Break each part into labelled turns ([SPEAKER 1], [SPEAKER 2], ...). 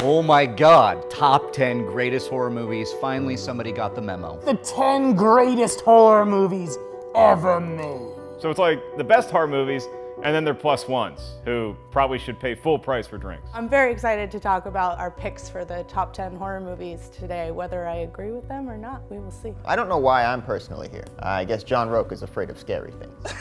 [SPEAKER 1] Oh my God, top 10 greatest horror movies. Finally, somebody got the memo.
[SPEAKER 2] The 10 greatest horror movies ever made.
[SPEAKER 3] So it's like the best horror movies, and then they're plus ones, who probably should pay full price for drinks.
[SPEAKER 4] I'm very excited to talk about our picks for the top 10 horror movies today. Whether I agree with them or not, we will see.
[SPEAKER 5] I don't know why I'm personally here. I guess John Rocha is afraid of scary things.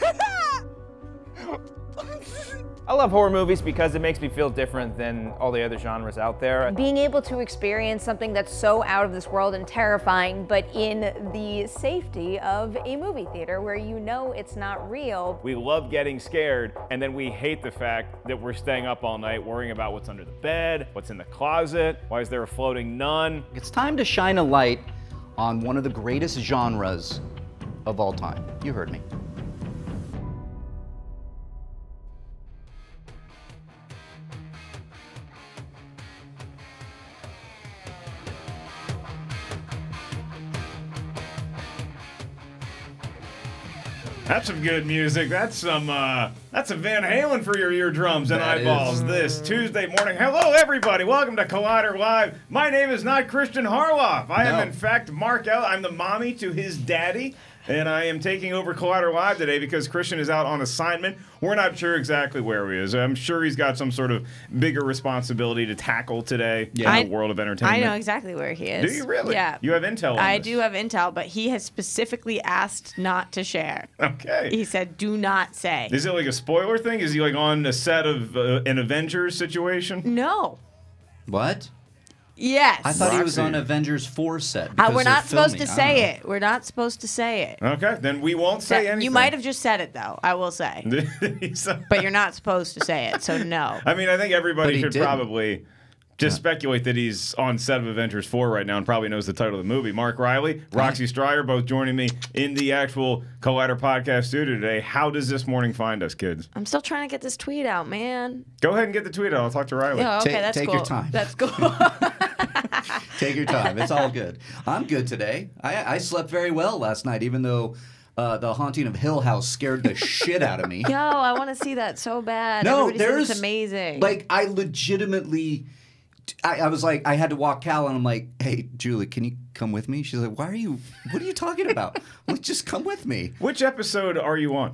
[SPEAKER 6] I love horror movies because it makes me feel different than all the other genres out there.
[SPEAKER 7] Being able to experience something that's so out of this world and terrifying, but in the safety of a movie theater where you know it's not real.
[SPEAKER 3] We love getting scared, and then we hate the fact that we're staying up all night worrying about what's under the bed, what's in the closet, why is there a floating nun?
[SPEAKER 1] It's time to shine a light on one of the greatest genres of all time. You heard me.
[SPEAKER 3] That's some good music. That's some Van Halen for your eardrums and eyeballs this Tuesday morning. Hello, everybody. Welcome to Collider Live. My name is not Kristian Harloff. I am, in fact, Mark Ellis. I'm the mommy to his daddy, and I am taking over Collider Live today because Kristian is out on assignment. We're not sure exactly where he is. I'm sure he's got some sort of bigger responsibility to tackle today in the world of entertainment.
[SPEAKER 8] I know exactly where he is.
[SPEAKER 3] Do you really?
[SPEAKER 8] Yeah.
[SPEAKER 3] You have intel on
[SPEAKER 8] I
[SPEAKER 3] this.
[SPEAKER 8] do have intel, but he has specifically asked not to share.
[SPEAKER 3] Okay.
[SPEAKER 8] He said, do not say.
[SPEAKER 3] Is it like a spoiler thing? Is he like on a set of an Avengers situation?
[SPEAKER 8] No.
[SPEAKER 1] What?
[SPEAKER 8] Yes.
[SPEAKER 1] I thought he was on Avengers 4 set.
[SPEAKER 8] We're not supposed to say it. We're not supposed to say it.
[SPEAKER 3] Okay, then we won't say anything.
[SPEAKER 8] You might have just said it, though, I will say. But you're not supposed to say it, so no.
[SPEAKER 3] I mean, I think everybody should probably just speculate that he's on set of Avengers 4 right now and probably knows the title of the movie. Mark Reilly, Roxy Striar, both joining me in the actual Collider podcast studio today. How does this morning find us, kids?
[SPEAKER 8] I'm still trying to get this tweet out, man.
[SPEAKER 3] Go ahead and get the tweet out. I'll talk to Reilly.
[SPEAKER 8] Yeah, okay, that's
[SPEAKER 1] take
[SPEAKER 8] cool.
[SPEAKER 1] your time.
[SPEAKER 8] That's cool.
[SPEAKER 1] Take your time. It's all good. I'm good today. I slept very well last night, even though the Haunting of Hill House scared the shit out of me.
[SPEAKER 8] Yo, I want to see that so bad.
[SPEAKER 1] No,
[SPEAKER 8] Everybody says it's amazing.
[SPEAKER 1] Like, I legitimately... I was like, I had to walk Cal, and I'm like, hey, Julie, can you come with me? She's like, what are you talking about? I'm like, just come with me.
[SPEAKER 3] Which episode are you on?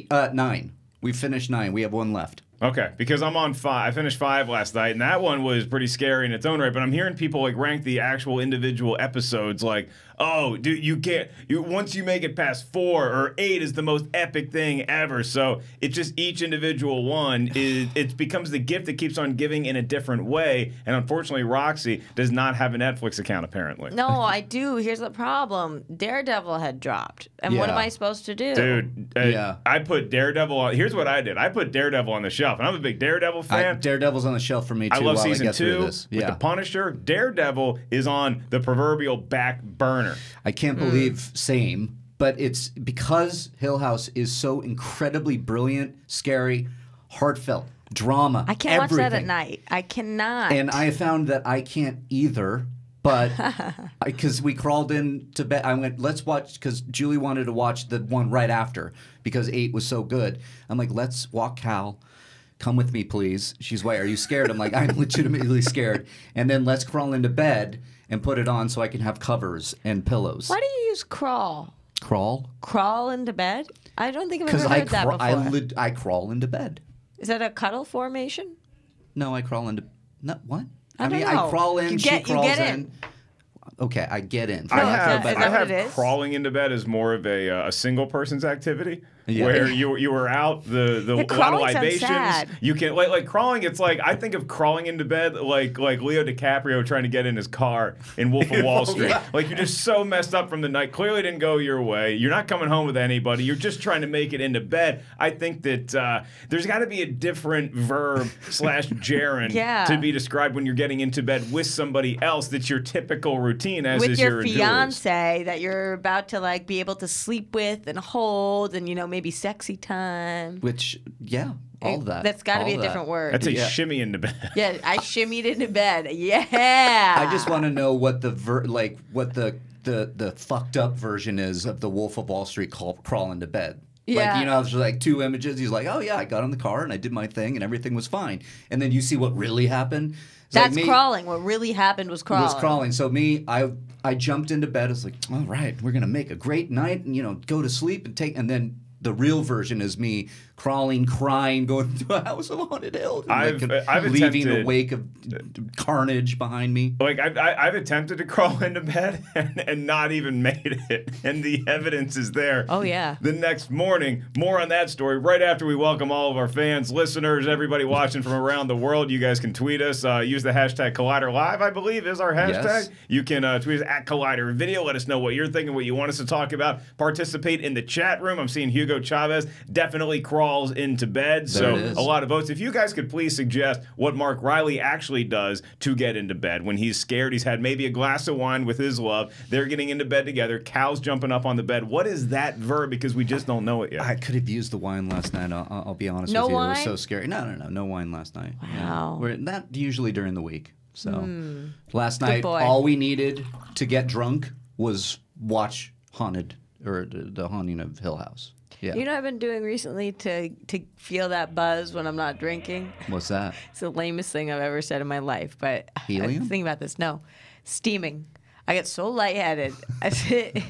[SPEAKER 1] 9. We finished 9. We have 1 left.
[SPEAKER 3] Okay, because I'm on 5. I finished 5 last night, and that one was pretty scary in its own right. But I'm hearing people like rank the actual individual episodes like, oh, dude, you can't. Once you make it past 4 or 8 is the most epic thing ever. So it's just each individual one it becomes the gift that keeps on giving in a different way. And unfortunately, Roxy does not have a Netflix account apparently.
[SPEAKER 8] No, I do. Here's the problem: Daredevil had dropped, and what am I supposed to do?
[SPEAKER 3] Dude, I put Daredevil on. Here's what I did. I put Daredevil on the shelf, and I'm a big Daredevil fan.
[SPEAKER 1] Daredevil's on the shelf for me too.
[SPEAKER 3] I love
[SPEAKER 1] while
[SPEAKER 3] season
[SPEAKER 1] I get
[SPEAKER 3] 2
[SPEAKER 1] through this.
[SPEAKER 3] with the Punisher. Daredevil is on the proverbial back burner.
[SPEAKER 1] I can't believe same, but it's because Hill House is so incredibly brilliant, scary, heartfelt, drama.
[SPEAKER 8] I can't
[SPEAKER 1] everything.
[SPEAKER 8] watch that at night. I cannot.
[SPEAKER 1] And I found that I can't either. But because we crawled into bed, I went, let's watch, because Julie wanted to watch the one right after because 8 was so good. I'm like, let's walk Cal. Come with me, please. She's like, are you scared? I'm like, I'm legitimately scared. And then let's crawl into bed and put it on so I can have covers and pillows.
[SPEAKER 8] Why do you use crawl?
[SPEAKER 1] Crawl?
[SPEAKER 8] Crawl into bed? I don't think I've ever heard that before.
[SPEAKER 1] I crawl into bed.
[SPEAKER 8] Is that a cuddle formation?
[SPEAKER 1] No, I crawl into... No, what?
[SPEAKER 8] I mean,
[SPEAKER 1] I crawl in, she crawls
[SPEAKER 8] you get
[SPEAKER 1] in. Okay, I get in.
[SPEAKER 3] I have crawling into bed as more of a single person's activity. Yeah. Where you were out the lot of libations. You can like crawling. It's like I think of crawling into bed like Leo DiCaprio trying to get in his car in Wolf of Wall Street. Like you're just so messed up from the night. Clearly didn't go your way. You're not coming home with anybody. You're just trying to make it into bed. I think that there's got to be a different verb / gerund to be described when you're getting into bed with somebody else. That's your typical routine as
[SPEAKER 8] with
[SPEAKER 3] is
[SPEAKER 8] your fiance that you're about to like be able to sleep with and hold and maybe sexy time.
[SPEAKER 1] Which all that.
[SPEAKER 8] That's got to be a different word.
[SPEAKER 3] That's a shimmy into bed.
[SPEAKER 8] Yeah, I shimmied into bed. Yeah.
[SPEAKER 1] I just want to know what the fucked up version is of the Wolf of Wall Street crawl into bed. Like, you know, there's like 2 images. He's like, oh, yeah, I got in the car and I did my thing and everything was fine. And then you see what really happened.
[SPEAKER 8] That's like crawling. What really happened was crawling.
[SPEAKER 1] Was crawling. So I jumped into bed. I was like, all right, we're going to make a great night and, you know, go to sleep and then the real version is me crawling, crying, going to a house of haunted hills,
[SPEAKER 3] I've
[SPEAKER 1] leaving a wake of carnage behind me.
[SPEAKER 3] Like I've attempted to crawl into bed and not even made it, and the evidence is there.
[SPEAKER 8] Oh yeah.
[SPEAKER 3] The next morning, more on that story right after we welcome all of our fans, listeners, everybody watching from around the world. You guys can tweet us. Use the hashtag Collider Live, I believe, is our hashtag. Yes. You can tweet us at Collider Video. Let us know what you're thinking, what you want us to talk about. Participate in the chat room. I'm seeing Hugo Chavez definitely crawls into bed, so a lot of votes. If you guys could please suggest what Mark Reilly actually does to get into bed when he's scared, he's had maybe a glass of wine with his love, they're getting into bed together, Cal's jumping up on the bed. What is that verb? Because we just don't know it yet.
[SPEAKER 1] I could have used the wine last night. I'll be honest with you. It was so scary. No wine last night.
[SPEAKER 8] Wow.
[SPEAKER 1] Yeah. Not usually during the week. So last night, all we needed to get drunk was watch Haunted, or the Haunting of Hill House. Yeah.
[SPEAKER 8] You know what I've been doing recently to feel that buzz when I'm not drinking?
[SPEAKER 1] What's that?
[SPEAKER 8] It's the lamest thing I've ever said in my life, but
[SPEAKER 1] helium?
[SPEAKER 8] I think about this. No, steaming. I get so lightheaded. I sit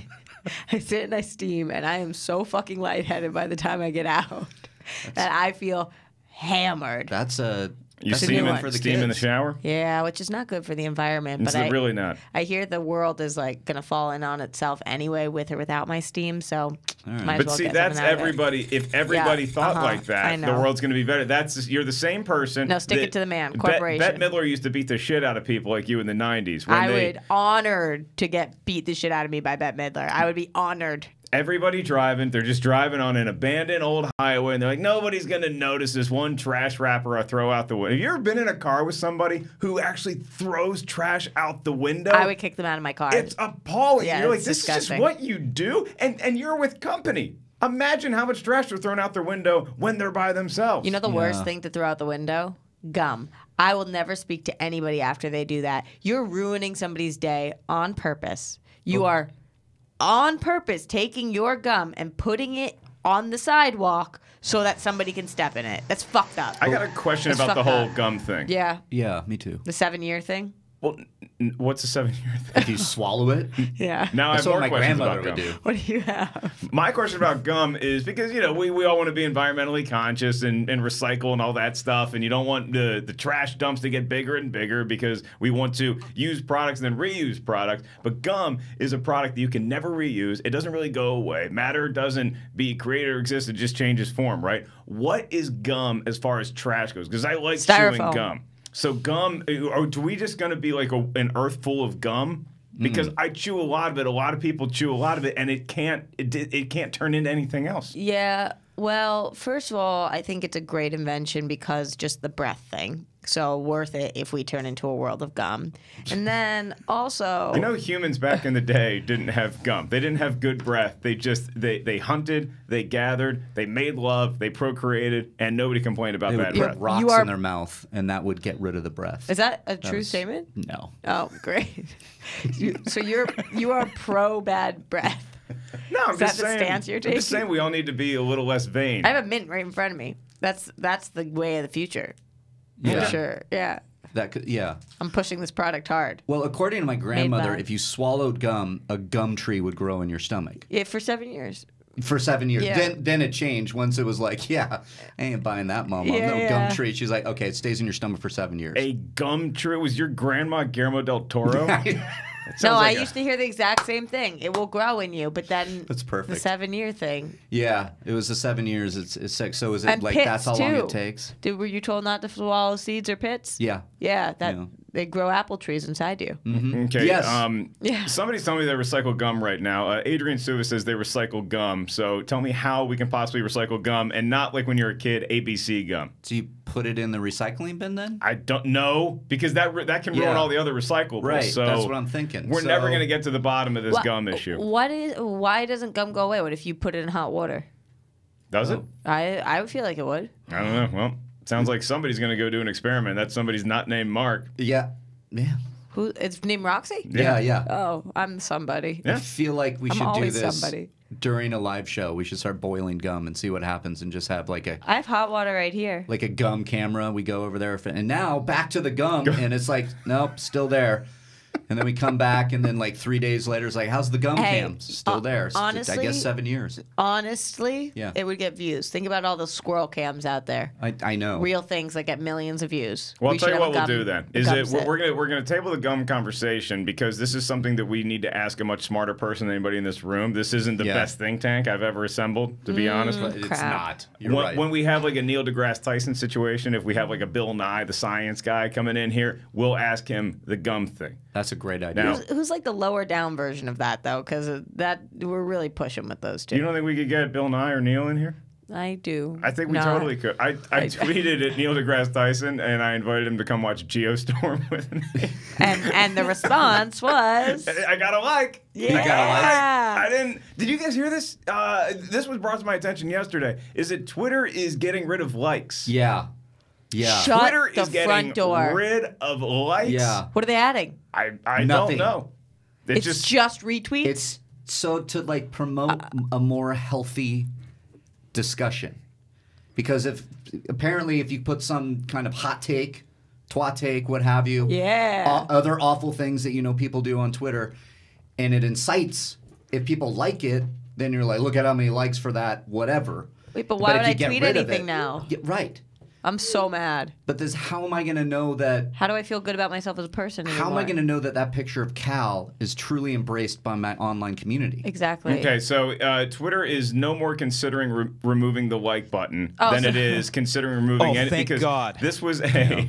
[SPEAKER 8] and I steam, and I am so fucking lightheaded by the time I get out that I feel hammered.
[SPEAKER 1] That's a...
[SPEAKER 3] You steam in the shower?
[SPEAKER 8] Yeah, which is not good for the environment. But
[SPEAKER 3] it's really not.
[SPEAKER 8] I hear the world is like going to fall in on itself anyway, with or without my steam. So might as well get
[SPEAKER 3] that's everybody. If everybody thought like that, the world's going to be better. You're the same person.
[SPEAKER 8] No, stick it to the man. Corporation.
[SPEAKER 3] Bette Midler used to beat the shit out of people like you in the 90s.
[SPEAKER 8] I would honored to get beat the shit out of me by Bette Midler. I would be honored.
[SPEAKER 3] Everybody driving, they're just driving on an abandoned old highway, and they're like, nobody's going to notice this one trash wrapper I throw out the window. Have you ever been in a car with somebody who actually throws trash out the window?
[SPEAKER 8] I would kick them out of my car.
[SPEAKER 3] It's appalling.
[SPEAKER 8] Yeah,
[SPEAKER 3] you're like, this is just what you do? And you're with company. Imagine how much trash they're throwing out their window when they're by themselves.
[SPEAKER 8] You know the worst thing to throw out the window? Gum. I will never speak to anybody after they do that. You're ruining somebody's day on purpose. You are... on purpose taking your gum and putting it on the sidewalk so that somebody can step in it. That's fucked up.
[SPEAKER 3] I got a question about the whole gum thing.
[SPEAKER 8] Yeah.
[SPEAKER 1] Yeah, me too.
[SPEAKER 8] The 7-year thing?
[SPEAKER 3] Well, what's a 7-year thing?
[SPEAKER 1] If you swallow it?
[SPEAKER 8] Yeah.
[SPEAKER 3] Now
[SPEAKER 1] That's
[SPEAKER 3] I have
[SPEAKER 1] what
[SPEAKER 3] more
[SPEAKER 1] my
[SPEAKER 3] questions
[SPEAKER 1] grandmother
[SPEAKER 3] about
[SPEAKER 1] would
[SPEAKER 3] gum.
[SPEAKER 1] do.
[SPEAKER 8] What do you have?
[SPEAKER 3] My question about gum is because, you know, we all want to be environmentally conscious and recycle and all that stuff, and you don't want the trash dumps to get bigger and bigger because we want to use products and then reuse products. But gum is a product that you can never reuse. It doesn't really go away. Matter doesn't be created or exist. It just changes form, right? What is gum as far as trash goes? Because I like chewing gum. So gum, are we just going to be like an earth full of gum? Because I chew a lot of it. A lot of people chew a lot of it, and it can't turn into anything else.
[SPEAKER 8] Yeah. Well, first of all, I think it's a great invention because just the breath thing. So worth it if we turn into a world of gum. And then also...
[SPEAKER 3] I know humans back in the day didn't have gum. They didn't have good breath. They hunted, they gathered, they made love, they procreated, and nobody complained about bad breath.
[SPEAKER 1] Put rocks in their mouth, and that would get rid of the breath.
[SPEAKER 8] Is that a true statement?
[SPEAKER 1] No.
[SPEAKER 8] Oh, great. So you are pro bad breath.
[SPEAKER 3] No, I'm just saying.
[SPEAKER 8] Is that the stance you're taking?
[SPEAKER 3] I'm just saying we all need to be a little less vain.
[SPEAKER 8] I have a mint right in front of me. That's the way of the future.
[SPEAKER 1] Yeah.
[SPEAKER 8] For sure. Yeah.
[SPEAKER 1] That could, yeah.
[SPEAKER 8] I'm pushing this product hard.
[SPEAKER 1] Well, according to my grandmother, if you swallowed gum, a gum tree would grow in your stomach.
[SPEAKER 8] Yeah, for 7 years.
[SPEAKER 1] For 7 years.
[SPEAKER 8] Yeah.
[SPEAKER 1] Then it changed once it was like, I ain't buying that, Mama. Gum tree. She's like, okay, it stays in your stomach for 7 years.
[SPEAKER 3] A gum tree? Was your grandma Guillermo del Toro?
[SPEAKER 8] No, I used to hear the exact same thing. It will grow in you, but then
[SPEAKER 1] that's perfect.
[SPEAKER 8] The 7-year thing.
[SPEAKER 1] Yeah, it was the 7 years. It's 6. So is it
[SPEAKER 8] and
[SPEAKER 1] like
[SPEAKER 8] pits
[SPEAKER 1] that's how long it takes?
[SPEAKER 8] Were you told not to swallow seeds or pits?
[SPEAKER 1] Yeah.
[SPEAKER 8] Yeah, they grow apple trees inside you.
[SPEAKER 1] Mm-hmm.
[SPEAKER 3] Okay.
[SPEAKER 1] Yes.
[SPEAKER 3] Somebody's telling me they recycle gum right now. Adrian Suva says they recycle gum. So tell me how we can possibly recycle gum and not like when you're a kid, ABC gum.
[SPEAKER 1] So you put it in the recycling bin then?
[SPEAKER 3] I don't know because that can ruin all the other recyclables.
[SPEAKER 1] Right.
[SPEAKER 3] So
[SPEAKER 1] that's what I'm thinking.
[SPEAKER 3] We're never going to get to the bottom of this gum issue.
[SPEAKER 8] Why doesn't gum go away? What if you put it in hot water?
[SPEAKER 3] Does it?
[SPEAKER 8] I would feel like it would.
[SPEAKER 3] I don't know. Well, sounds like somebody's going to go do an experiment. That somebody's not named Mark.
[SPEAKER 1] Yeah.
[SPEAKER 8] Who? It's named Roxy?
[SPEAKER 1] Yeah.
[SPEAKER 8] Oh, I'm somebody.
[SPEAKER 1] I feel like we
[SPEAKER 8] I'm
[SPEAKER 1] should do
[SPEAKER 8] always
[SPEAKER 1] this
[SPEAKER 8] somebody.
[SPEAKER 1] during a live show. We should start boiling gum and see what happens and just have like
[SPEAKER 8] I have hot water right here.
[SPEAKER 1] a gum camera. We go over there. And now back to the gum. And it's like, nope, still there. And then we come back, and then like 3 days later, it's like, how's the gum cam? Still there.
[SPEAKER 8] Honestly,
[SPEAKER 1] I guess 7 years.
[SPEAKER 8] Honestly,
[SPEAKER 1] Yeah.
[SPEAKER 8] it would get views. Think about all the squirrel cams out there.
[SPEAKER 1] I know.
[SPEAKER 8] Real things that get millions of views.
[SPEAKER 3] Well, I'll
[SPEAKER 8] We
[SPEAKER 3] tell
[SPEAKER 8] should
[SPEAKER 3] you
[SPEAKER 8] have
[SPEAKER 3] what
[SPEAKER 8] a
[SPEAKER 3] we'll
[SPEAKER 8] gum-
[SPEAKER 3] do then.
[SPEAKER 8] a
[SPEAKER 3] Is
[SPEAKER 8] gum
[SPEAKER 3] it
[SPEAKER 8] set.
[SPEAKER 3] we're gonna table the gum conversation because this is something that we need to ask a much smarter person than anybody in this room. This isn't the best think tank I've ever assembled, to be honest.
[SPEAKER 1] But it's
[SPEAKER 8] crap.
[SPEAKER 1] not. You're right.
[SPEAKER 3] When we have like a Neil deGrasse Tyson situation, if we have like a Bill Nye, the science guy, coming in here, we'll ask him the gum thing.
[SPEAKER 1] That's a great idea.
[SPEAKER 3] Now,
[SPEAKER 8] Who's like the lower down version of that though? Because that we're really pushing with those two.
[SPEAKER 3] you don't think we could get Bill Nye or Neil in here?
[SPEAKER 8] I do.
[SPEAKER 3] I think we
[SPEAKER 8] not.
[SPEAKER 3] totally could. I tweeted at Neil deGrasse Tyson and I invited him to come watch Geostorm with me.
[SPEAKER 8] And the response was
[SPEAKER 3] I got a like.
[SPEAKER 8] yeah.
[SPEAKER 3] I didn't. Did you guys hear this? This was brought to my attention yesterday. Is that Twitter is getting rid of likes?
[SPEAKER 1] Yeah. Yeah.
[SPEAKER 8] Shut
[SPEAKER 3] Twitter
[SPEAKER 8] the
[SPEAKER 3] is getting
[SPEAKER 8] front door.
[SPEAKER 3] rid of likes.
[SPEAKER 1] Yeah.
[SPEAKER 8] What are they adding?
[SPEAKER 3] I don't
[SPEAKER 1] Nothing.
[SPEAKER 3] know.
[SPEAKER 8] It's just retweets.
[SPEAKER 1] It's so to like promote a more healthy discussion. Because if you put some kind of hot take, twat take, what have you, other awful things that people do on Twitter, and it incites, if people like it, then you're like, look at how many likes for that, whatever.
[SPEAKER 8] Wait, but why would
[SPEAKER 1] if
[SPEAKER 8] I
[SPEAKER 1] you get
[SPEAKER 8] tweet
[SPEAKER 1] rid of
[SPEAKER 8] anything
[SPEAKER 1] it-
[SPEAKER 8] now?
[SPEAKER 1] Yeah, right.
[SPEAKER 8] I'm so mad.
[SPEAKER 1] But how am I going to know that?
[SPEAKER 8] How do I feel good about myself as a person anymore?
[SPEAKER 1] How am I going to know that picture of Cal is truly embraced by my online community?
[SPEAKER 8] Exactly.
[SPEAKER 3] Okay, so Twitter is no more considering removing the like button than it is considering removing it.
[SPEAKER 9] Thank
[SPEAKER 3] because
[SPEAKER 9] God.
[SPEAKER 3] This was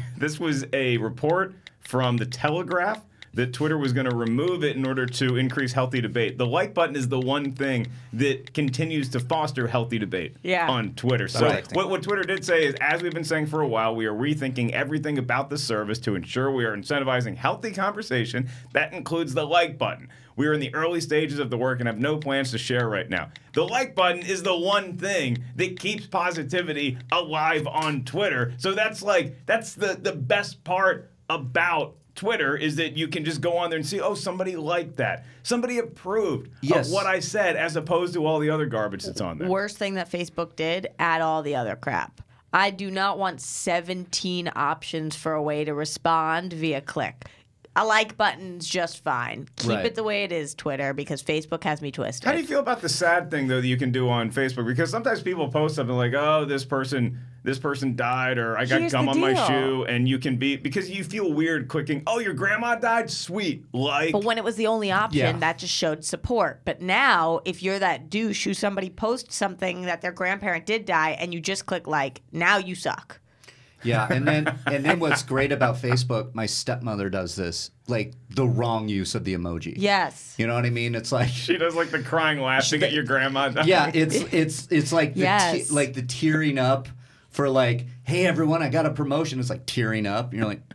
[SPEAKER 3] a report from the Telegraph that Twitter was going to remove it in order to increase healthy debate. The like button is the one thing that continues to foster healthy debate on Twitter. So what Twitter did say is, as we've been saying for a while, we are rethinking everything about the service to ensure we are incentivizing healthy conversation. That includes the like button. We are in the early stages of the work and have no plans to share right now. The like button is the one thing that keeps positivity alive on Twitter. So that's the best part about Twitter is that you can just go on there and see, oh, somebody liked that. Somebody approved of what I said, as opposed to all the other garbage that's on there.
[SPEAKER 8] Worst thing that Facebook did, add all the other crap. I do not want 17 options for a way to respond via click. A like button's just fine. Keep it the way it is, Twitter, because Facebook has me twisted.
[SPEAKER 3] How do you feel about the sad thing, though, that you can do on Facebook? Because sometimes people post something like, oh, this person died, or I got gum on my shoe, and you can because you feel weird clicking, oh, your grandma died? Sweet. Like.
[SPEAKER 8] But when it was the only option, that just showed support. But now, if you're that douche who somebody posts something that their grandparent did die, and you just click like, now you suck.
[SPEAKER 1] Yeah, and then what's great about Facebook, my stepmother does this, like the wrong use of the emoji.
[SPEAKER 8] Yes.
[SPEAKER 1] You know what I mean? It's like
[SPEAKER 3] she does like the crying laughing at your grandma dying.
[SPEAKER 1] Yeah, it's like like the tearing up for like, hey everyone, I got a promotion. It's like tearing up. And you're like,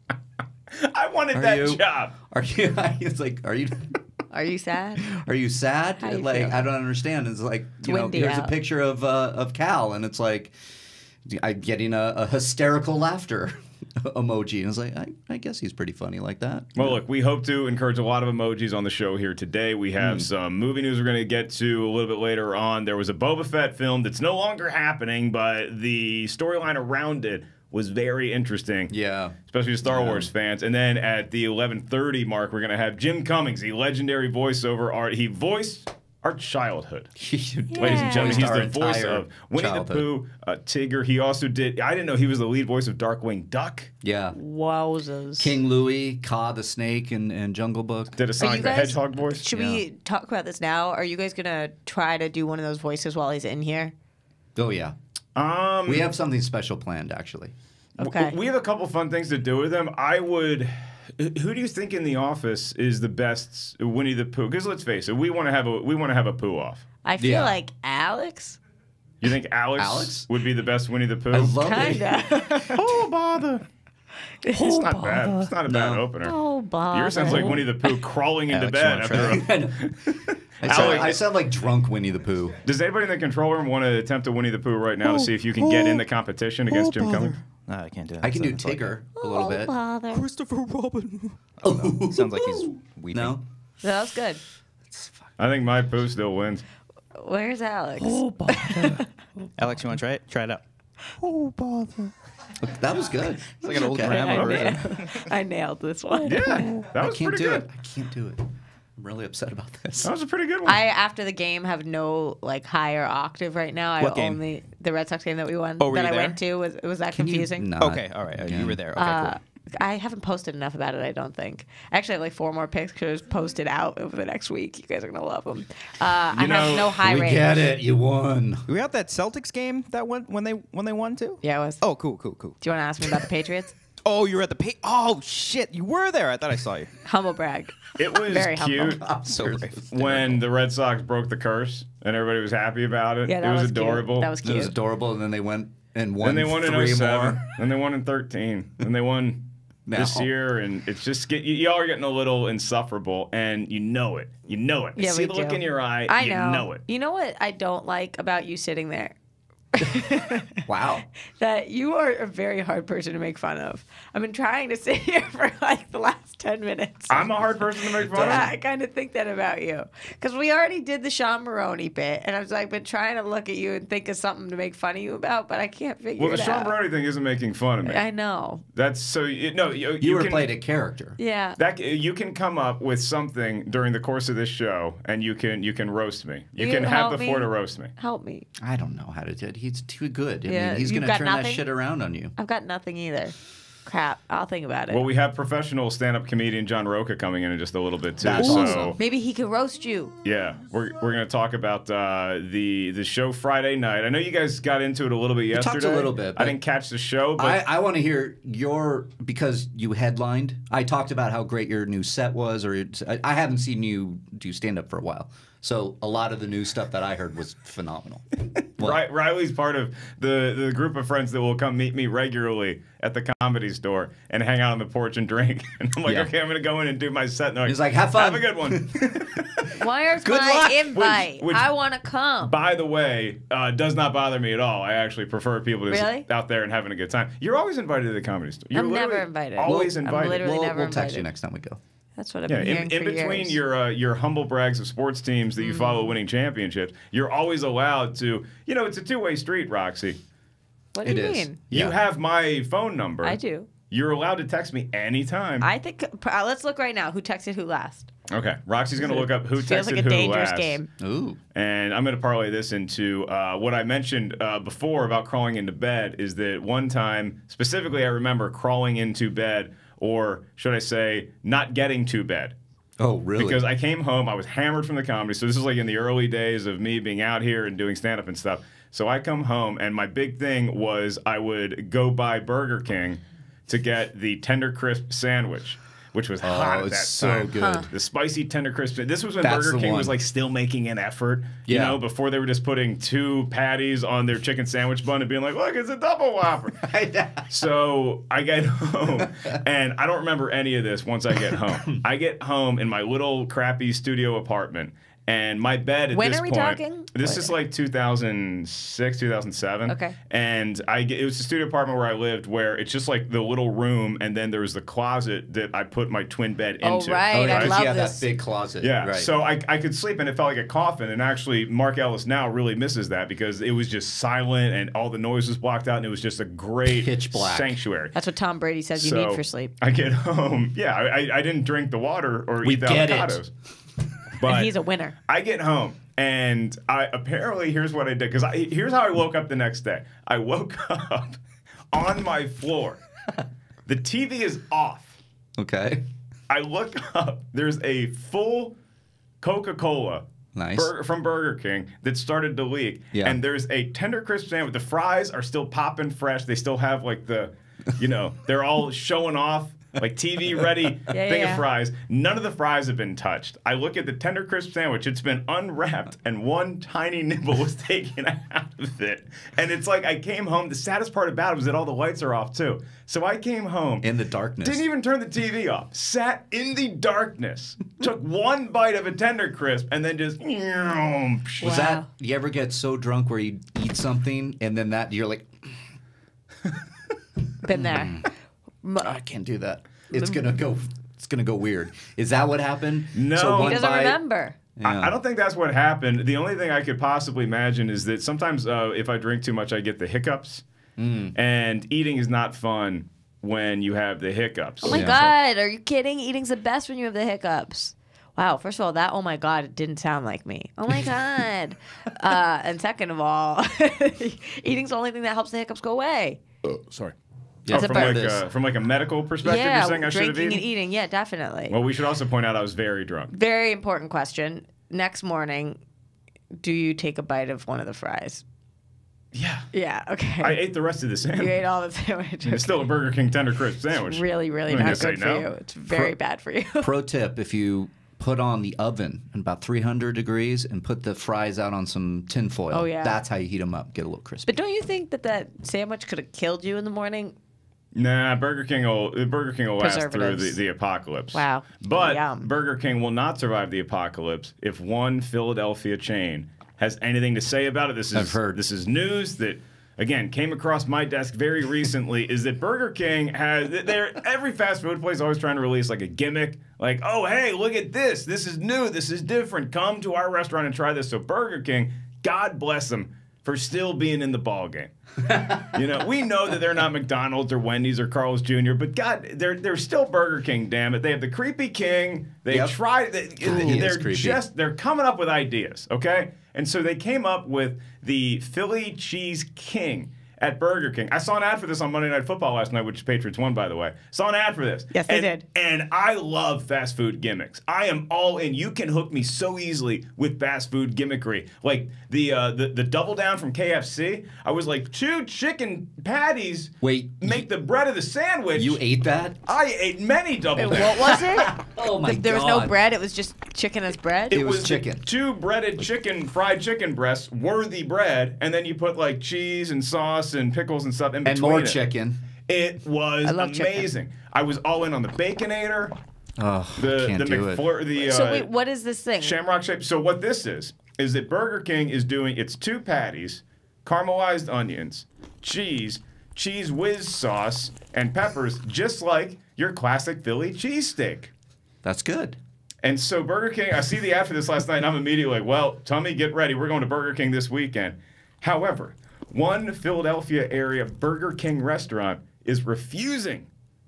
[SPEAKER 3] I wanted that job.
[SPEAKER 1] Are you? It's like, are you?
[SPEAKER 8] Are you sad?
[SPEAKER 1] Are you sad?
[SPEAKER 8] How you
[SPEAKER 1] like
[SPEAKER 8] feel?
[SPEAKER 1] I don't understand. It's like here's a picture of Cal, and it's like I'm getting a hysterical laughter emoji, and it's like I guess he's pretty funny like that.
[SPEAKER 3] Well, look, we hope to encourage a lot of emojis on the show here today. We have some movie news we're going to get to a little bit later on. There was a Boba Fett film that's no longer happening, but the storyline around it was very interesting. Yeah. Especially to Star Wars fans. And then at the 11:30 mark, we're going to have Jim Cummings, the legendary voiceover art. He voiced our childhood. Ladies and gentlemen, he's the voice of Winnie the Pooh, Tigger. He also did, I didn't know he was the lead voice of Darkwing Duck.
[SPEAKER 1] Yeah.
[SPEAKER 8] Wowzers.
[SPEAKER 1] King Louie, Kaa the Snake, and Jungle Book.
[SPEAKER 3] Did a Sonic the Hedgehog voice.
[SPEAKER 8] Should we talk about this now? Are you guys going to try to do one of those voices while he's in here?
[SPEAKER 1] Oh, yeah. We have something special planned, actually.
[SPEAKER 8] Okay.
[SPEAKER 3] We have a couple fun things to do with him. Who do you think in The Office is the best Winnie the Pooh? Because let's face it, we want to have a Pooh off.
[SPEAKER 8] I feel like Alex.
[SPEAKER 3] You think Alex would be the best Winnie the Pooh?
[SPEAKER 1] I love
[SPEAKER 8] Kinda.
[SPEAKER 3] Oh bother! It's not bad. It's not a bad opener.
[SPEAKER 8] Oh bother.
[SPEAKER 3] Yours sounds like Winnie the Pooh crawling into bed after
[SPEAKER 1] I sound like drunk Winnie the Pooh.
[SPEAKER 3] Does anybody in the control room want to attempt a Winnie the Pooh right now to see if you can get in the competition against Jim Cummings?
[SPEAKER 9] No, I can't do that.
[SPEAKER 1] I can do Tigger a little bit.
[SPEAKER 8] Father.
[SPEAKER 9] Christopher Robin. No, sounds like he's weeping.
[SPEAKER 1] No?
[SPEAKER 8] That was good.
[SPEAKER 3] I think my Pooh still wins.
[SPEAKER 8] Where's Alex?
[SPEAKER 9] Alex, you want to try it? Try it out.
[SPEAKER 1] That was good.
[SPEAKER 9] It's like an old grandma version.
[SPEAKER 8] I nailed this one.
[SPEAKER 3] Yeah, that
[SPEAKER 1] I
[SPEAKER 3] was
[SPEAKER 1] can't
[SPEAKER 3] pretty
[SPEAKER 1] do
[SPEAKER 3] good.
[SPEAKER 1] it. I can't do it. I'm really upset about this.
[SPEAKER 3] That was a pretty good one.
[SPEAKER 8] I, after the game, have no like higher octave right now.
[SPEAKER 9] What
[SPEAKER 8] I
[SPEAKER 9] game?
[SPEAKER 8] only the Red Sox game that we won
[SPEAKER 9] Oh, were
[SPEAKER 8] that
[SPEAKER 9] you
[SPEAKER 8] I
[SPEAKER 9] there?
[SPEAKER 8] went to was that
[SPEAKER 1] Can you
[SPEAKER 8] confusing?
[SPEAKER 1] not
[SPEAKER 9] Okay, all right. You were there. Okay, cool.
[SPEAKER 8] I haven't posted enough about it. I don't think. Actually, I have like 4 more pictures posted out over the next week. You guys are gonna love them. I have no high
[SPEAKER 1] We
[SPEAKER 8] range.
[SPEAKER 1] get it. You won.
[SPEAKER 9] Were you at that Celtics game that went when they won too?
[SPEAKER 8] Yeah, I was.
[SPEAKER 9] Oh, cool.
[SPEAKER 8] Do you want to ask me about the Patriots?
[SPEAKER 9] Oh, you were at the Oh shit, you were there. I thought I saw you.
[SPEAKER 8] Humble brag.
[SPEAKER 3] It was
[SPEAKER 8] Very
[SPEAKER 3] cute
[SPEAKER 8] humble.
[SPEAKER 9] So brave.
[SPEAKER 3] when the Red Sox broke the curse and everybody was happy about it.
[SPEAKER 8] Yeah,
[SPEAKER 3] It
[SPEAKER 8] that
[SPEAKER 3] was
[SPEAKER 8] was cute.
[SPEAKER 3] adorable.
[SPEAKER 8] That was
[SPEAKER 1] It
[SPEAKER 8] cute.
[SPEAKER 1] was adorable, and then they went and won
[SPEAKER 3] Then they won in
[SPEAKER 1] 3
[SPEAKER 3] 07.
[SPEAKER 1] more.
[SPEAKER 3] Then they won in 13. Then they won this
[SPEAKER 1] Now.
[SPEAKER 3] year, and it's just y'all are getting a little insufferable, and you know it. You know it.
[SPEAKER 8] Yeah,
[SPEAKER 3] See
[SPEAKER 8] we
[SPEAKER 3] the look
[SPEAKER 8] do.
[SPEAKER 3] in your eye.
[SPEAKER 8] I
[SPEAKER 3] you know it.
[SPEAKER 8] You know what I don't like about you sitting there?
[SPEAKER 1] Wow.
[SPEAKER 8] That you are a very hard person to make fun of. I've been trying to sit here for like the last 10 minutes.
[SPEAKER 3] I'm a hard person to make fun
[SPEAKER 8] Yeah,
[SPEAKER 3] of.
[SPEAKER 8] I kind of think that about you. Because we already did the Sean Maroney bit, and I've like been trying to look at you and think of something to make fun of you about, but I can't figure
[SPEAKER 3] Well,
[SPEAKER 8] it
[SPEAKER 3] the Sean
[SPEAKER 8] out.
[SPEAKER 3] Brody thing isn't making fun of me.
[SPEAKER 8] I know.
[SPEAKER 3] That's so. No,
[SPEAKER 1] You were
[SPEAKER 3] can,
[SPEAKER 1] played a character.
[SPEAKER 8] Yeah.
[SPEAKER 3] That you can come up with something during the course of this show, and you can roast me. You
[SPEAKER 8] You
[SPEAKER 3] can have
[SPEAKER 8] help
[SPEAKER 3] the
[SPEAKER 8] me.
[SPEAKER 3] floor to roast me.
[SPEAKER 8] Help me.
[SPEAKER 1] I don't know how to do it. He's too good. I
[SPEAKER 8] Yeah,
[SPEAKER 1] mean, he's
[SPEAKER 8] you've
[SPEAKER 1] going to
[SPEAKER 8] got
[SPEAKER 1] turn that
[SPEAKER 8] nothing?
[SPEAKER 1] shit around on you.
[SPEAKER 8] I've got nothing either. Crap. I'll think about it.
[SPEAKER 3] Well, we have professional stand-up comedian John Rocha coming in just a little bit too.
[SPEAKER 1] That's
[SPEAKER 3] so
[SPEAKER 1] awesome.
[SPEAKER 8] Maybe he could roast you.
[SPEAKER 3] yeah, we're going to talk about the show Friday night. I know you guys got into it a little bit yesterday.
[SPEAKER 1] talked a little bit,
[SPEAKER 3] I
[SPEAKER 1] but
[SPEAKER 3] didn't catch the show, but
[SPEAKER 1] I want to hear because you headlined. I talked about how great your new set was, I haven't seen you do stand-up for a while. So a lot of the new stuff that I heard was phenomenal.
[SPEAKER 3] Reilly's part of the group of friends that will come meet me regularly at the Comedy Store and hang out on the porch and drink. And I'm like,
[SPEAKER 1] Yeah.
[SPEAKER 3] okay, I'm going to go in and do my set. And they're
[SPEAKER 1] He's like, have fun.
[SPEAKER 3] Have a good one.
[SPEAKER 8] Where's
[SPEAKER 1] Good
[SPEAKER 8] my
[SPEAKER 1] luck.
[SPEAKER 8] invite?
[SPEAKER 3] Which-
[SPEAKER 8] I want to come.
[SPEAKER 3] By the way, does not bother me at all. I actually prefer people to
[SPEAKER 8] Really?
[SPEAKER 3] sit out there and having a good time. You're always invited to the Comedy Store. You're
[SPEAKER 8] I'm never
[SPEAKER 3] literally
[SPEAKER 8] invited.
[SPEAKER 3] Always
[SPEAKER 8] I'm
[SPEAKER 3] invited.
[SPEAKER 8] literally never
[SPEAKER 1] We'll text
[SPEAKER 8] invited.
[SPEAKER 1] you next time we go.
[SPEAKER 8] That's what I've
[SPEAKER 3] Yeah,
[SPEAKER 8] been hearing
[SPEAKER 3] in
[SPEAKER 8] for
[SPEAKER 3] between
[SPEAKER 8] years.
[SPEAKER 3] your humble brags of sports teams that you follow winning championships, you're always allowed to. You know, it's a two-way street, Roxy.
[SPEAKER 8] What do
[SPEAKER 1] It
[SPEAKER 8] you
[SPEAKER 1] is.
[SPEAKER 8] mean?
[SPEAKER 3] You
[SPEAKER 1] Yeah.
[SPEAKER 3] have my phone number.
[SPEAKER 8] I do.
[SPEAKER 3] You're allowed to text me anytime.
[SPEAKER 8] I think. Let's look right now. Who texted who last?
[SPEAKER 3] Okay, Roxy's going to look up who texted
[SPEAKER 8] Feels like a
[SPEAKER 3] who
[SPEAKER 8] dangerous
[SPEAKER 3] last.
[SPEAKER 8] game.
[SPEAKER 1] Ooh.
[SPEAKER 3] And I'm going to parlay this into what I mentioned before about crawling into bed is that one time, specifically I remember crawling into bed, or should I say, not getting to bed.
[SPEAKER 1] Oh, really?
[SPEAKER 3] Because I came home, I was hammered from the comedy. So this is like in the early days of me being out here and doing stand-up and stuff. So I come home, and my big thing was I would go by Burger King to get the Tender Crisp sandwich, which was hot at
[SPEAKER 1] it's
[SPEAKER 3] that
[SPEAKER 1] so
[SPEAKER 3] time.
[SPEAKER 1] good.
[SPEAKER 3] The spicy Tender Crisp. This was when
[SPEAKER 1] That's
[SPEAKER 3] Burger
[SPEAKER 1] the
[SPEAKER 3] King
[SPEAKER 1] one.
[SPEAKER 3] was like still making an effort, you
[SPEAKER 1] Yeah.
[SPEAKER 3] know, before they were just putting 2 patties on their chicken sandwich bun and being like, look, it's a double Whopper. So I get home, and I don't remember any of this once I get home. I get home in my little crappy studio apartment, and my bed at
[SPEAKER 8] When
[SPEAKER 3] this
[SPEAKER 8] are we
[SPEAKER 3] point.
[SPEAKER 8] talking?
[SPEAKER 3] This is like 2006, 2007.
[SPEAKER 8] Okay.
[SPEAKER 3] And it was a studio apartment where I lived, where it's just like the little room, and then there was the closet that I put my twin bed
[SPEAKER 8] Oh,
[SPEAKER 3] into.
[SPEAKER 8] right.
[SPEAKER 1] Oh,
[SPEAKER 8] I
[SPEAKER 1] yeah, 'cause
[SPEAKER 8] love
[SPEAKER 1] you have
[SPEAKER 8] this.
[SPEAKER 1] that big closet.
[SPEAKER 3] Yeah,
[SPEAKER 1] Right.
[SPEAKER 3] so I could sleep, and it felt like a coffin. And actually, Mark Ellis now really misses that because it was just silent, and all the noise was blocked out, and it was just a great
[SPEAKER 1] Pitch black.
[SPEAKER 3] sanctuary.
[SPEAKER 8] That's what Tom Brady says you
[SPEAKER 3] So,
[SPEAKER 8] need for sleep.
[SPEAKER 3] I get home. Yeah, I didn't drink the water or
[SPEAKER 1] We
[SPEAKER 3] eat the
[SPEAKER 1] get it.
[SPEAKER 3] avocados. But
[SPEAKER 8] And he's a winner.
[SPEAKER 3] I get home, and here's what I did. Because here's how I woke up the next day. I woke up on my floor. The TV is off.
[SPEAKER 1] Okay.
[SPEAKER 3] I look up. There's a full Coca-Cola
[SPEAKER 1] Nice.
[SPEAKER 3] from Burger King that started to leak.
[SPEAKER 1] Yeah.
[SPEAKER 3] And there's a Tender Crisp sandwich. The fries are still popping fresh. They still have like they're all showing off. Like TV ready thing of fries. None of the fries have been touched. I look at the Tender Crisp sandwich. It's been unwrapped, and one tiny nibble was taken out of it. And it's like I came home. The saddest part about it was that all the lights are off too. So I came home
[SPEAKER 1] In the darkness.
[SPEAKER 3] Didn't even turn the TV off. Sat in the darkness. Took one bite of a Tender Crisp, and then just.
[SPEAKER 1] Was that, you ever get so drunk where you eat something and then you're like,
[SPEAKER 8] Been there.
[SPEAKER 1] I can't do that. It's gonna go weird. Is that what happened?
[SPEAKER 3] No.
[SPEAKER 1] So
[SPEAKER 8] He doesn't remember.
[SPEAKER 3] I don't think that's what happened. The only thing I could possibly imagine is that sometimes if I drink too much, I get the hiccups. And eating is not fun when you have the hiccups.
[SPEAKER 8] Oh my God, are you kidding? Eating's the best when you have the hiccups. Wow, first of all, that oh my God, it didn't sound like me. Oh my God. And second of all, eating's the only thing that helps the hiccups go away.
[SPEAKER 3] Sorry.
[SPEAKER 1] Yeah,
[SPEAKER 3] from like a medical perspective, you're saying I should have
[SPEAKER 8] drinking
[SPEAKER 3] eaten?
[SPEAKER 8] and eating, yeah, definitely.
[SPEAKER 3] Well, we should also point out I was very drunk.
[SPEAKER 8] Very important question. Next morning, do you take a bite of one of the fries?
[SPEAKER 3] Yeah.
[SPEAKER 8] Yeah, okay.
[SPEAKER 3] I ate the rest of the sandwich.
[SPEAKER 8] You ate all the sandwich.
[SPEAKER 3] It's still a Burger King tender crisp sandwich.
[SPEAKER 8] It's really, really not good for you. It's very bad for you.
[SPEAKER 1] Pro tip, if you put on the oven at about 300 degrees and put the fries out on some tin foil,
[SPEAKER 8] Oh, yeah.
[SPEAKER 1] that's how you heat them up, get a little crispy.
[SPEAKER 8] But don't you think that sandwich could have killed you in the morning?
[SPEAKER 3] Nah, Burger King will last through
[SPEAKER 8] Preservatives.
[SPEAKER 3] the apocalypse.
[SPEAKER 8] Wow.
[SPEAKER 3] But
[SPEAKER 8] Yum.
[SPEAKER 3] Burger King will not survive the apocalypse if one Philadelphia chain has anything to say about it.
[SPEAKER 1] I've heard.
[SPEAKER 3] This is news that, again, came across my desk very recently, is that Burger King has, every fast food place is always trying to release like a gimmick. Like, oh, hey, look at this. This is new. This is different. Come to our restaurant and try this. So Burger King, God bless them for still being in the ball game. You know, we know that they're not McDonald's or Wendy's or Carl's Jr., but God, they're still Burger King, damn it. They have the creepy king. They tried. They're coming up with ideas, okay? And so they came up with the Philly Cheese King at Burger King. I saw an ad for this on Monday Night Football last night, which Patriots won, by the way. Saw an ad for this.
[SPEAKER 8] Yes, they did.
[SPEAKER 3] And I love fast food gimmicks. I am all in. You can hook me so easily with fast food gimmickry. Like the double down from KFC. I was like, 2 chicken patties.
[SPEAKER 1] Wait,
[SPEAKER 3] make the bread of the sandwich.
[SPEAKER 1] You ate that?
[SPEAKER 3] I ate many double downs.
[SPEAKER 8] What was it?
[SPEAKER 1] Oh my God.
[SPEAKER 8] There was no bread. It was just chicken as bread.
[SPEAKER 1] It was chicken.
[SPEAKER 3] 2 breaded fried chicken breasts were the bread, and then you put like cheese and sauce and pickles and stuff in between.
[SPEAKER 1] And more chicken.
[SPEAKER 3] It was amazing.
[SPEAKER 8] Chicken.
[SPEAKER 3] I was all in on the Baconator.
[SPEAKER 1] Oh,
[SPEAKER 3] the
[SPEAKER 1] can't do it.
[SPEAKER 8] So wait, what is this thing?
[SPEAKER 3] Shamrock shape. So what this is that Burger King is doing, it's 2 patties, caramelized onions, cheese whiz sauce, and peppers, just like your classic Philly cheesesteak.
[SPEAKER 1] That's good.
[SPEAKER 3] And so Burger King, I see the ad for this last night, and I'm immediately like, well, Tommy, get ready. We're going to Burger King this weekend. However, one Philadelphia area Burger King restaurant is refusing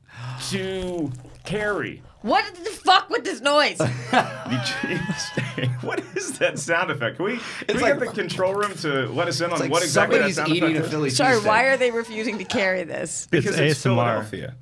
[SPEAKER 3] to carry
[SPEAKER 8] What the fuck with this noise?
[SPEAKER 3] the cheesesteak. What is that sound effect? Can we get the control room to let us in on what exactly that sound effect is?
[SPEAKER 1] Philly
[SPEAKER 8] Sorry,
[SPEAKER 1] cheesesteak.
[SPEAKER 8] why are they refusing to carry this?
[SPEAKER 3] Because it's
[SPEAKER 9] ASMR.
[SPEAKER 3] Philadelphia.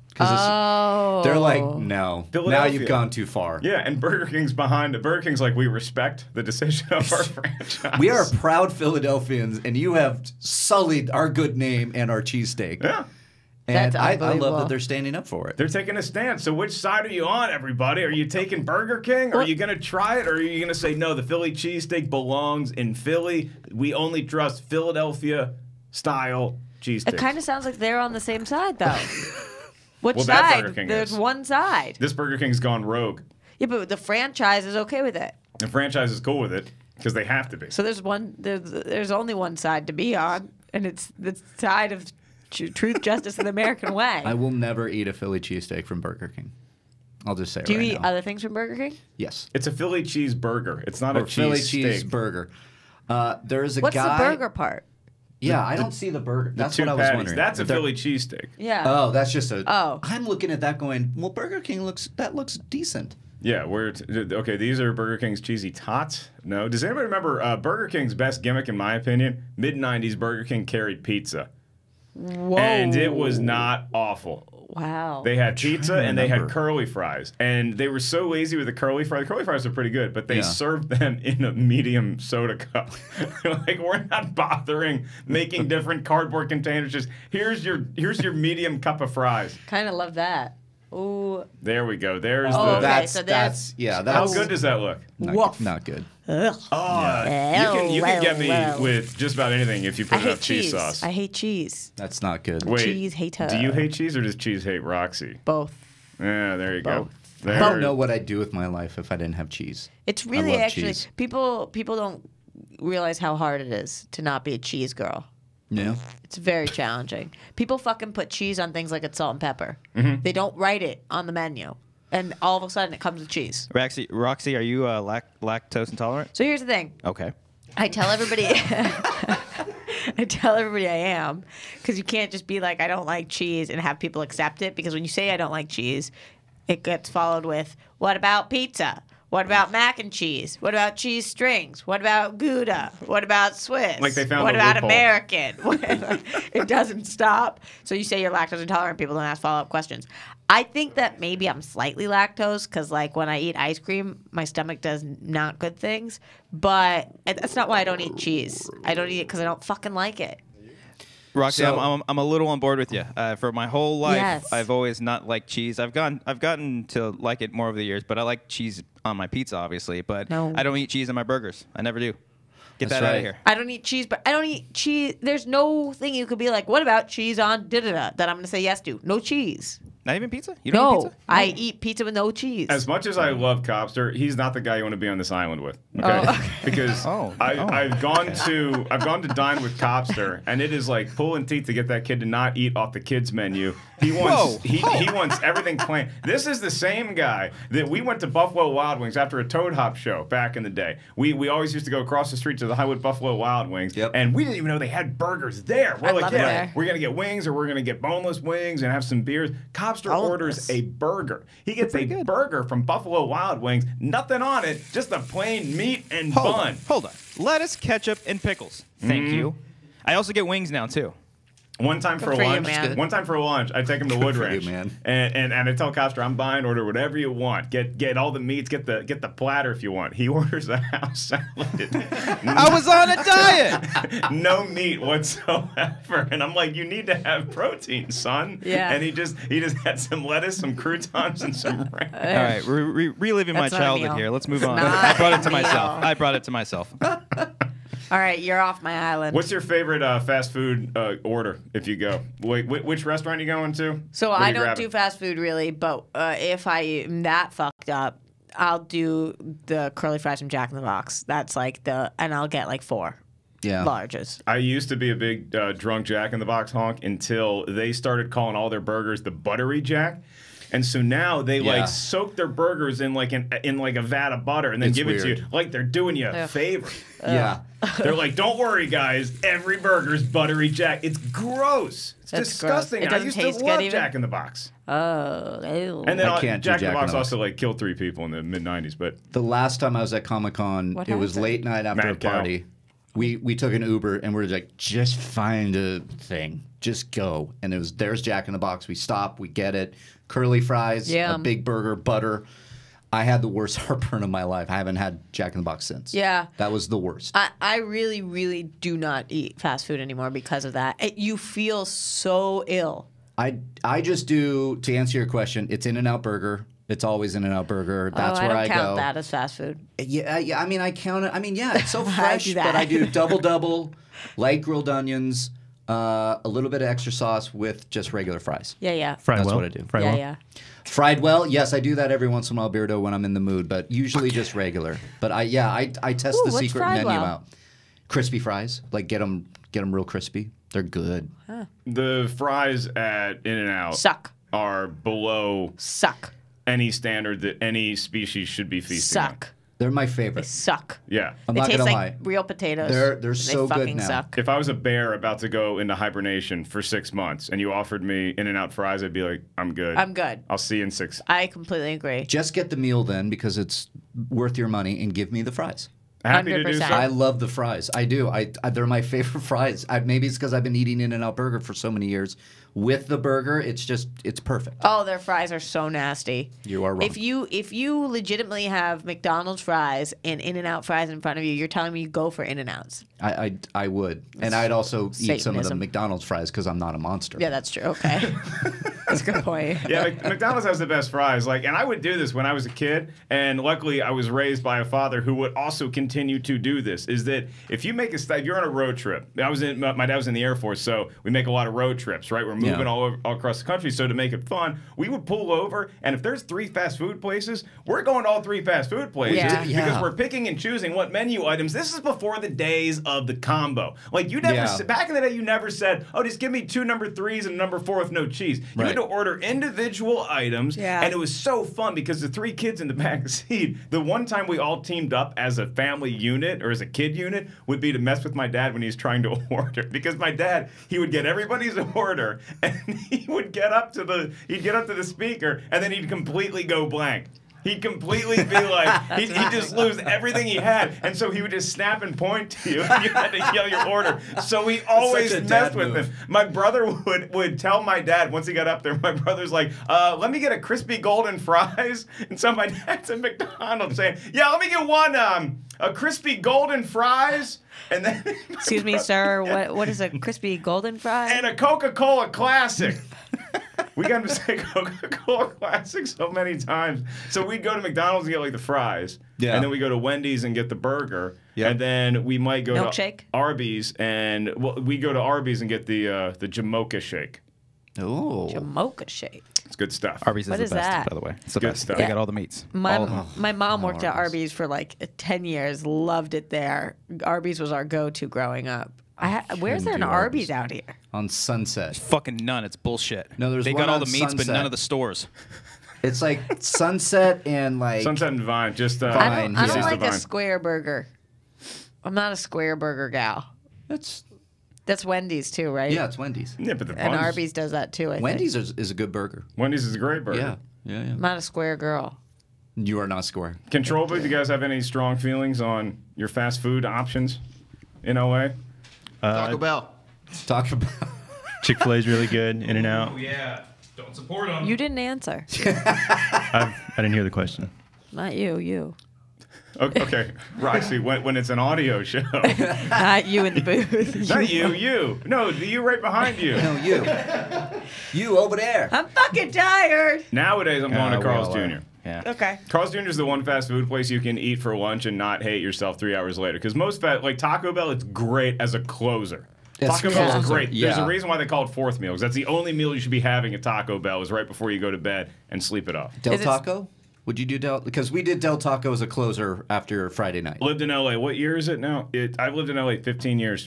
[SPEAKER 8] Oh.
[SPEAKER 1] They're like, no. Now
[SPEAKER 3] Philadelphia.
[SPEAKER 1] you've gone too far.
[SPEAKER 3] Yeah, and Burger King's behind it. Burger King's like, we respect the decision of our franchise.
[SPEAKER 1] We are proud Philadelphians, and you have sullied our good name and our cheesesteak.
[SPEAKER 3] Yeah.
[SPEAKER 1] And
[SPEAKER 8] That's
[SPEAKER 1] I love
[SPEAKER 8] unbelievable.
[SPEAKER 1] that they're standing up for it.
[SPEAKER 3] They're taking a stand. So which side are you on, everybody? Are you taking Burger King? Are you going to try it? Or are you going to say, no, the Philly cheesesteak belongs in Philly. We only trust Philadelphia-style cheesesteak.
[SPEAKER 8] It kind of sounds like they're on the same side, though. Which
[SPEAKER 3] Well, that Burger
[SPEAKER 8] side?
[SPEAKER 3] King
[SPEAKER 8] There's
[SPEAKER 3] is.
[SPEAKER 8] one side.
[SPEAKER 3] This Burger King's gone rogue.
[SPEAKER 8] Yeah, but the franchise is okay with it.
[SPEAKER 3] The franchise is cool with it because they have to be.
[SPEAKER 8] So there's only one side to be on, and it's the side of truth, justice, and the American way.
[SPEAKER 1] I will never eat a Philly cheesesteak from Burger King. I'll just say it
[SPEAKER 8] Do you
[SPEAKER 1] right
[SPEAKER 8] eat
[SPEAKER 1] now.
[SPEAKER 8] other things from Burger King?
[SPEAKER 1] Yes.
[SPEAKER 3] It's a Philly cheeseburger. It's not
[SPEAKER 1] Or
[SPEAKER 3] a
[SPEAKER 1] Philly
[SPEAKER 3] cheese
[SPEAKER 1] cheeseburger. There's a
[SPEAKER 8] What's
[SPEAKER 1] guy.
[SPEAKER 8] the burger part?
[SPEAKER 1] Yeah, I don't see the burger. That's
[SPEAKER 3] The 2
[SPEAKER 1] what I was
[SPEAKER 3] patties.
[SPEAKER 1] wondering.
[SPEAKER 3] That's a
[SPEAKER 1] They're-
[SPEAKER 3] Philly cheesesteak.
[SPEAKER 8] Yeah.
[SPEAKER 1] Oh, that's just a.
[SPEAKER 8] Oh.
[SPEAKER 1] I'm looking at that going, well, Burger King looks decent.
[SPEAKER 3] Yeah, okay, these are Burger King's cheesy tots. No. Does anybody remember Burger King's best gimmick, in my opinion? Mid-90s, Burger King carried pizza.
[SPEAKER 8] Whoa.
[SPEAKER 3] And it was not awful.
[SPEAKER 8] Wow.
[SPEAKER 3] They had pizza and they had
[SPEAKER 1] remember.
[SPEAKER 3] curly fries. And they were so lazy with the curly fries. The curly fries are pretty good, but they
[SPEAKER 1] Yeah.
[SPEAKER 3] served them in a medium soda cup. Like, we're not bothering making different cardboard containers. Just here's your medium cup of fries.
[SPEAKER 8] Kind of love that. Ooh.
[SPEAKER 3] There we go. There's
[SPEAKER 8] Oh,
[SPEAKER 3] the.
[SPEAKER 8] okay.
[SPEAKER 1] That's
[SPEAKER 8] so
[SPEAKER 1] that's yeah.
[SPEAKER 3] How
[SPEAKER 1] That's
[SPEAKER 3] good does that look?
[SPEAKER 1] not good.
[SPEAKER 8] Ugh.
[SPEAKER 3] Oh, you can get me
[SPEAKER 8] well.
[SPEAKER 3] with just about anything if you
[SPEAKER 8] I
[SPEAKER 3] put
[SPEAKER 8] hate
[SPEAKER 3] enough cheese
[SPEAKER 8] cheese.
[SPEAKER 3] sauce.
[SPEAKER 8] I hate cheese.
[SPEAKER 1] That's not good.
[SPEAKER 3] Wait,
[SPEAKER 8] cheese hater.
[SPEAKER 3] do you hate cheese or does cheese hate Roxy?
[SPEAKER 8] Both.
[SPEAKER 3] Yeah, there you go.
[SPEAKER 8] Both.
[SPEAKER 1] I don't know what I'd do with my life if I didn't have cheese.
[SPEAKER 8] It's really
[SPEAKER 1] love
[SPEAKER 8] actually
[SPEAKER 1] cheese.
[SPEAKER 8] people don't realize how hard it is to not be a cheese girl.
[SPEAKER 1] Yeah.
[SPEAKER 8] It's very challenging. People fucking put cheese on things like it's salt and pepper.
[SPEAKER 3] Mm-hmm.
[SPEAKER 8] They don't write it on the menu. And all of a sudden it comes with cheese.
[SPEAKER 9] Roxy, are you lactose intolerant?
[SPEAKER 8] So here's the thing.
[SPEAKER 9] Okay.
[SPEAKER 8] I tell everybody I am, because you can't just be like, I don't like cheese and have people accept it, because when you say I don't like cheese, it gets followed with, what about pizza? What about mac and cheese? What about cheese strings? What about Gouda? What about Swiss?
[SPEAKER 3] Like they found
[SPEAKER 8] what
[SPEAKER 3] a
[SPEAKER 8] about
[SPEAKER 3] loophole.
[SPEAKER 8] American? It doesn't stop. So you say you're lactose intolerant, people don't ask follow-up questions. I think that maybe I'm slightly lactose because, like, when I eat ice cream, my stomach does not good things. But that's not why I don't eat cheese. I don't eat it because I don't fucking like it.
[SPEAKER 9] Roxy,
[SPEAKER 1] So-
[SPEAKER 9] I'm a little on board with you. For my whole life,
[SPEAKER 8] Yes.
[SPEAKER 9] I've always not liked cheese. I've gotten to like it more over the years, but I like cheese on my pizza, obviously. But
[SPEAKER 8] No.
[SPEAKER 9] I don't eat cheese on my burgers. I never do. Get
[SPEAKER 1] That's
[SPEAKER 9] that out
[SPEAKER 1] right.
[SPEAKER 9] of here.
[SPEAKER 8] I don't eat cheese, but I don't eat cheese. There's no thing you could be like, what about cheese on da-da-da that I'm going to say yes to. No cheese.
[SPEAKER 9] Not even pizza? You don't eat
[SPEAKER 8] No,
[SPEAKER 9] pizza?
[SPEAKER 8] I eat pizza with no cheese.
[SPEAKER 3] As much as I love Cobbster, he's not the guy you want to be on this island with. Okay,
[SPEAKER 8] Oh, okay.
[SPEAKER 3] because I've gone to dine with Cobbster, and it is like pulling teeth to get that kid to not eat off the kids menu. He wants he wants everything plain. This is the same guy that we went to Buffalo Wild Wings after a Toad Hop show back in the day. We always used to go across the street to the Highwood Buffalo Wild Wings, and we didn't even know they had burgers there. We're
[SPEAKER 8] I
[SPEAKER 3] like,
[SPEAKER 8] love it there.
[SPEAKER 3] we're gonna get wings or we're gonna get boneless wings and have some beers. Cobbster orders a burger. He gets a burger from Buffalo Wild Wings, nothing on it, just a plain meat and bun.
[SPEAKER 9] Hold on. Lettuce, ketchup, and pickles. Thank you. I also get wings now, too.
[SPEAKER 3] One time for
[SPEAKER 8] for you,
[SPEAKER 3] lunch,
[SPEAKER 8] man.
[SPEAKER 3] I take him to Wood
[SPEAKER 1] for you,
[SPEAKER 3] Ranch,
[SPEAKER 1] man.
[SPEAKER 3] and I tell Cobbster, I'm buying, order whatever you want. Get all the meats, get the platter if you want. He orders a house salad.
[SPEAKER 9] I was on a diet.
[SPEAKER 3] No meat whatsoever, and I'm like, you need to have protein, son.
[SPEAKER 8] Yeah.
[SPEAKER 3] And he just had some lettuce, some croutons, and some ranch.
[SPEAKER 9] All right, we're reliving my
[SPEAKER 8] That's not a
[SPEAKER 9] childhood
[SPEAKER 8] meal.
[SPEAKER 9] here. Let's move on.
[SPEAKER 8] Not
[SPEAKER 9] I brought it to
[SPEAKER 8] a
[SPEAKER 9] myself.
[SPEAKER 8] meal.
[SPEAKER 9] I brought it to myself.
[SPEAKER 8] All right, you're off my island.
[SPEAKER 3] What's your favorite fast food order if you go? Wait, which restaurant are you going to?
[SPEAKER 8] So
[SPEAKER 3] What are
[SPEAKER 8] I
[SPEAKER 3] you
[SPEAKER 8] don't
[SPEAKER 3] grabbing?
[SPEAKER 8] do fast food really, but if I am that fucked up, I'll do the curly fries from Jack in the Box. That's like and I'll get like 4 larges.
[SPEAKER 3] I used to be a big drunk Jack in the Box honk until they started calling all their burgers the Buttery Jack. And so now they like soak their burgers in like a vat of butter and then
[SPEAKER 1] It's
[SPEAKER 3] give it to
[SPEAKER 1] weird.
[SPEAKER 3] you like they're doing you a favor.
[SPEAKER 1] Yeah.
[SPEAKER 3] They're like, don't worry, guys. Every burger's Buttery Jack. It's gross. It's
[SPEAKER 8] That's
[SPEAKER 3] disgusting.
[SPEAKER 8] gross. It
[SPEAKER 3] I
[SPEAKER 8] doesn't
[SPEAKER 3] used
[SPEAKER 8] taste
[SPEAKER 3] to
[SPEAKER 8] good
[SPEAKER 3] love
[SPEAKER 8] even?
[SPEAKER 3] Jack in the Box.
[SPEAKER 8] Oh, ew.
[SPEAKER 3] And then
[SPEAKER 1] I can't do
[SPEAKER 3] Jack in the
[SPEAKER 1] Jack in
[SPEAKER 3] Box
[SPEAKER 1] the Box.
[SPEAKER 3] also like killed 3 people in the mid '90s. But
[SPEAKER 1] The last time I was at Comic-Con,
[SPEAKER 8] What
[SPEAKER 1] it was
[SPEAKER 8] happened?
[SPEAKER 1] late night after
[SPEAKER 3] Mad
[SPEAKER 1] a
[SPEAKER 3] cow.
[SPEAKER 1] party. We took an Uber and we are like, just find a thing. Just go. And there's Jack in the Box. We stop, we get it. Curly fries, a
[SPEAKER 8] Yum.
[SPEAKER 1] big burger, butter. I had the worst heartburn of my life. I haven't had Jack in the Box since.
[SPEAKER 8] Yeah.
[SPEAKER 1] That was the worst.
[SPEAKER 8] I really, really do not eat fast food anymore because of that. You feel so ill.
[SPEAKER 1] I just do, to answer your question, it's In-N-Out Burger. It's always In-N-Out Burger. That's
[SPEAKER 8] I
[SPEAKER 1] where
[SPEAKER 8] don't
[SPEAKER 1] I
[SPEAKER 8] count
[SPEAKER 1] go.
[SPEAKER 8] that as fast food.
[SPEAKER 1] Yeah, I mean, I count it. I mean, yeah, it's so
[SPEAKER 8] I
[SPEAKER 1] fresh,
[SPEAKER 8] do that.
[SPEAKER 1] but I do double, light grilled onions, a little bit of extra sauce with just regular fries.
[SPEAKER 8] Yeah.
[SPEAKER 1] That's what I do.
[SPEAKER 8] Yeah.
[SPEAKER 1] Fried well, yes, I do that every once in a while, Beardo, when I'm in the mood, but usually just regular. But I test
[SPEAKER 8] Ooh,
[SPEAKER 1] the
[SPEAKER 8] what's
[SPEAKER 1] secret
[SPEAKER 8] fried
[SPEAKER 1] menu
[SPEAKER 8] well?
[SPEAKER 1] out. Crispy fries, like get them real crispy. They're good.
[SPEAKER 3] the fries at In-N-Out
[SPEAKER 8] Suck.
[SPEAKER 3] are below
[SPEAKER 8] Suck.
[SPEAKER 3] any standard that any species should be feasting on.
[SPEAKER 8] Suck.
[SPEAKER 1] They're my
[SPEAKER 8] They
[SPEAKER 1] favorite.
[SPEAKER 8] suck.
[SPEAKER 3] Yeah.
[SPEAKER 1] I'm
[SPEAKER 8] They
[SPEAKER 1] not
[SPEAKER 8] taste
[SPEAKER 1] gonna
[SPEAKER 8] like
[SPEAKER 1] lie.
[SPEAKER 8] real potatoes.
[SPEAKER 1] They're
[SPEAKER 8] They
[SPEAKER 1] so good
[SPEAKER 8] fucking
[SPEAKER 1] now.
[SPEAKER 8] suck.
[SPEAKER 3] If I was a bear about to go into hibernation for 6 months and you offered me In-N-Out fries, I'd be like, I'm good.
[SPEAKER 8] I'm good.
[SPEAKER 3] I'll see you in 6.
[SPEAKER 8] I completely agree.
[SPEAKER 1] Just get the meal then because it's worth your money and give me the fries.
[SPEAKER 3] Happy to do
[SPEAKER 8] 100%.
[SPEAKER 3] so.
[SPEAKER 1] I love the fries. I do. They're my favorite fries. Maybe it's because I've been eating In-N-Out Burger for so many years. With the burger, it's perfect.
[SPEAKER 8] Oh, their fries are so nasty.
[SPEAKER 1] You are wrong.
[SPEAKER 8] If you legitimately have McDonald's fries and In-N-Out fries in front of you, you're telling me you go for In-N-Outs.
[SPEAKER 1] I would. And I'd also eat some of the
[SPEAKER 8] Satanism.
[SPEAKER 1] McDonald's fries because I'm not a monster.
[SPEAKER 8] Yeah, that's true. Okay. That's a good point.
[SPEAKER 3] Yeah, McDonald's has the best fries. Like, and I would do this when I was a kid, and luckily I was raised by a father who would also continue to do this. Is that if you make if you're on a road trip, my dad was in the Air Force, so we make a lot of road trips, right? We're moving all across the country, so to make it fun, we would pull over, and if there's 3 fast food places, we're going to all 3 fast food places because we're picking and choosing what menu items. This is before the days of the combo. Like you never back in the day, you never said, "Oh, just give me 2 number 3s and a number 4 with no cheese." You had to order individual items, and it was so fun because the 3 kids in the back seat, the one time we all teamed up as a family unit or as a kid unit would be to mess with my dad when he's trying to order. Because my dad, he would get everybody's order and he would get up to the speaker and then he'd completely go blank. He'd completely be like, he'd just lose everything he had. And so he would just snap and point to you. And you had to yell your order. So we always messed with him. My brother would tell my dad, once he got up there, my brother's like, let me get a crispy golden fries. And so my dad's at McDonald's saying, yeah, let me get one, a crispy golden fries. And then
[SPEAKER 8] excuse me, sir, what is a crispy golden fry?
[SPEAKER 3] And a Coca-Cola Classic. We got him to say Coca-Cola Classic so many times. So we'd go to McDonald's and get like the fries. Yeah. And then we go to Wendy's and get the burger. Yeah. And then we might go to Arby's and we go to Arby's and get the Jamocha shake.
[SPEAKER 8] Oh. Jamocha shake.
[SPEAKER 3] It's good stuff.
[SPEAKER 9] Arby's is the best, by the way. It's the best stuff. They got all the meats.
[SPEAKER 8] My mom worked at Arby's for like 10 years. Loved it there. Arby's was our go-to growing up. Where's there an Arby's out here?
[SPEAKER 1] On Sunset.
[SPEAKER 9] There's fucking none. It's bullshit.
[SPEAKER 1] No, there's
[SPEAKER 9] They
[SPEAKER 1] one
[SPEAKER 9] got all
[SPEAKER 1] on
[SPEAKER 9] the meats,
[SPEAKER 1] Sunset.
[SPEAKER 9] but none of the stores.
[SPEAKER 1] It's like Sunset and like
[SPEAKER 3] Sunset and Vine. Just
[SPEAKER 8] Vine. I don't like a square burger. I'm not a square burger gal. That's Wendy's too, right?
[SPEAKER 1] Yeah, it's Wendy's.
[SPEAKER 3] Yeah, but
[SPEAKER 8] and Arby's does that too. I
[SPEAKER 1] Wendy's
[SPEAKER 8] think.
[SPEAKER 1] is a good burger.
[SPEAKER 3] Wendy's is a great burger.
[SPEAKER 1] Yeah.
[SPEAKER 8] I'm not a square girl.
[SPEAKER 1] You are not square.
[SPEAKER 3] Control Booth, do you guys have any strong feelings on your fast food options in LA?
[SPEAKER 5] Taco Bell.
[SPEAKER 1] Taco Bell.
[SPEAKER 10] Chick-fil-A is really good. In-N-Out.
[SPEAKER 9] Oh yeah, don't support them.
[SPEAKER 8] You didn't answer.
[SPEAKER 10] I didn't hear the question.
[SPEAKER 8] Not you. You.
[SPEAKER 3] Okay, Roxy, when it's an audio show.
[SPEAKER 8] Not you in the booth.
[SPEAKER 3] Not you. No, you right behind you.
[SPEAKER 1] No, you. You over there.
[SPEAKER 8] I'm fucking tired.
[SPEAKER 3] Nowadays, I'm going to Carl's Jr.
[SPEAKER 9] Yeah.
[SPEAKER 8] Okay.
[SPEAKER 3] Carl's Jr. is the one fast food place you can eat for lunch and not hate yourself 3 hours later. Because like Taco Bell, it's great as a closer. Taco Bell is great. Yeah. There's a reason why they call it fourth meal. Because that's the only meal you should be having at Taco Bell is right before you go to bed and sleep it off.
[SPEAKER 1] Del Taco? Would you do Del? Because we did Del Taco as a closer after Friday night.
[SPEAKER 3] Lived in LA. What year is it now? I've lived in LA 15 years.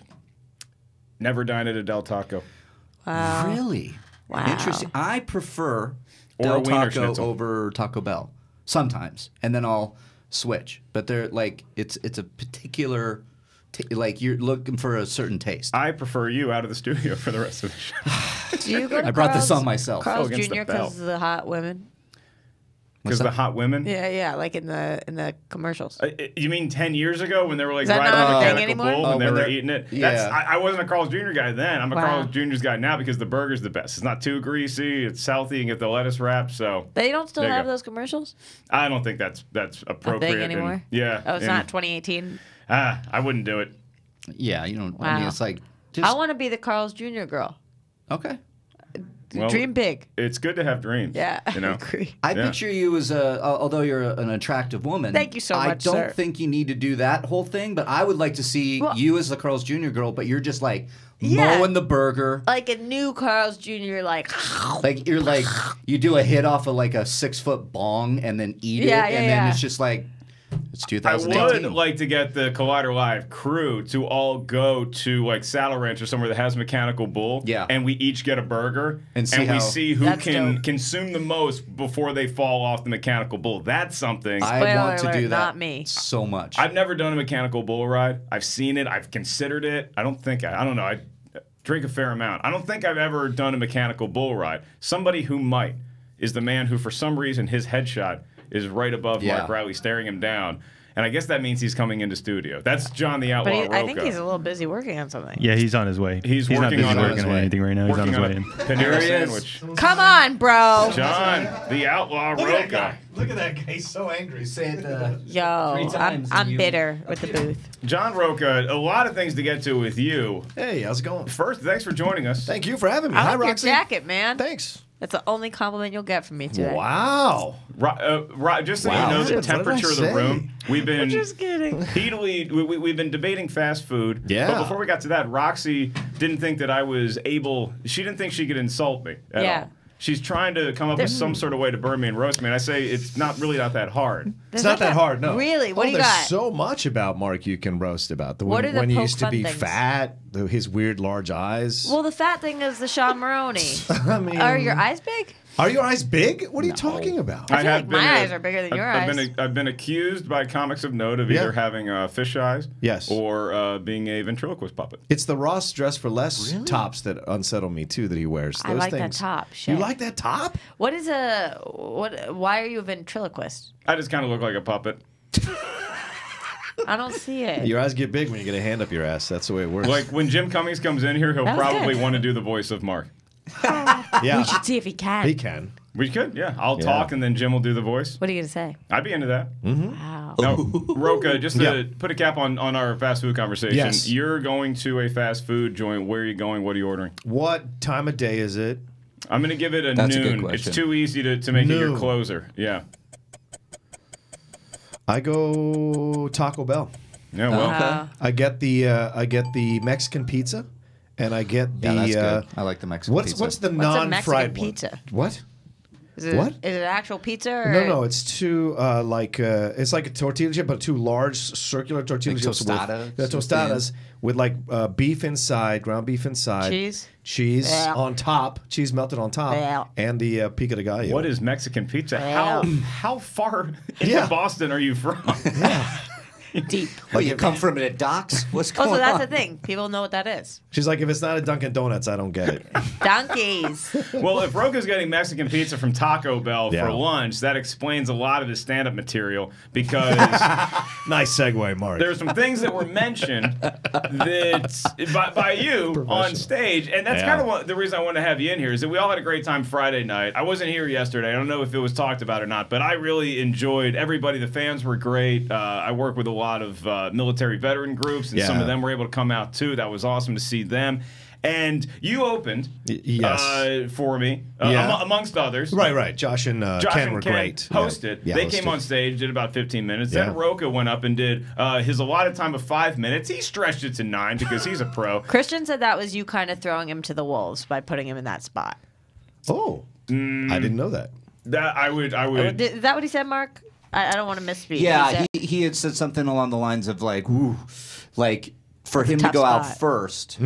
[SPEAKER 3] Never dined at a Del Taco.
[SPEAKER 8] Wow.
[SPEAKER 1] Really?
[SPEAKER 8] Wow.
[SPEAKER 1] Interesting. I prefer Del Taco over Taco Bell sometimes, and then I'll switch. But they're like it's a particular. Like you're looking for a certain taste.
[SPEAKER 3] I prefer you out of the studio for the rest of the show.
[SPEAKER 8] Do you go to
[SPEAKER 1] I brought this on myself.
[SPEAKER 8] Carl's Jr. because of the hot women.
[SPEAKER 3] Because the hot women?
[SPEAKER 8] Yeah, like in the commercials.
[SPEAKER 3] You mean 10 years ago when they were like
[SPEAKER 8] riding
[SPEAKER 3] the
[SPEAKER 8] thing
[SPEAKER 3] mechanical bull when they were eating it?
[SPEAKER 1] Yeah.
[SPEAKER 3] I wasn't a Carl's Jr. guy then. I'm a Carl's Jr.'s guy now because the burger's the best. It's not too greasy. It's healthy. You can get the lettuce wrap. So
[SPEAKER 8] they don't still have those commercials?
[SPEAKER 3] I don't think that's appropriate.
[SPEAKER 8] A thing anymore?
[SPEAKER 3] Yeah.
[SPEAKER 8] Oh, it's not 2018?
[SPEAKER 3] I wouldn't do it.
[SPEAKER 1] Yeah, you don't.
[SPEAKER 8] Wow.
[SPEAKER 1] I mean, it's like.
[SPEAKER 8] I want to be the Carl's Jr. girl.
[SPEAKER 1] Okay.
[SPEAKER 3] Well,
[SPEAKER 8] dream big.
[SPEAKER 3] It's good to have dreams.
[SPEAKER 8] Yeah,
[SPEAKER 3] you know?
[SPEAKER 8] I agree.
[SPEAKER 1] I picture you as although you're an attractive woman.
[SPEAKER 8] Thank you so much,
[SPEAKER 1] I don't think you need to do that whole thing, but I would like to see you as the Carl's Jr. girl, but you're just like mowing the burger.
[SPEAKER 8] Like a new Carl's Jr. Like
[SPEAKER 1] you're like, you do a hit off of like a 6-foot bong and then eat it, and then it's just like, it's 2018.
[SPEAKER 3] I would like to get the Collider Live crew to all go to like Saddle Ranch or somewhere that has mechanical bull. Yeah. And we each get a burger and we see who can consume the most before they fall off the mechanical bull. That's something.
[SPEAKER 1] I want to do that.
[SPEAKER 8] Not me.
[SPEAKER 1] So much.
[SPEAKER 3] I've never done a mechanical bull ride. I've seen it. I've considered it. I don't know. I drink a fair amount. I don't think I've ever done a mechanical bull ride. Somebody who might is the man who, for some reason, his headshot is right above Mark Reilly, staring him down. And I guess that means he's coming into studio. That's John the Outlaw Rocha.
[SPEAKER 8] I think he's a little busy working on something.
[SPEAKER 10] Yeah, he's on his way.
[SPEAKER 3] He's
[SPEAKER 10] not
[SPEAKER 3] working
[SPEAKER 10] busy
[SPEAKER 3] on
[SPEAKER 10] working on anything right now. He's on his way in.
[SPEAKER 3] Panera sandwich.
[SPEAKER 8] Come on, bro.
[SPEAKER 3] John the Outlaw Rocha.
[SPEAKER 11] Look at that guy. He's so angry. Say it.
[SPEAKER 8] Yo, I'm bitter with the booth.
[SPEAKER 3] John Rocha, a lot of things to get to with you.
[SPEAKER 11] Hey, how's it going?
[SPEAKER 3] First, thanks for joining us.
[SPEAKER 11] Thank you for having me.
[SPEAKER 8] I
[SPEAKER 11] Hi,
[SPEAKER 8] like
[SPEAKER 11] Roxy.
[SPEAKER 8] your jacket, man.
[SPEAKER 11] Thanks.
[SPEAKER 8] That's the only compliment you'll get from me today.
[SPEAKER 12] Wow.
[SPEAKER 3] Just so you know the temperature of the room, we've been
[SPEAKER 8] just kidding.
[SPEAKER 3] Heatedly, we've been debating fast food.
[SPEAKER 12] Yeah.
[SPEAKER 3] But before we got to that, Roxy didn't think that I was able. She didn't think she could insult me at all. She's trying to come up with some sort of way to burn me and roast me. And I say it's not that hard.
[SPEAKER 12] It's not that hard, no.
[SPEAKER 8] Really? What do you
[SPEAKER 12] there's
[SPEAKER 8] got?
[SPEAKER 12] so much about Mark you can roast about.
[SPEAKER 8] What are the
[SPEAKER 12] when he
[SPEAKER 8] poke
[SPEAKER 12] used to
[SPEAKER 8] fun
[SPEAKER 12] be
[SPEAKER 8] things?
[SPEAKER 12] fat, his weird large eyes.
[SPEAKER 8] Well, the fat thing is the Sean Maroney.
[SPEAKER 12] I mean,
[SPEAKER 8] Are your eyes big?
[SPEAKER 12] Are your eyes big? What are you talking about?
[SPEAKER 8] I feel like my eyes are bigger than your eyes.
[SPEAKER 3] I've been accused by comics of note of either having fish eyes, or being a ventriloquist puppet.
[SPEAKER 12] It's the Ross Dress for Less tops that unsettle me too that he wears.
[SPEAKER 8] I like that top. Shit.
[SPEAKER 12] You like that top?
[SPEAKER 8] What is why are you a ventriloquist?
[SPEAKER 3] I just kind of look like a puppet.
[SPEAKER 8] I don't see it.
[SPEAKER 12] Your eyes get big when you get a hand up your ass. That's the way it works.
[SPEAKER 3] Like when Jim Cummings comes in here, he'll probably want to do the voice of Mark.
[SPEAKER 8] We should see if he can.
[SPEAKER 12] He can.
[SPEAKER 3] We could, yeah. I'll talk and then Jim will do the voice.
[SPEAKER 8] What are you going to say?
[SPEAKER 3] I'd be into that.
[SPEAKER 8] Wow.
[SPEAKER 3] Now, Rocha, just to put a cap on our fast food conversation,
[SPEAKER 12] Yes.
[SPEAKER 3] You're going to a fast food joint. Where are you going? What are you ordering?
[SPEAKER 12] What time of day is it?
[SPEAKER 3] I'm going to give it a
[SPEAKER 1] That's a good
[SPEAKER 3] noon.
[SPEAKER 1] question.
[SPEAKER 3] It's too easy to make it your
[SPEAKER 12] Noon.
[SPEAKER 3] closer. Yeah.
[SPEAKER 12] I go Taco Bell.
[SPEAKER 3] Yeah, well.
[SPEAKER 12] I get the Mexican pizza, and I get the.
[SPEAKER 1] that's good. I like the Mexican pizza.
[SPEAKER 12] What's the
[SPEAKER 8] What's a Mexican
[SPEAKER 12] non-fried one?
[SPEAKER 8] pizza?
[SPEAKER 12] What?
[SPEAKER 8] Is it,
[SPEAKER 12] What?
[SPEAKER 8] Is it actual pizza? Or?
[SPEAKER 12] No, it's two it's like a tortilla chip, but two large circular tortilla
[SPEAKER 1] Like
[SPEAKER 12] chips
[SPEAKER 1] tostadas?
[SPEAKER 12] with tostadas with like beef inside, ground beef inside, cheese
[SPEAKER 8] Yeah.
[SPEAKER 12] on top, cheese melted on top,
[SPEAKER 8] Yeah.
[SPEAKER 12] and the pico de gallo.
[SPEAKER 3] What is Mexican pizza?
[SPEAKER 8] Yeah.
[SPEAKER 3] How far into Boston are you from?
[SPEAKER 8] Deep.
[SPEAKER 1] Oh, you come from it at Doc's? What's going
[SPEAKER 8] Also, that's
[SPEAKER 1] on?
[SPEAKER 8] the thing. People know what that is.
[SPEAKER 12] She's like, if it's not a Dunkin' Donuts, I don't get it.
[SPEAKER 8] Donkeys.
[SPEAKER 3] Well, if Rocha's getting Mexican pizza from Taco Bell
[SPEAKER 12] Yeah.
[SPEAKER 3] for lunch, that explains a lot of his stand-up material because
[SPEAKER 12] Nice segue, Mark.
[SPEAKER 3] there's some things that were mentioned that by you on stage, and that's kind of the reason I wanted to have you in here is that we all had a great time Friday night. I wasn't here yesterday. I don't know if it was talked about or not, but I really enjoyed everybody. The fans were great. I work with a lot of military veteran groups, and some of them were able to come out too. That was awesome to see them. And you opened for me, amongst others.
[SPEAKER 12] Right. Josh and Ken were great.
[SPEAKER 3] Hosted.
[SPEAKER 12] Yeah,
[SPEAKER 3] They
[SPEAKER 12] hosted.
[SPEAKER 3] came on stage, did about 15 minutes.
[SPEAKER 12] Yeah.
[SPEAKER 3] Then Rocha went up and did his allotted time of 5 minutes. He stretched it to 9 because he's a pro.
[SPEAKER 8] Christian said that was you kind of throwing him to the wolves by putting him in that spot.
[SPEAKER 12] Oh, I didn't know that.
[SPEAKER 3] That I would.
[SPEAKER 8] Is that what he said, Mark? I don't want to misspeak.
[SPEAKER 1] Yeah, he had said something along the lines of like, "Ooh," like for him to
[SPEAKER 8] tough
[SPEAKER 1] go out
[SPEAKER 8] spot.
[SPEAKER 1] first.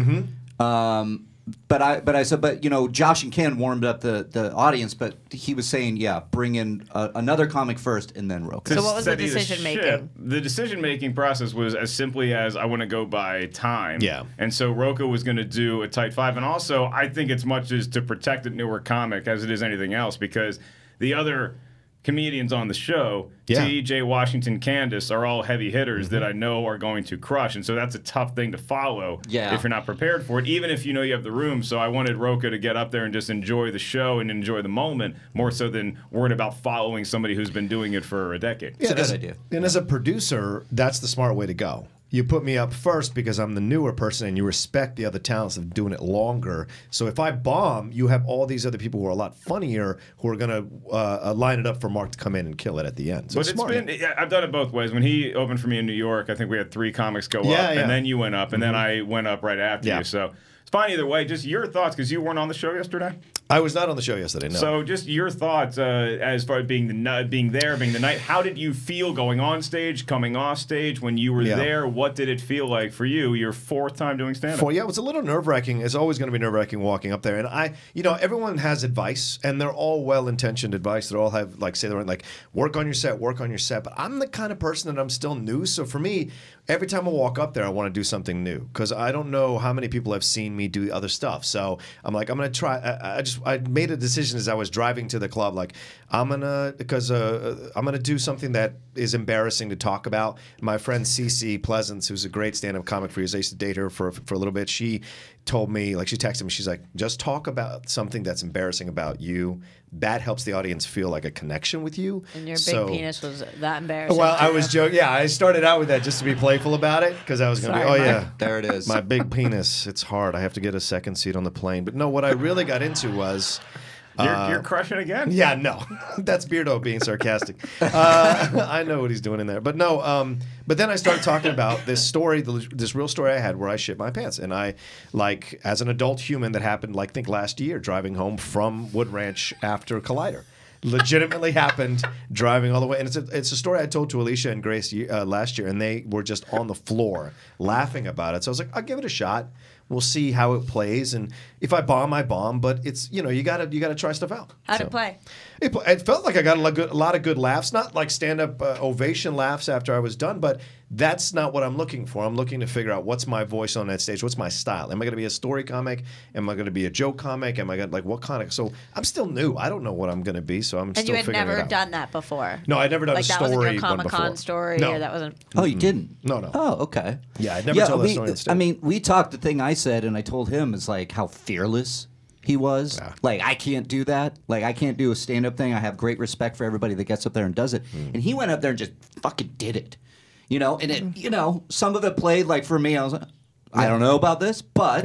[SPEAKER 1] But I said, but you know, Josh and Ken warmed up the audience, but he was saying, bring in another comic first and then Rocha.
[SPEAKER 8] So what was the
[SPEAKER 3] Steady
[SPEAKER 8] decision
[SPEAKER 3] ship.
[SPEAKER 8] making?
[SPEAKER 3] The decision making process was as simply as I want to go by time.
[SPEAKER 12] Yeah.
[SPEAKER 3] And so Rocha was going to do a tight 5, and also I think it's much as to protect a newer comic as it is anything else because the other comedians on the show, T, J, Washington, Candace, are all heavy hitters that I know are going to crush. And so that's a tough thing to follow if you're not prepared for it, even if you know you have the room. So I wanted Rocha to get up there and just enjoy the show and enjoy the moment more so than worried about following somebody who's been doing it for a decade.
[SPEAKER 12] Yeah,
[SPEAKER 1] It's a good idea.
[SPEAKER 12] And as a producer, that's the smart way to go. You put me up first because I'm the newer person and you respect the other talents of doing it longer. So if I bomb, you have all these other people who are a lot funnier who are going to line it up for Mark to come in and kill it at the end. So
[SPEAKER 3] But
[SPEAKER 12] it's smart.
[SPEAKER 3] I've done it both ways. When he opened for me in New York, I think we had 3 comics go up, and then you went up, and then I went up right after you. So it's fine either way. Just your thoughts, because you weren't on the show yesterday.
[SPEAKER 12] I was not on the show yesterday, no.
[SPEAKER 3] So just your thoughts as far as being the night. How did you feel going on stage, coming off stage when you were there? What did it feel like for you? Your 4th time doing stand-up.
[SPEAKER 12] Yeah, it was a little nerve-wracking. It's always going to be nerve-wracking walking up there. And everyone has advice, and they're all well-intentioned advice. They all have, work on your set. But I'm the kind of person that I'm still new. So for me, every time I walk up there, I want to do something new because I don't know how many people have seen me do other stuff. So I'm like, I'm going to try. I made a decision as I was driving to the club, I'm gonna do something that is embarrassing to talk about. My friend Cece Pleasance, who's a great stand-up comic for years, I used to date her for a little bit. She told me, she texted me, she's like, just talk about something that's embarrassing about you. That helps the audience feel like a connection with you.
[SPEAKER 8] And your big penis was that embarrassing.
[SPEAKER 12] Well, I was joking. Yeah, I started out with that just to be playful about it because I was going to be,
[SPEAKER 1] there it is.
[SPEAKER 12] My big penis. It's hard. I have to get a second seat on the plane. But no, what I really got into was
[SPEAKER 3] You're crushing again?
[SPEAKER 12] Yeah, no. That's Beardo being sarcastic. I know what he's doing in there. But no, but then I started talking about this story, this real story I had where I shit my pants. And I, like, as an adult human that happened, like, I think last year, driving home from Wood Ranch after Collider. Legitimately happened driving all the way. And it's a story I told to Alicia and Grace last year, and they were just on the floor laughing about it. So I was like, I'll give it a shot. We'll see how it plays, and if I bomb, I bomb. But it's you gotta try stuff out.
[SPEAKER 8] How'd it play?
[SPEAKER 12] It felt like I got a lot of good laughs, not like stand-up ovation laughs after I was done, but that's not what I'm looking for. I'm looking to figure out what's my voice on that stage, what's my style. Am I going to be a story comic? Am I going to be a joke comic? Am I going what kind of? So I'm still new. I don't know what I'm going to be, so I'm still figuring it out.
[SPEAKER 8] And you had never done that before?
[SPEAKER 12] No, I'd never done a story
[SPEAKER 8] that wasn't your
[SPEAKER 12] one
[SPEAKER 8] Comic-Con
[SPEAKER 12] before.
[SPEAKER 8] story,
[SPEAKER 12] No.
[SPEAKER 8] or that wasn't.
[SPEAKER 1] Oh, you didn't?
[SPEAKER 12] No.
[SPEAKER 1] Oh, okay.
[SPEAKER 12] Yeah, I'd never told that story on stage.
[SPEAKER 1] I mean, we talked. The thing I said, and I told him, is like how fearless he was. Yeah. Like, I can't do that. Like, I can't do a stand-up thing. I have great respect for everybody that gets up there and does it. And he went up there and just fucking did it. And it, some of it played, like, for me, I was like, I don't know about this, but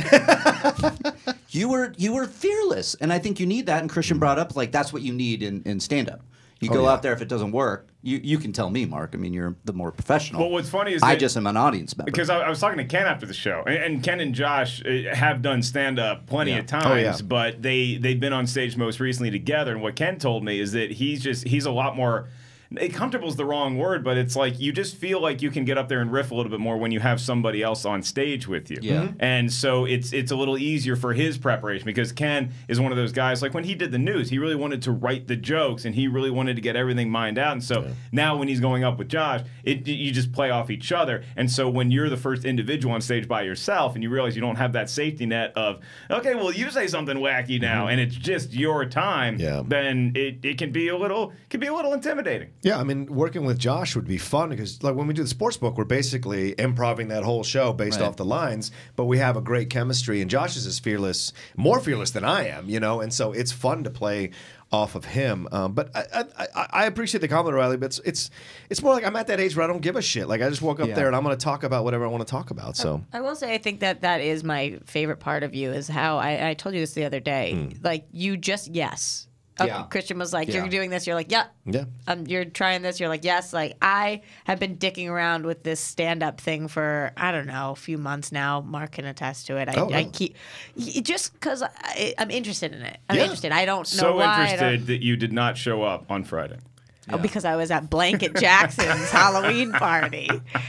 [SPEAKER 1] you were fearless. And I think you need that. And Kristian brought up, like, that's what you need in stand-up. You go out there, if it doesn't work, you can tell me, Mark. I mean, you're the more professional.
[SPEAKER 3] Well, what's funny is
[SPEAKER 1] I just am an audience member.
[SPEAKER 3] Because I was talking to Ken after the show, and Ken and Josh have done stand-up plenty of times, but they've been on stage most recently together. And what Ken told me is that he's a lot more... Comfortable is the wrong word, but it's like you just feel like you can get up there and riff a little bit more when you have somebody else on stage with you.
[SPEAKER 1] Yeah.
[SPEAKER 3] And so it's a little easier for his preparation, because Ken is one of those guys, like when he did the news, he really wanted to write the jokes and he really wanted to get everything mined out. And so now when he's going up with Josh, you just play off each other. And so when you're the first individual on stage by yourself and you realize you don't have that safety net of, okay, well, you say something wacky now and it's just your time, then it can be a little intimidating.
[SPEAKER 12] Yeah, I mean, working with Josh would be fun because, like, when we do the sports book, we're basically improving that whole show based off the lines, but we have a great chemistry, and Josh is as fearless, more fearless than I am, and so it's fun to play off of him. But I appreciate the compliment, Reilly, but it's more like I'm at that age where I don't give a shit. Like, I just walk up there and I'm going to talk about whatever I want to talk about. So
[SPEAKER 8] I will say, I think that is my favorite part of you, is how I told you this the other day. Like, you just yes. Kristian was like, you're doing this. You're like, yeah. You're trying this. You're like, yes. Like, I have been dicking around with this stand-up thing for, I don't know, a few months now. Mark can attest to it. I keep, just because I'm interested in it. I'm interested. I don't know why.
[SPEAKER 3] So interested that you did not show up on Friday.
[SPEAKER 8] Oh, because I was at Blanket Jackson's Halloween party.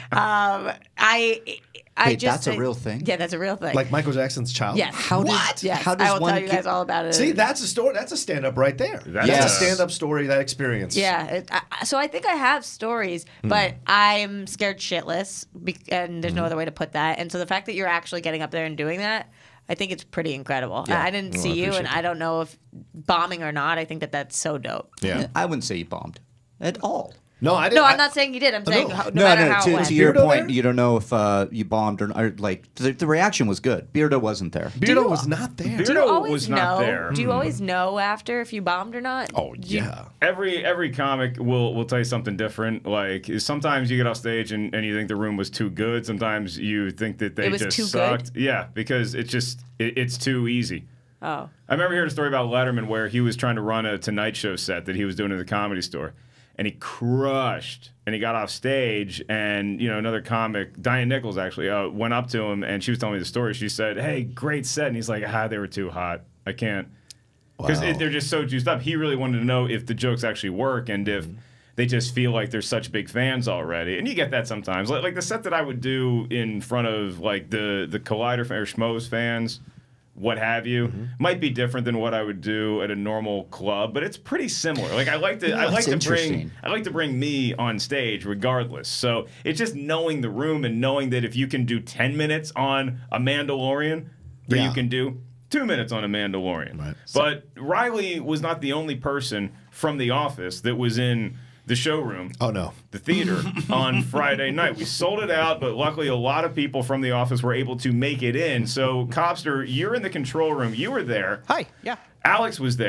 [SPEAKER 1] Wait, that's a real thing?
[SPEAKER 8] Yeah, that's a real thing.
[SPEAKER 12] Like Michael Jackson's child?
[SPEAKER 8] Yes.
[SPEAKER 12] What?
[SPEAKER 8] Yes.
[SPEAKER 1] How does
[SPEAKER 8] I will tell you guys all about it.
[SPEAKER 12] See, that's a story. That's a stand-up right there. That's a stand-up story, that experience.
[SPEAKER 8] Yeah. So I think I have stories, but I'm scared shitless, and there's no other way to put that. And so the fact that you're actually getting up there and doing that, I think it's pretty incredible.
[SPEAKER 1] Yeah.
[SPEAKER 8] I didn't see you, and I don't know if bombing or not. I think that's so dope.
[SPEAKER 12] Yeah.
[SPEAKER 1] I wouldn't say you bombed at all.
[SPEAKER 12] No, I didn't.
[SPEAKER 8] No, I'm not saying you did. I'm saying no matter how it went.
[SPEAKER 1] To your point, you don't know if you bombed or like the reaction was good. Beardo wasn't there.
[SPEAKER 12] Beardo was not there.
[SPEAKER 3] Beardo was not there.
[SPEAKER 8] Do you always know after if you bombed or not?
[SPEAKER 12] Oh yeah.
[SPEAKER 3] Every comic will tell you something different. Like sometimes you get off stage and you think the room was too good. Sometimes you think that they just sucked. Good? Yeah, because it's too easy.
[SPEAKER 8] Oh.
[SPEAKER 3] I remember hearing a story about Letterman where he was trying to run a Tonight Show set that he was doing at the Comedy Store. And he crushed, and he got off stage, and another comic, Diane Nichols actually, went up to him, and she was telling me the story. She said, "Hey, great set," and he's like, they were too hot. I can't, because they're just so juiced up. He really wanted to know if the jokes actually work, and if they just feel like they're such big fans already. And you get that sometimes, like the set that I would do in front of like the Collider or Schmoes fans. What have you, might be different than what I would do at a normal club, but it's pretty similar. Like I like to bring me on stage regardless. So it's just knowing the room and knowing that if you can do 10 minutes on a Mandalorian, or you can do 2 minutes on a Mandalorian. Right. But Reilly was not the only person from The Office that was in the showroom.
[SPEAKER 12] Oh, no.
[SPEAKER 3] The theater on Friday night. We sold it out, but luckily a lot of people from The Office were able to make it in. So, Cobbster, you're in the control room. You were there.
[SPEAKER 6] Hi, yeah.
[SPEAKER 3] Alex was there.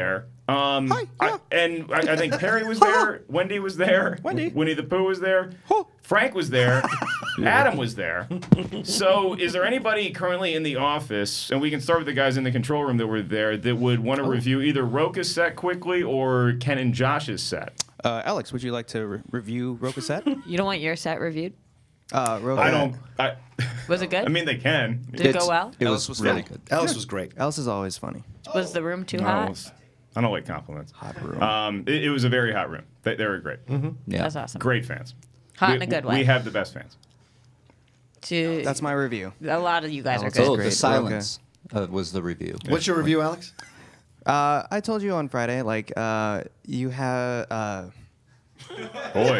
[SPEAKER 3] I think Perry was there. Wendy was there. Winnie the Pooh was there. Frank was there. Adam was there. So is there anybody currently in the office, and we can start with the guys in the control room that were there, that would want to review either Rocha's set quickly or Ken and Josh's set?
[SPEAKER 9] Alex, would you like to review Rocha's set?
[SPEAKER 8] You don't want your set reviewed?
[SPEAKER 9] Rocha.
[SPEAKER 3] I don't.
[SPEAKER 8] Was it good?
[SPEAKER 3] I mean, they can.
[SPEAKER 8] Did it go well?
[SPEAKER 1] It was really good.
[SPEAKER 12] Alice was great.
[SPEAKER 9] Alice is always funny.
[SPEAKER 8] Was the room too hot?
[SPEAKER 3] I don't like compliments.
[SPEAKER 9] Hot room.
[SPEAKER 3] It was a very hot room. They were great.
[SPEAKER 1] Yeah.
[SPEAKER 8] That's awesome.
[SPEAKER 3] Great fans.
[SPEAKER 8] Hot in a good way.
[SPEAKER 3] We have the best fans.
[SPEAKER 9] That's my review.
[SPEAKER 8] A lot of you guys are
[SPEAKER 1] Oh,
[SPEAKER 8] good.
[SPEAKER 1] the silence was the review.
[SPEAKER 12] What's your review, Alex?
[SPEAKER 9] I told you on Friday, like, you have...
[SPEAKER 3] Boy.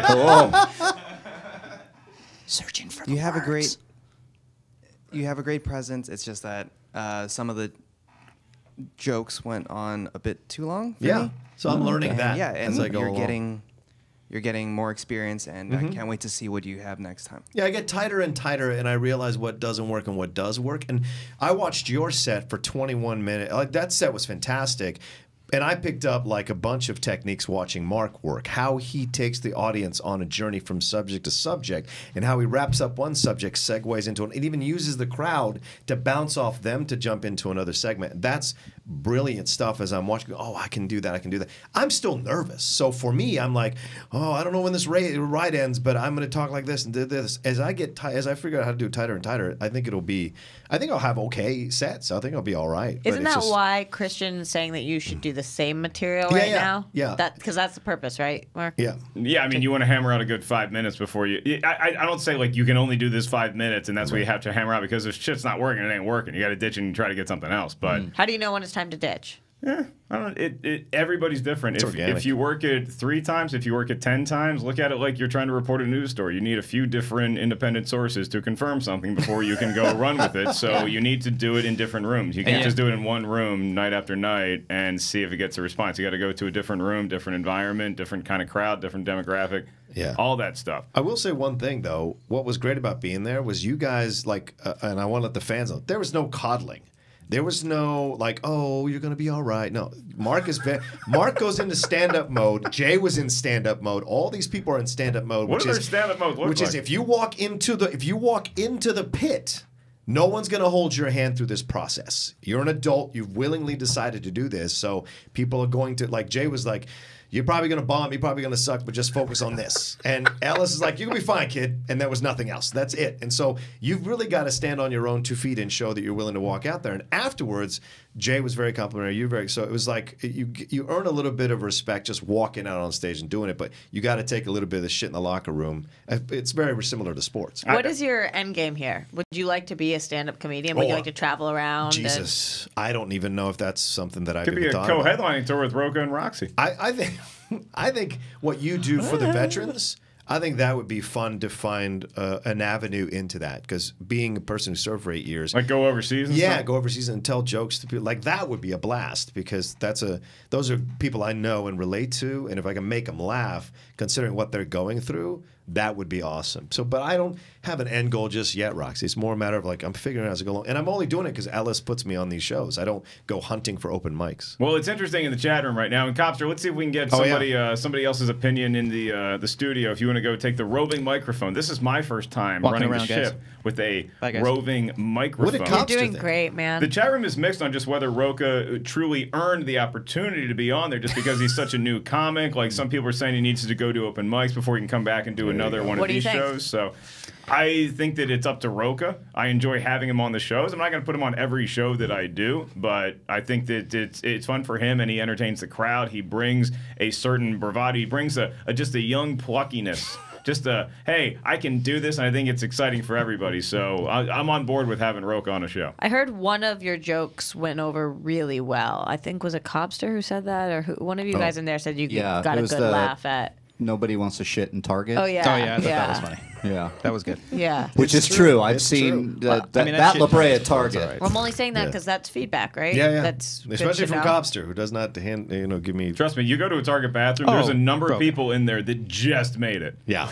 [SPEAKER 1] Searching for
[SPEAKER 9] you have a great presence. It's just that some of the jokes went on a bit too long for me.
[SPEAKER 12] So I'm learning
[SPEAKER 9] And,
[SPEAKER 12] that
[SPEAKER 9] yeah, and
[SPEAKER 12] as I go
[SPEAKER 9] you're
[SPEAKER 12] along.
[SPEAKER 9] getting more experience, and I can't wait to see what you have next time.
[SPEAKER 12] Yeah, I get tighter and tighter, and I realize what doesn't work and what does work. And I watched your set for 21 minutes. Like, that set was fantastic. And I picked up like a bunch of techniques watching Mark work, how he takes the audience on a journey from subject to subject, and how he wraps up one subject, segues into it, and even uses the crowd to bounce off them to jump into another segment. That's brilliant stuff as I'm watching. Oh, I can do that. I can do that. I'm still nervous. So for me, I'm like, oh, I don't know when this ride ends, but I'm going to talk like this and do this. As I get as I figure out how to do it tighter and tighter, I think I'll have okay sets. I think I'll be all right.
[SPEAKER 8] Isn't that why Kristian is saying that you should do the same material now?
[SPEAKER 12] Yeah.
[SPEAKER 8] Because that's the purpose, right, Mark?
[SPEAKER 12] Yeah.
[SPEAKER 3] Yeah, I mean, you want to hammer out a good 5 minutes before you... I don't say, like, you can only do this 5 minutes, and that's what you have to hammer out, because if shit's not working, it ain't working. You got to ditch and try to get something else, but...
[SPEAKER 8] How do you know when it's time to ditch?
[SPEAKER 3] Yeah, I don't know. Everybody's different. If you work it 3 times, if you work it 10 times, look at it like you're trying to report a news story. You need a few different independent sources to confirm something before you can go run with it. So you need to do it in different rooms. You can't just do it in one room night after night and see if it gets a response. You got to go to a different room, different environment, different kind of crowd, different demographic.
[SPEAKER 12] Yeah.
[SPEAKER 3] All that stuff.
[SPEAKER 12] I will say one thing, though. What was great about being there was you guys, like, and I want to let the fans know, there was no coddling. There was no, like, oh, you're going to be all right. No, Mark goes into stand-up mode. Jay was in stand-up mode. All these people are in stand-up mode.
[SPEAKER 3] What does their stand-up mode look like?
[SPEAKER 12] Which is if you walk into the pit, no one's going to hold your hand through this process. You're an adult. You've willingly decided to do this. So people are going to, like, Jay was like, you're probably going to bomb, you're probably going to suck, but just focus on this. And Ellis is like, you're going to be fine, kid. And there was nothing else. That's it. And so you've really got to stand on your own 2 feet and show that you're willing to walk out there. And afterwards, Jay was very complimentary. So it was like you earn a little bit of respect just walking out on stage and doing it, but you got to take a little bit of the shit in the locker room. It's very similar to sports.
[SPEAKER 8] What is your end game here? Would you like to be a stand-up comedian? Would you like to travel around?
[SPEAKER 12] Jesus, I don't even know if that's something that I've
[SPEAKER 3] Could be a co-headlining tour with Rocha and Roxy.
[SPEAKER 12] I think what you do for the veterans, I think that would be fun to find an avenue into that, because being a person who served for 8 years,
[SPEAKER 3] like go overseas.
[SPEAKER 12] Go overseas and tell jokes to people, like that would be a blast, because those are people I know and relate to, and if I can make them laugh, considering what they're going through, that would be awesome. So, but I don't have an end goal just yet, Roxy. It's more a matter of like I'm figuring out as I go along, and I'm only doing it because Ellis puts me on these shows. I don't go hunting for open mics.
[SPEAKER 3] Well, it's interesting in the chat room right now. And Cobbster, let's see if we can get somebody else's opinion in the studio. If you want to go take the roving microphone, this is my first time running the ship with a roving microphone.
[SPEAKER 8] You're doing great, man.
[SPEAKER 3] The chat room is mixed on just whether Rocha truly earned the opportunity to be on there just because he's such a new comic. Like some people are saying he needs to go to open mics before he can come back and do another one of these shows. So I think that it's up to Rocha. I enjoy having him on the shows. I'm not going to put him on every show that I do, but I think that it's fun for him, and he entertains the crowd. He brings a certain bravado. He brings just a young pluckiness. Just hey, I can do this, and I think it's exciting for everybody. So I'm on board with having Rocha on a show.
[SPEAKER 8] I heard one of your jokes went over really well. I think was it Cobbster who said that, or one of you guys in there said you got a good laugh at.
[SPEAKER 1] Nobody wants to shit in Target.
[SPEAKER 8] Oh yeah.
[SPEAKER 9] Oh yeah, I thought that was funny.
[SPEAKER 1] Yeah,
[SPEAKER 9] that was good.
[SPEAKER 8] Yeah,
[SPEAKER 1] which is true. I've seen that La Brea at Target.
[SPEAKER 8] Well, I'm only saying that because that's feedback, right?
[SPEAKER 12] Yeah.
[SPEAKER 8] That's
[SPEAKER 12] especially from Cobbster, who does not give me.
[SPEAKER 3] Trust me, you go to a Target bathroom. There's a number of people in there that just made it.
[SPEAKER 12] Yeah,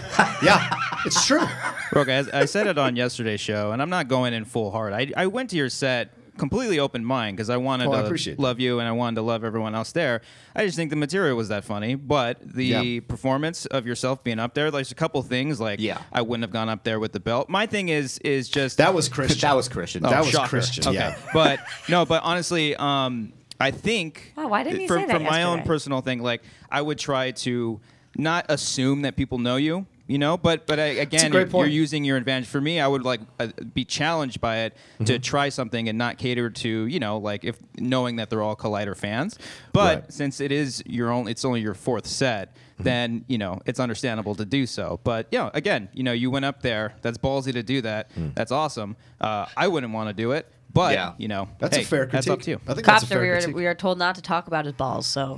[SPEAKER 12] it's true.
[SPEAKER 9] Rocha, I said it on yesterday's show, and I'm not going in full hard. I went to your set completely open mind because I wanted to love you and I wanted to love everyone else there. I just think the material was that funny, but the performance of yourself being up there, there's a couple things like I wouldn't have gone up there with the belt. My thing is just
[SPEAKER 12] that was Kristian.
[SPEAKER 1] That was Kristian.
[SPEAKER 12] That was
[SPEAKER 9] shocker.
[SPEAKER 12] Kristian.
[SPEAKER 9] Okay.
[SPEAKER 12] Yeah.
[SPEAKER 9] But no, but honestly, I think
[SPEAKER 7] why didn't you
[SPEAKER 9] from,
[SPEAKER 7] say that
[SPEAKER 9] from my own
[SPEAKER 7] yesterday?
[SPEAKER 9] personal thing, like I would try to not assume that people know you. You know, but again, you're using your advantage. For me, I would like be challenged by it to try something and not cater to, you know, like if knowing that they're all Collider fans. But since it's only your fourth set, then you know it's understandable to do so. But you know, again, you know, you went up there. That's ballsy to do that. That's awesome. I wouldn't want to do it. But you know,
[SPEAKER 12] that's a fair critique.
[SPEAKER 9] That's up to you.
[SPEAKER 12] I think that's a fair
[SPEAKER 8] Cobbster,
[SPEAKER 12] critique.
[SPEAKER 8] we are told not to talk about his balls, so.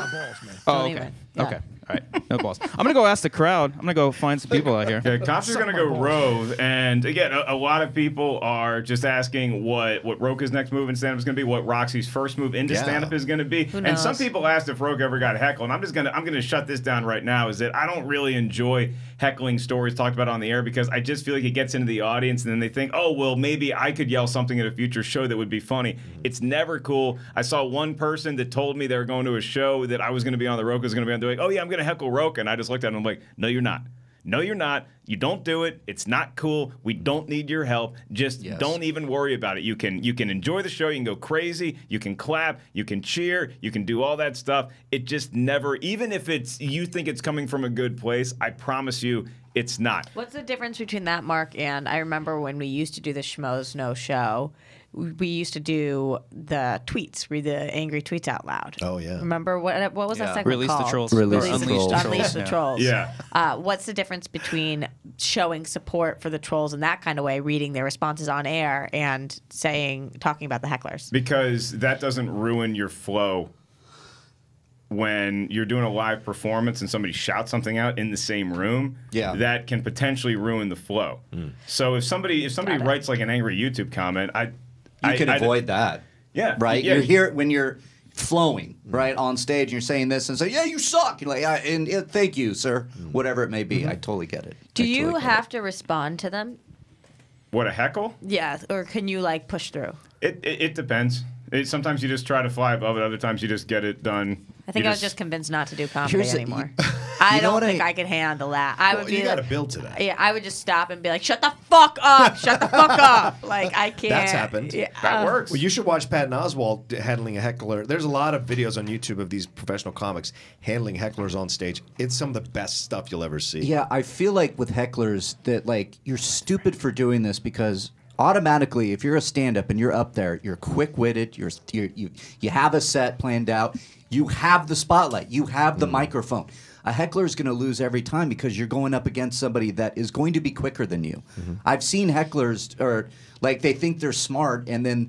[SPEAKER 9] Oh, okay. Okay. All right. No balls. I'm going to go ask the crowd. I'm going to go find some people out here.
[SPEAKER 3] Okay, Cobbster's going to go Rove. And again, a lot of people are just asking what Rocha's next move in stand-up is going to be, what Roxy's first move into stand-up is going to be. And some people asked if Rocha ever got heckled. And I'm going to shut this down right now, is that I don't really enjoy heckling stories talked about on the air because I just feel like it gets into the audience and then they think, oh, well, maybe I could yell something at a future show that would be funny. It's never cool. I saw one person that told me they were going to a show that I was going to be on, the Rocha was going to be on, they're like, oh, yeah, I'm going to heckle Rocha. And I just looked at him and I'm like, no, you're not. No, you're not. You don't do it. It's not cool. We don't need your help. Just don't even worry about it. You can enjoy the show. You can go crazy. You can clap. You can cheer. You can do all that stuff. It just never, even if you think it's coming from a good place, I promise you it's not.
[SPEAKER 8] What's the difference between that, Mark, and I remember when we used to do the Schmoes No Show, we used to do the tweets, read the angry tweets out loud.
[SPEAKER 12] Oh, yeah.
[SPEAKER 8] Remember what was that segment
[SPEAKER 9] Release
[SPEAKER 8] called?
[SPEAKER 9] the trolls.
[SPEAKER 8] Release
[SPEAKER 9] Or
[SPEAKER 8] the
[SPEAKER 9] Unleash
[SPEAKER 8] trolls.
[SPEAKER 9] the
[SPEAKER 8] Unleash the trolls.
[SPEAKER 3] Yeah.
[SPEAKER 8] What's the difference between showing support for the trolls in that kind of way, reading their responses on air, and talking about the hecklers?
[SPEAKER 3] Because that doesn't ruin your flow when you're doing a live performance and somebody shouts something out in the same room. That can potentially ruin the flow. So if somebody writes like an angry YouTube comment,
[SPEAKER 1] you can avoid that.
[SPEAKER 3] Yeah.
[SPEAKER 1] Right?
[SPEAKER 3] Yeah.
[SPEAKER 1] You're here when you're flowing, right, on stage, and you're saying this and say, yeah, you suck. You're like, thank you, sir. Whatever it may be. I totally get it.
[SPEAKER 8] Do you have to respond to them?
[SPEAKER 3] What, a heckle?
[SPEAKER 8] Yeah, or can you like push through?
[SPEAKER 3] It depends. Sometimes you just try to fly above it. Other times you just get it done.
[SPEAKER 8] I think I was just convinced not to do comedy anymore. I don't think I could handle that. I would be.
[SPEAKER 12] You got to build to that.
[SPEAKER 8] Yeah, I would just stop and be like, "Shut the fuck up! Shut the fuck up!" Like I can't.
[SPEAKER 12] That's happened.
[SPEAKER 8] Yeah,
[SPEAKER 3] that works.
[SPEAKER 12] Well, you should watch Patton Oswalt handling a heckler. There's a lot of videos on YouTube of these professional comics handling hecklers on stage. It's some of the best stuff you'll ever see.
[SPEAKER 1] Yeah, I feel like with hecklers that like you're stupid for doing this because automatically, if you're a stand-up and you're up there, you're quick-witted, you have a set planned out, you have the spotlight, you have the microphone. A heckler is going to lose every time because you're going up against somebody that is going to be quicker than you. I've seen hecklers, or like they think they're smart, and then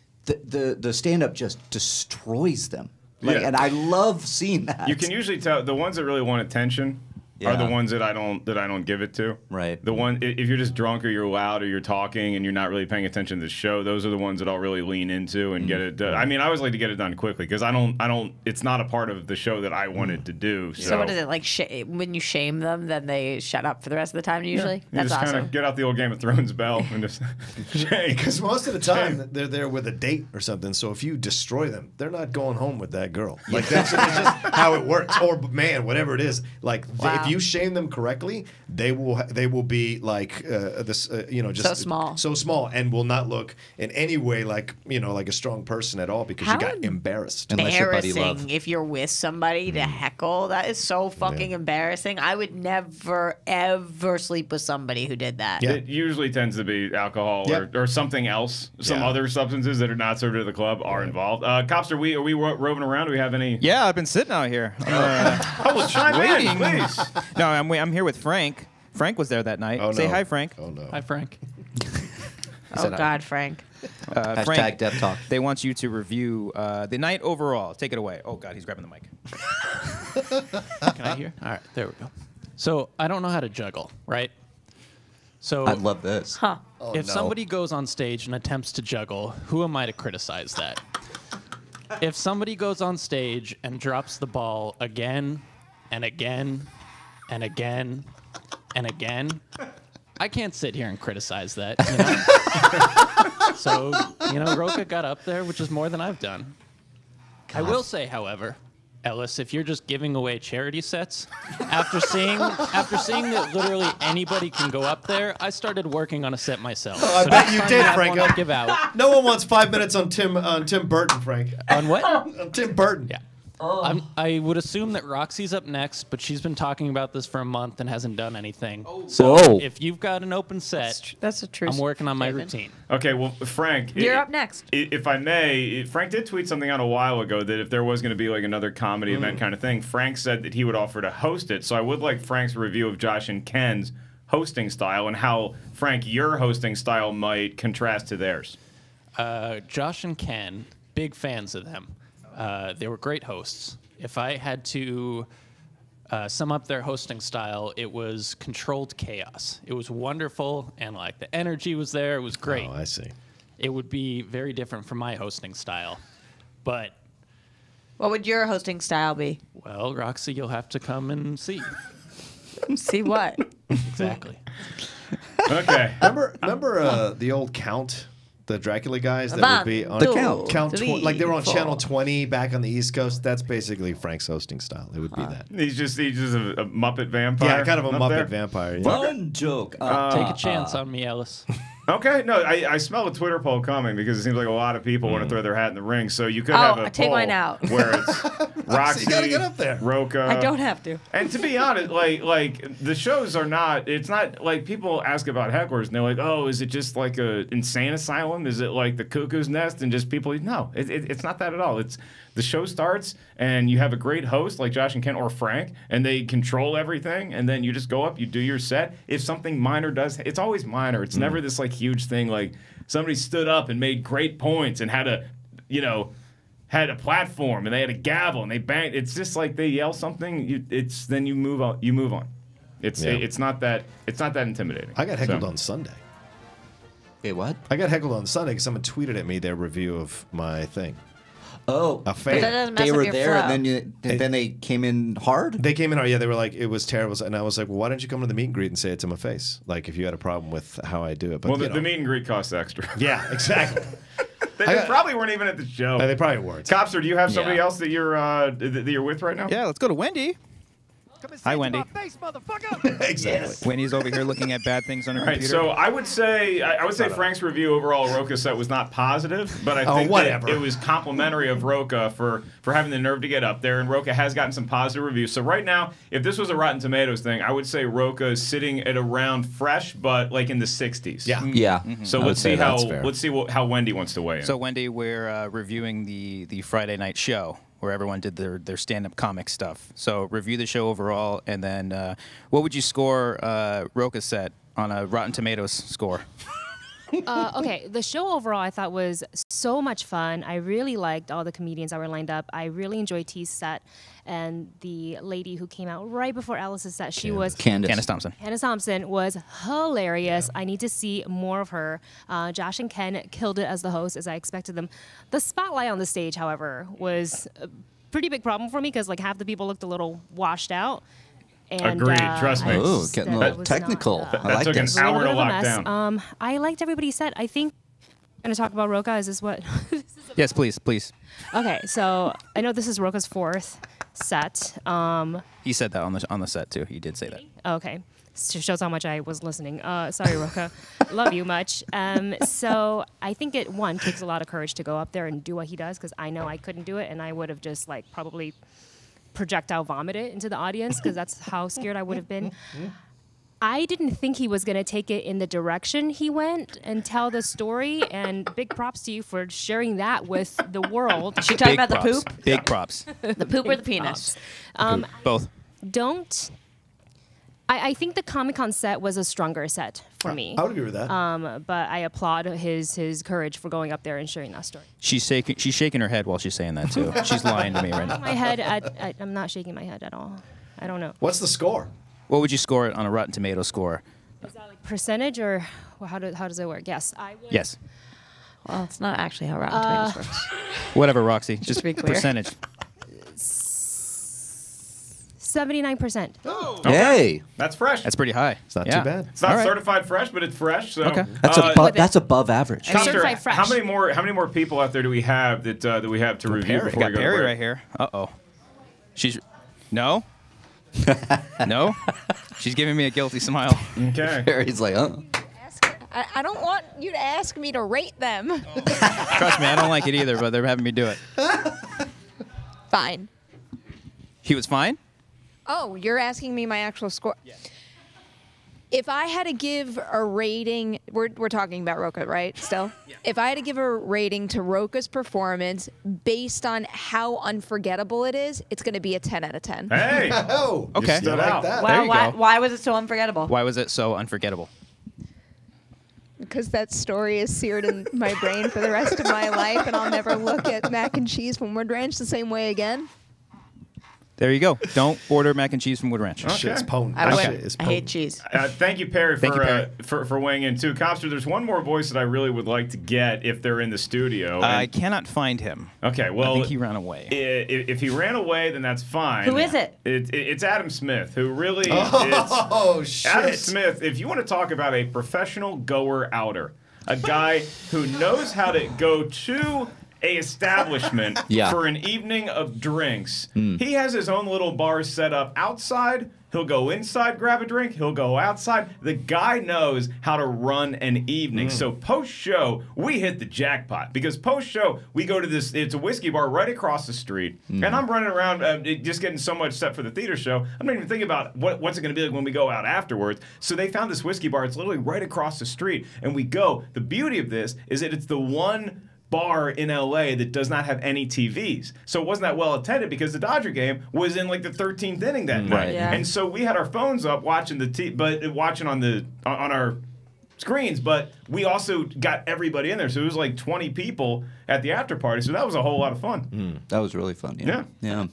[SPEAKER 1] the stand-up just destroys them. And I love seeing that.
[SPEAKER 3] You can usually tell the ones that really want attention are the ones that I don't give it to.
[SPEAKER 1] Right.
[SPEAKER 3] The one, if you're just drunk or you're loud or you're talking and you're not really paying attention to the show, those are the ones that I'll really lean into and get it done. I mean, I always like to get it done quickly because I don't. It's not a part of the show that I wanted to do.
[SPEAKER 8] So what is it like? When you shame them, then they shut up for the rest of the time. Usually,
[SPEAKER 3] that's
[SPEAKER 8] awesome.
[SPEAKER 3] Kind of get out the old Game of Thrones bell and just shame.
[SPEAKER 12] Because most of the time they're there with a date or something. So if you destroy them, they're not going home with that girl. Like that's just how it works. Or man, whatever it is. Like if you shame them correctly, they will be like just so small, and will not look in any way like like a strong person at all because you got embarrassed.
[SPEAKER 1] Unless your buddy love.
[SPEAKER 8] If you're with somebody to heckle, that is so fucking embarrassing. I would never ever sleep with somebody who did that.
[SPEAKER 3] It usually tends to be alcohol or something else. Some other substances that are not served at the club are involved. Cobbster, are we roving around? Do we have any?
[SPEAKER 9] Yeah, I've been sitting out here.
[SPEAKER 3] Chime in, please.
[SPEAKER 9] No, I'm here with Frank. Frank was there that night.
[SPEAKER 12] Oh, no.
[SPEAKER 9] Say hi, Frank.
[SPEAKER 12] Oh no.
[SPEAKER 13] Hi, Frank.
[SPEAKER 8] Oh God, Frank.
[SPEAKER 1] Hashtag
[SPEAKER 9] Frank,
[SPEAKER 1] Dev Talk.
[SPEAKER 9] They want you to review the night overall. Take it away. Oh God, he's grabbing the mic.
[SPEAKER 13] Can I hear? All right, there we go. So I don't know how to juggle, right? So
[SPEAKER 1] I love this.
[SPEAKER 8] Huh.
[SPEAKER 13] If somebody goes on stage and attempts to juggle, who am I to criticize that? If somebody goes on stage and drops the ball again and again and again and again, I can't sit here and criticize that. You know? So, you know, Rocha got up there, which is more than I've done. God. I will say, however, Ellis, if you're just giving away charity sets, after seeing that literally anybody can go up there, I started working on a set myself.
[SPEAKER 12] Oh, I bet you did, Frank.
[SPEAKER 13] Give out.
[SPEAKER 12] No one wants 5 minutes on Tim Burton, Frank.
[SPEAKER 13] On what?
[SPEAKER 12] On Tim Burton.
[SPEAKER 13] Yeah. I would assume that Roxy's up next, but she's been talking about this for a month and hasn't done anything. So if you've got an open set,
[SPEAKER 8] that's a true.
[SPEAKER 13] I'm working on my routine.
[SPEAKER 3] Okay, well, Frank,
[SPEAKER 7] you're up next.
[SPEAKER 3] If I may, Frank did tweet something out a while ago that if there was going to be like another comedy event kind of thing, Frank said that he would offer to host it. So I would like Frank's review of Josh and Ken's hosting style and how, Frank, your hosting style might contrast to theirs.
[SPEAKER 13] Josh and Ken, big fans of them. They were great hosts. If I had to sum up their hosting style, it was controlled chaos. It was wonderful, and like the energy was there. It was great.
[SPEAKER 12] Oh, I see.
[SPEAKER 13] It would be very different from my hosting style, but
[SPEAKER 8] what would your hosting style be?
[SPEAKER 13] Well, Roxy, you'll have to come and see.
[SPEAKER 8] See what?
[SPEAKER 13] Exactly.
[SPEAKER 3] Okay.
[SPEAKER 12] Remember the old Count? The Dracula guys that would be on Count like they were on Channel 20 back on the East Coast. That's basically Frank's hosting style. It would be that.
[SPEAKER 3] He's just a Muppet vampire.
[SPEAKER 12] Yeah, kind of a Muppet vampire. Yeah.
[SPEAKER 1] Fun joke.
[SPEAKER 13] Take a chance on me, Ellis.
[SPEAKER 3] Okay, no, I smell a Twitter poll coming because it seems like a lot of people want to throw their hat in the ring. So you could have a
[SPEAKER 8] take
[SPEAKER 3] poll
[SPEAKER 8] mine out.
[SPEAKER 3] where it's Roxy,
[SPEAKER 12] you gotta get up there.
[SPEAKER 3] Rocha.
[SPEAKER 8] I don't have to.
[SPEAKER 3] And to be honest, like the shows are not. It's not like people ask about hecklers and they're like, oh, is it just like a insane asylum? Is it like the Cuckoo's Nest and just people? No, it's not that at all. It's the show starts and you have a great host like Josh and Ken or Frank, and they control everything, and then you just go up, you do your set. If something minor does, it's always minor. It's never this like huge thing like somebody stood up and made great points and had a platform and they had a gavel and they banged. It's just like they yell something. Then you move on. You move on. It's not that intimidating.
[SPEAKER 12] I got heckled on Sunday.
[SPEAKER 1] Wait, what?
[SPEAKER 12] I got heckled on Sunday because someone tweeted at me their review of my thing.
[SPEAKER 1] Oh,
[SPEAKER 12] a fan.
[SPEAKER 1] They were there, and then they came in hard.
[SPEAKER 12] They came in hard. Yeah, they were like, it was terrible, and I was like, well, why don't you come to the meet and greet and say it to my face? Like, if you had a problem with how I do it. But,
[SPEAKER 3] well, the meet and greet costs extra.
[SPEAKER 12] Yeah, exactly.
[SPEAKER 3] They probably weren't even at the show.
[SPEAKER 12] They probably weren't.
[SPEAKER 3] Cobbster, do you have somebody else that you're with right now?
[SPEAKER 9] Yeah, let's go to Wendy. Hi, Wendy.
[SPEAKER 2] Face,
[SPEAKER 12] exactly.
[SPEAKER 9] Wendy's over here looking at bad things on her computer.
[SPEAKER 3] So I would say Frank's review overall of Rocha's set was not positive, but I think that it was complimentary of Rocha for having the nerve to get up there, and Rocha has gotten some positive reviews. So right now, if this was a Rotten Tomatoes thing, I would say Rocha is sitting at around fresh, but like in the 60s.
[SPEAKER 12] Yeah.
[SPEAKER 1] Yeah.
[SPEAKER 3] Mm-hmm. So let's see how Wendy wants to weigh in.
[SPEAKER 9] So Wendy, we're reviewing the Friday night show, where everyone did their stand-up comic stuff. So review the show overall, and then what would you score Rocha's set on a Rotten Tomatoes score?
[SPEAKER 14] Okay, the show overall I thought was so much fun. I really liked all the comedians that were lined up. I really enjoyed T's set, and the lady who came out right before Alice's set,
[SPEAKER 9] Candace Thompson.
[SPEAKER 14] Candace Thompson was hilarious. Yeah. I need to see more of her. Josh and Ken killed it as the host, as I expected them. The spotlight on the stage, however, was a pretty big problem for me because like half the people looked a little washed out. And,
[SPEAKER 3] agreed, trust me.
[SPEAKER 1] Oh, getting a little technical.
[SPEAKER 3] That took an hour to lock down.
[SPEAKER 14] I liked everybody's set. I think I'm going to talk about Rocha. Is this what?
[SPEAKER 9] Yes, please.
[SPEAKER 14] Okay, so I know this is Rocha's fourth set.
[SPEAKER 9] He said that on the set too. He did say that.
[SPEAKER 14] Okay, shows how much I was listening. Sorry, Rocha. Love you much. So I think it takes a lot of courage to go up there and do what he does, because I know I couldn't do it, and I would have just like probably projectile vomit it into the audience because that's how scared I would have been. I didn't think he was going to take it in the direction he went and tell the story, and big props to you for sharing that with the world.
[SPEAKER 8] Is she talking about the poop?
[SPEAKER 9] Big props.
[SPEAKER 8] The poop or the penis?
[SPEAKER 9] Both.
[SPEAKER 14] I think the Comic-Con set was a stronger set for me.
[SPEAKER 12] I would agree with that.
[SPEAKER 14] But I applaud his courage for going up there and sharing that story.
[SPEAKER 9] She's shaking her head while she's saying that too. She's lying to me right now.
[SPEAKER 14] My head, I'm not shaking my head at all. I don't know.
[SPEAKER 12] What's the score?
[SPEAKER 9] What would you score it on a Rotten Tomatoes score?
[SPEAKER 14] Is that like percentage, or how does it work? Yes.
[SPEAKER 9] Yes.
[SPEAKER 8] Well, it's not actually how Rotten Tomatoes works.
[SPEAKER 9] Whatever, Roxy. Just
[SPEAKER 8] be clear.
[SPEAKER 14] $6.
[SPEAKER 9] Percentage.
[SPEAKER 14] 79%.
[SPEAKER 3] Oh,
[SPEAKER 1] Hey,
[SPEAKER 3] that's fresh.
[SPEAKER 9] That's pretty high.
[SPEAKER 12] It's not too bad.
[SPEAKER 3] It's not certified fresh, but it's fresh. So
[SPEAKER 9] Okay.
[SPEAKER 1] that's above average.
[SPEAKER 3] Cobbster, how many more people out there do we have that we have to review
[SPEAKER 9] Perry.
[SPEAKER 3] before we
[SPEAKER 9] Got
[SPEAKER 3] go to
[SPEAKER 9] Perry
[SPEAKER 3] break?
[SPEAKER 9] right here. Uh-oh. She's... No? No? She's giving me a guilty smile.
[SPEAKER 3] Okay.
[SPEAKER 1] Perry's like,
[SPEAKER 7] I don't want you to ask me to rate them.
[SPEAKER 9] Trust me, I don't like it either, but they're having me do it.
[SPEAKER 7] Fine.
[SPEAKER 9] He was fine?
[SPEAKER 7] Oh, you're asking me my actual score. Yeah. If I had to give a rating, we're talking about Rocha, right? Still? Yeah. If I had to give a rating to Rocha's performance based on how unforgettable it is, it's going to be a 10 out of 10.
[SPEAKER 3] Hey!
[SPEAKER 12] Oh,
[SPEAKER 9] okay.
[SPEAKER 12] You like that.
[SPEAKER 9] There you go.
[SPEAKER 8] Why was it so unforgettable?
[SPEAKER 9] Why was it so unforgettable?
[SPEAKER 7] Because that story is seared in my brain for the rest of my life, and I'll never look at mac and cheese from Wood Ranch the same way again.
[SPEAKER 9] There you go. Don't order mac and cheese from Wood Ranch.
[SPEAKER 3] Okay.
[SPEAKER 12] Shit's potent.
[SPEAKER 8] I
[SPEAKER 12] Shit
[SPEAKER 8] hate cheese.
[SPEAKER 3] Thank you, Perry,
[SPEAKER 9] Thank you, Perry.
[SPEAKER 3] for weighing in too. Cobbster, there's one more voice that I really would like to get if they're in the studio.
[SPEAKER 9] I cannot find him.
[SPEAKER 3] Okay, well,
[SPEAKER 9] I think he ran away.
[SPEAKER 3] If he ran away, then that's fine.
[SPEAKER 8] Who is it?
[SPEAKER 3] It's Adam Smith, who really.
[SPEAKER 12] Oh, shit.
[SPEAKER 3] Adam Smith. If you want to talk about a professional goer outer, a guy who knows how to go to a establishment for an evening of drinks. He has his own little bar set up outside. He'll go inside, grab a drink. He'll go outside. The guy knows how to run an evening. So post-show, we hit the jackpot. Because post-show, we go to this, it's a whiskey bar right across the street. And I'm running around just getting so much set for the theater show. I'm not even thinking about what's it going to be like when we go out afterwards. So they found this whiskey bar. It's literally right across the street. And we go. The beauty of this is that it's the one bar in LA that does not have any TVs. So it wasn't that well attended because the Dodger game was in like the 13th inning that night.
[SPEAKER 8] Yeah.
[SPEAKER 3] And so we had our phones up watching watching on our screens, but we also got everybody in there. So it was like 20 people at the after party. So that was a whole lot of fun.
[SPEAKER 1] that was really fun. Yeah.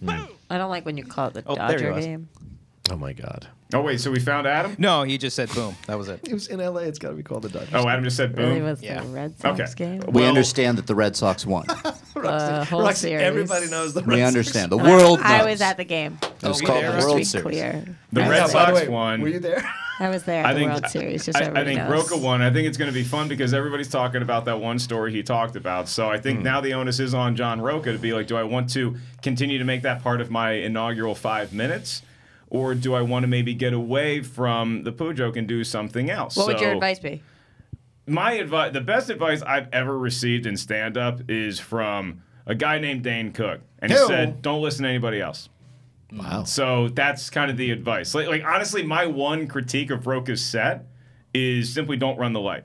[SPEAKER 8] I don't like when you call it the
[SPEAKER 9] there
[SPEAKER 8] Dodger
[SPEAKER 9] he was.
[SPEAKER 8] game.
[SPEAKER 12] Oh, my God.
[SPEAKER 3] Oh, wait, so we found Adam?
[SPEAKER 9] No, he just said boom. That was it.
[SPEAKER 12] It was in LA. It's got to be called the Dodgers.
[SPEAKER 3] Oh, Adam just said boom?
[SPEAKER 8] Really was the Red Sox game?
[SPEAKER 1] We understand that the Red Sox won.
[SPEAKER 8] Whole
[SPEAKER 12] Roxy,
[SPEAKER 8] series.
[SPEAKER 12] everybody knows the Red
[SPEAKER 1] We
[SPEAKER 12] Sox.
[SPEAKER 1] understand. The world knows.
[SPEAKER 8] I was at the game.
[SPEAKER 1] It was called the World Series.
[SPEAKER 8] Clear.
[SPEAKER 3] The
[SPEAKER 8] I
[SPEAKER 3] Red
[SPEAKER 8] was
[SPEAKER 3] Sox
[SPEAKER 8] there.
[SPEAKER 12] By the way,
[SPEAKER 3] won.
[SPEAKER 12] Were you there?
[SPEAKER 8] I was there at the World Series, just so
[SPEAKER 3] I
[SPEAKER 8] everybody
[SPEAKER 3] think
[SPEAKER 8] knows.
[SPEAKER 3] Rocha won. I think it's going to be fun because everybody's talking about that one story he talked about. So I think now the onus is on John Rocha to be like, do I want to continue to make that part of my inaugural 5 minutes? Or do I want to maybe get away from the poo joke and do something else?
[SPEAKER 8] What would your advice be?
[SPEAKER 3] My advice, the best advice I've ever received in stand-up is from a guy named Dane Cook. And he said, don't listen to anybody else.
[SPEAKER 12] Wow.
[SPEAKER 3] So that's kind of the advice. Like honestly, my one critique of Rocha's set is simply don't run the light.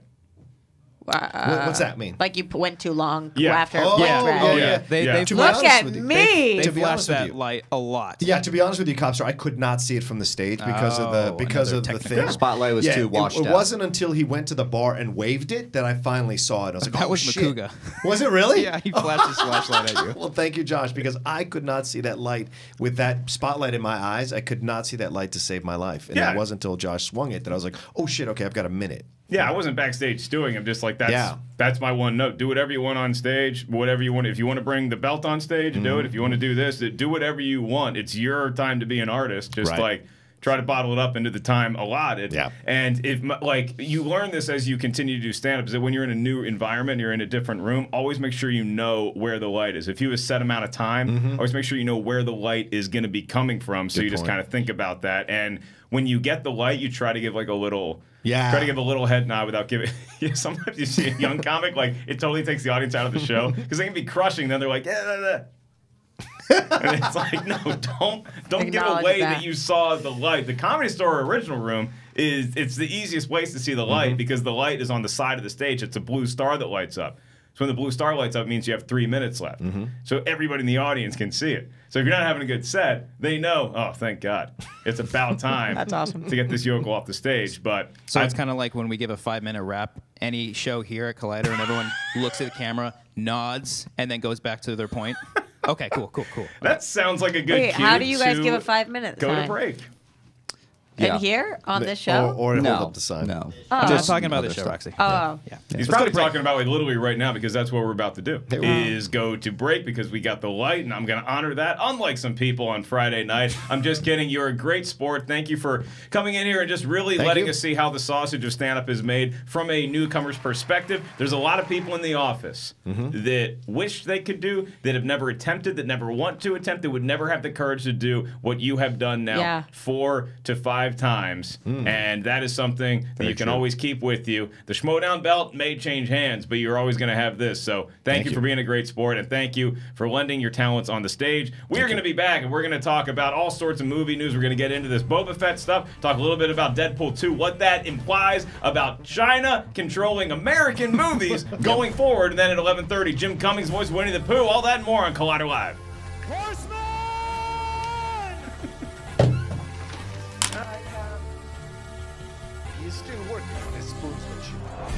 [SPEAKER 12] What's that mean?
[SPEAKER 8] Like you went too long
[SPEAKER 3] Yeah.
[SPEAKER 8] after
[SPEAKER 12] Oh,
[SPEAKER 8] Red
[SPEAKER 12] yeah.
[SPEAKER 8] Red.
[SPEAKER 12] Oh, yeah.
[SPEAKER 9] They've
[SPEAKER 12] To be
[SPEAKER 8] Look
[SPEAKER 12] honest
[SPEAKER 8] at
[SPEAKER 12] with you,
[SPEAKER 8] me.
[SPEAKER 9] They
[SPEAKER 12] To be honest
[SPEAKER 9] flashed
[SPEAKER 12] with
[SPEAKER 9] that
[SPEAKER 12] you.
[SPEAKER 9] light a lot.
[SPEAKER 12] Yeah, to be honest with you, Cobbster, I could not see it from the stage because of the
[SPEAKER 9] another
[SPEAKER 12] thing.
[SPEAKER 9] technical.
[SPEAKER 1] Spotlight was too washed
[SPEAKER 12] It
[SPEAKER 1] out.
[SPEAKER 12] wasn't until he went to the bar and waved it that I finally saw it. I was like,
[SPEAKER 9] That
[SPEAKER 12] oh,
[SPEAKER 9] was
[SPEAKER 12] shit.
[SPEAKER 9] Makuga.
[SPEAKER 12] Was it really?
[SPEAKER 9] Yeah, he flashed his flashlight at you.
[SPEAKER 12] Well, thank you, Josh, because I could not see that light with that spotlight in my eyes. I could not see that light to save my life. And it wasn't until Josh swung it that I was like, oh, shit, okay, I've got a minute.
[SPEAKER 3] Yeah, I wasn't backstage stewing. I'm just like, that's my one note. Do whatever you want on stage, whatever you want. If you want to bring the belt on stage, do it. If you want to do this, do whatever you want. It's your time to be an artist. Just like try to bottle it up into the time allotted. Yeah. And if like you learn this as you continue to do stand-up, is that when you're in a new environment, you're in a different room, always make sure you know where the light is. If you have a set amount of time, always make sure you know where the light is going to be coming from. So you just kind of think about that. And when you get the light, you try to give like a little... Try to give a little head nod without giving... Sometimes you see a young comic, like, it totally takes the audience out of the show. Because they can be crushing, then they're like, and it's like, no, don't give away that you saw the light. The Comedy Store original room it's the easiest place to see the light because the light is on the side of the stage. It's a blue star that lights up. So when the blue star lights up, it means you have 3 minutes left. So everybody in the audience can see it. So if you're not having a good set, they know, oh, thank God. It's about time
[SPEAKER 8] That's awesome.
[SPEAKER 3] to get this yokel off the stage. But
[SPEAKER 9] So it's kind of like when we give a 5-minute rap, any show here at Collider, and everyone looks at the camera, nods, and then goes back to their point. Okay, cool.
[SPEAKER 3] That sounds like a good
[SPEAKER 8] Wait,
[SPEAKER 3] cue
[SPEAKER 8] how do you guys
[SPEAKER 3] to
[SPEAKER 8] give a 5 minute
[SPEAKER 3] go
[SPEAKER 8] time?
[SPEAKER 3] to break?
[SPEAKER 8] In here on this show?
[SPEAKER 12] Or hold up the sign.
[SPEAKER 1] No.
[SPEAKER 9] I'm just talking about this show, Roxy.
[SPEAKER 8] Oh.
[SPEAKER 9] Yeah.
[SPEAKER 3] He's probably talking about like literally right now because that's what we're about to do. Is go to break because we got the light, and I'm going to honor that. Unlike some people on Friday night, I'm just kidding. You're a great sport. Thank you for coming in here and just really letting us see how the sausage of stand-up is made from a newcomer's perspective. There's a lot of people in the office that wish they could do, that have never attempted, that never want to attempt, that would never have the courage to do what you have done now 4 to 5 times. And that is something that you can always keep with you. The Schmoedown belt may change hands, but you're always going to have this. So thank you for being a great sport, and thank you for lending your talents on the stage. We are going to be back, and we're going to talk about all sorts of movie news. We're going to get into this Boba Fett stuff, talk a little bit about Deadpool 2, what that implies about China controlling American movies going forward. And then at 11:30, Jim Cummings voice Winnie the Pooh. All that and more on Collider Live.
[SPEAKER 12] He's still working on his sportsmanship.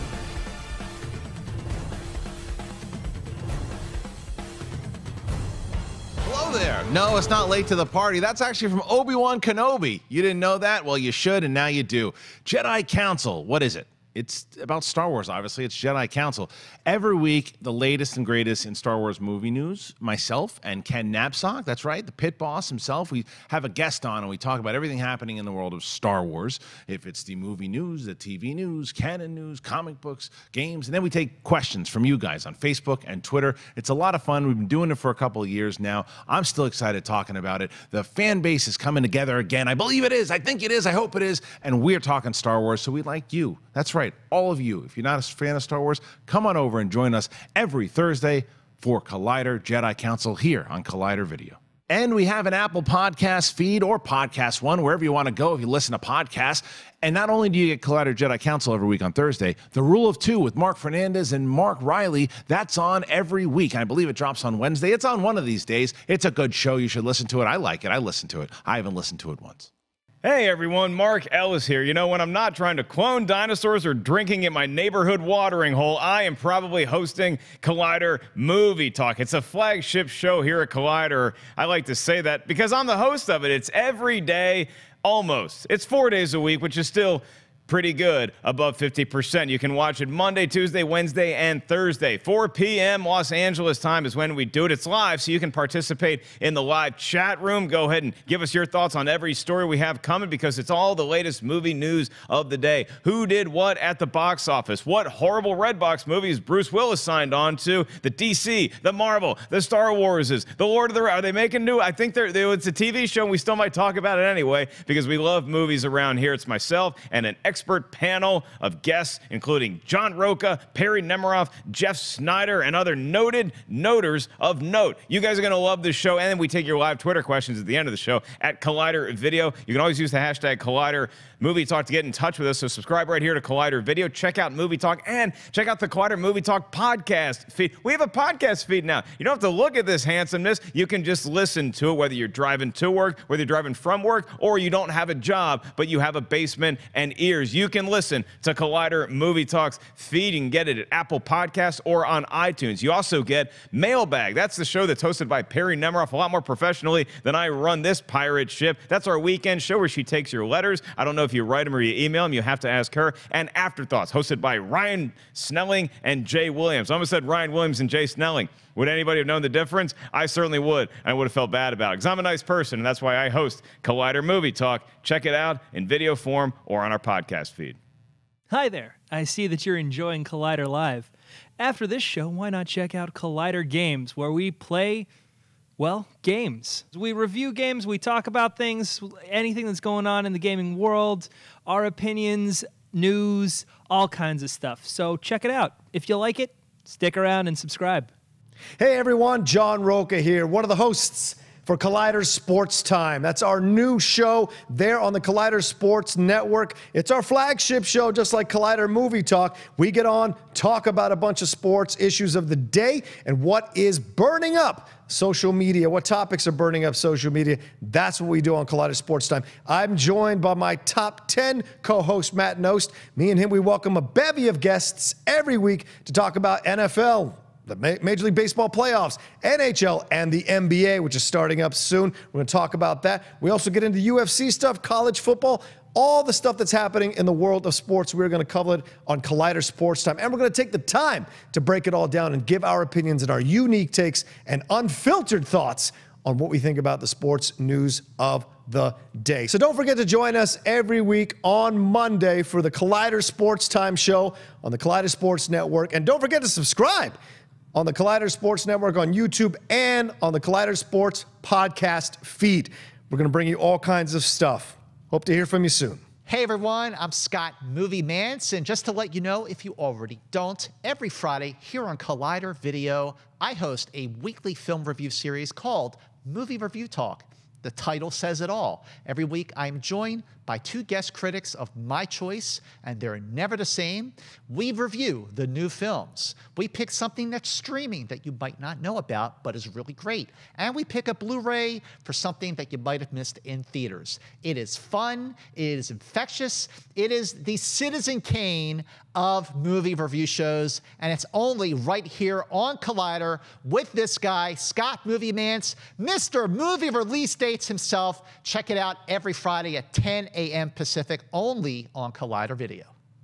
[SPEAKER 15] Hello there. No, it's not late to the party. That's actually from Obi-Wan Kenobi. You didn't know that? Well, you should, and now you do. Jedi Council. What is it? It's about Star Wars, obviously. It's Jedi Council. Every week, the latest and greatest in Star Wars movie news. Myself and Ken Knapsack, that's right, the pit boss himself. We have a guest on, and we talk about everything happening in the world of Star Wars. If it's the movie news, the TV news, canon news, comic books, games. And then we take questions from you guys on Facebook and Twitter. It's a lot of fun. We've been doing it for a couple of years now. I'm still excited talking about it. The fan base is coming together again. I believe it is. I think it is. I hope it is. And we're talking Star Wars, so we like you. That's right. All of you. If you're not a fan of Star Wars, come on over and join us every Thursday for Collider Jedi Council here on Collider Video. And we have an Apple Podcast feed or Podcast One, wherever you want to go if you listen to podcasts. And not only do you get Collider Jedi Council every week on Thursday, The Rule of Two with Mark Fernandez and Mark Reilly, that's on every week. I believe it drops on Wednesday. It's on one of these days. It's a good show. You should listen to it. I like it. I listen to it. I haven't listened to it once.
[SPEAKER 3] Hey everyone, Mark Ellis here. You know, when I'm not trying to clone dinosaurs or drinking at my neighborhood watering hole, I am probably hosting Collider Movie Talk. It's a flagship show here at Collider. I like to say that because I'm the host of it. It's every day, almost. It's 4 days a week, which is still pretty good, above 50%. You can watch it Monday, Tuesday, Wednesday, and Thursday. 4 p.m. Los Angeles time is when we do it. It's live, so you can participate in the live chat room. Go ahead and give us your thoughts on every story we have coming because it's all the latest movie news of the day. Who did what at the box office? What horrible Redbox movies Bruce Willis signed on to? The DC, the Marvel, the Star Warses, the Lord of the Rings. Are they making new? I think it's a TV show, and we still might talk about it anyway because we love movies around here. It's myself and an expert panel of guests, including John Rocha, Perry Nemiroff, Jeff Snyder, and other noted noters of note. You guys are going to love this show, and then we take your live Twitter questions at the end of the show at Collider Video. You can always use the hashtag Collider Movie Talk to get in touch with us, so subscribe right here to Collider Video. Check out Movie Talk, and check out the Collider Movie Talk podcast feed. We have a podcast feed now. You don't have to look at this handsomeness. You can just listen to it, whether you're driving to work, whether you're driving from work, or you don't have a job, but you have a basement and ears. You can listen to Collider Movie Talk's feed. You can get it at Apple Podcasts or on iTunes. You also get Mailbag. That's the show that's hosted by Perry Nemiroff, a lot more professionally than I run this pirate ship. That's our weekend show where she takes your letters. I don't know if you write them or you email them. You have to ask her. And Afterthoughts, hosted by Ryan Snelling and Jay Williams. I almost said Ryan Williams and Jay Snelling. Would anybody have known the difference? I certainly would. I would have felt bad about it because I'm a nice person, and that's why I host Collider Movie Talk. Check it out in video form or on our podcast feed.
[SPEAKER 16] Hi there. I see that you're enjoying Collider Live. After this show, why not check out Collider Games, where we play, well, games. We review games, we talk about things, anything that's going on in the gaming world, our opinions, news, all kinds of stuff. So check it out. If you like it, stick around and subscribe.
[SPEAKER 12] Hey everyone, John Rocha here, one of the hosts for Collider Sports Time. That's our new show there on the Collider Sports Network. It's our flagship show, just like Collider Movie Talk. We get on, talk about a bunch of sports issues of the day and what is burning up social media, what topics are burning up social media. That's what we do on Collider Sports Time. I'm joined by my top 10 co-host, Matt Nost. Me and him, we welcome a bevy of guests every week to talk about NFL, the Major League Baseball playoffs, NHL, and the NBA, which is starting up soon. We're going to talk about that. We also get into UFC stuff, college football, all the stuff that's happening in the world of sports. We're going to cover it on Collider Sports Time. And we're going to take the time to break it all down and give our opinions and our unique takes and unfiltered thoughts on what we think about the sports news of the day. So don't forget to join us every week on Monday for the Collider Sports Time show on the Collider Sports Network. And don't forget to subscribe on the Collider Sports Network on YouTube and on the Collider Sports podcast feed. We're going to bring you all kinds of stuff. Hope to hear from you soon.
[SPEAKER 17] Hey everyone, I'm Scott Movie Mance, and just to let you know, if you already don't, every Friday here on Collider Video, I host a weekly film review series called Movie Review Talk. The title says it all. Every week I'm joined by 2 guest critics of my choice, and they're never the same. We review the new films. We pick something that's streaming that you might not know about, but is really great. And we pick a Blu-ray for something that you might have missed in theaters. It is fun. It is infectious. It is the Citizen Kane of movie review shows, and it's only right here on Collider with this guy, Scott Movie Mance, Mr. Movie Release Dates himself. Check it out every Friday at 10 a.m. Pacific, only on Collider Video.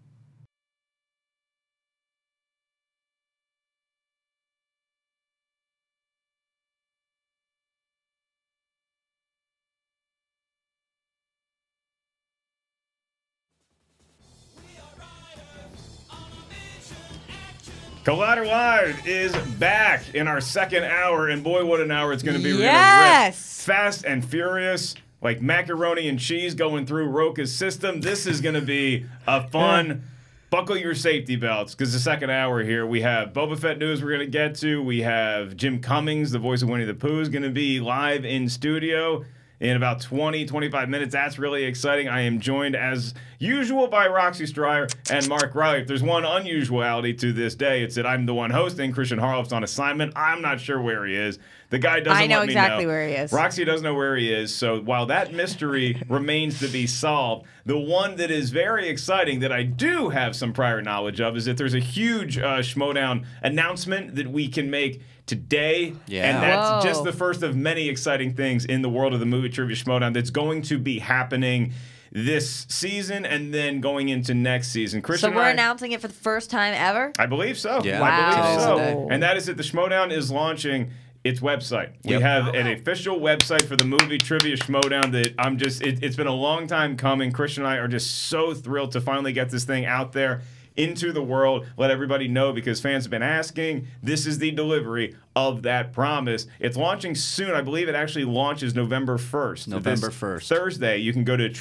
[SPEAKER 3] Collider Live is back in our second hour, and boy, what an hour it's going to be. We're
[SPEAKER 8] Yes!
[SPEAKER 3] gonna rip fast and furious, like macaroni and cheese going through Rocha's system. This is going to be a fun. Buckle your safety belts, because the second hour here, we have Boba Fett news we're going to get to. We have Jim Cummings, the voice of Winnie the Pooh, is going to be live in studio in about 20, 25 minutes. That's really exciting. I am joined, as usual, by Roxy Striar and Mark Reilly. If there's one unusuality to this day, it's that I'm the one hosting. Kristian Harloff's on assignment. I'm not sure where he is. The guy doesn't let me know.
[SPEAKER 8] I know exactly where he is.
[SPEAKER 3] Roxy doesn't know where he is. So while that mystery remains to be solved, the one that is very exciting that I do have some prior knowledge of is that there's a huge Schmodown announcement that we can make today.
[SPEAKER 1] Yeah.
[SPEAKER 3] And that's just the first of many exciting things in the world of the Movie Trivia Schmodown that's going to be happening this season and then going into next season. Kristian,
[SPEAKER 8] so we're announcing it for the first time ever?
[SPEAKER 3] I believe so.
[SPEAKER 1] Yeah.
[SPEAKER 3] I believe so. And that is that the Schmodown is launching its website. We have an official website for the Movie Trivia Schmodown that I'm just, it's been a long time coming. Kristian and I are just so thrilled to finally get this thing out there into the world, let everybody know, because fans have been asking. This is the delivery of that promise. It's launching soon. I believe it actually launches November 1st.
[SPEAKER 1] November 1st.
[SPEAKER 3] Thursday. You can go to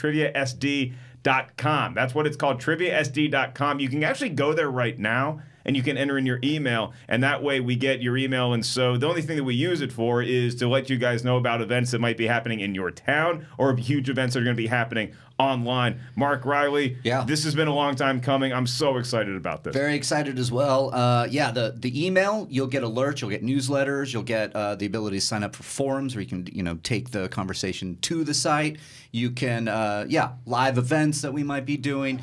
[SPEAKER 3] triviasd.com. That's what it's called, triviasd.com. You can actually go there right now, and you can enter in your email, and that way we get your email. And so the only thing that we use it for is to let you guys know about events that might be happening in your town or huge events that are going to be happening online. Mark Reilly, this has been a long time coming. I'm so excited about this.
[SPEAKER 1] Very excited as well. The email, you'll get alerts, you'll get newsletters, you'll get the ability to sign up for forums where you can, take the conversation to the site. You can, live events that we might be doing.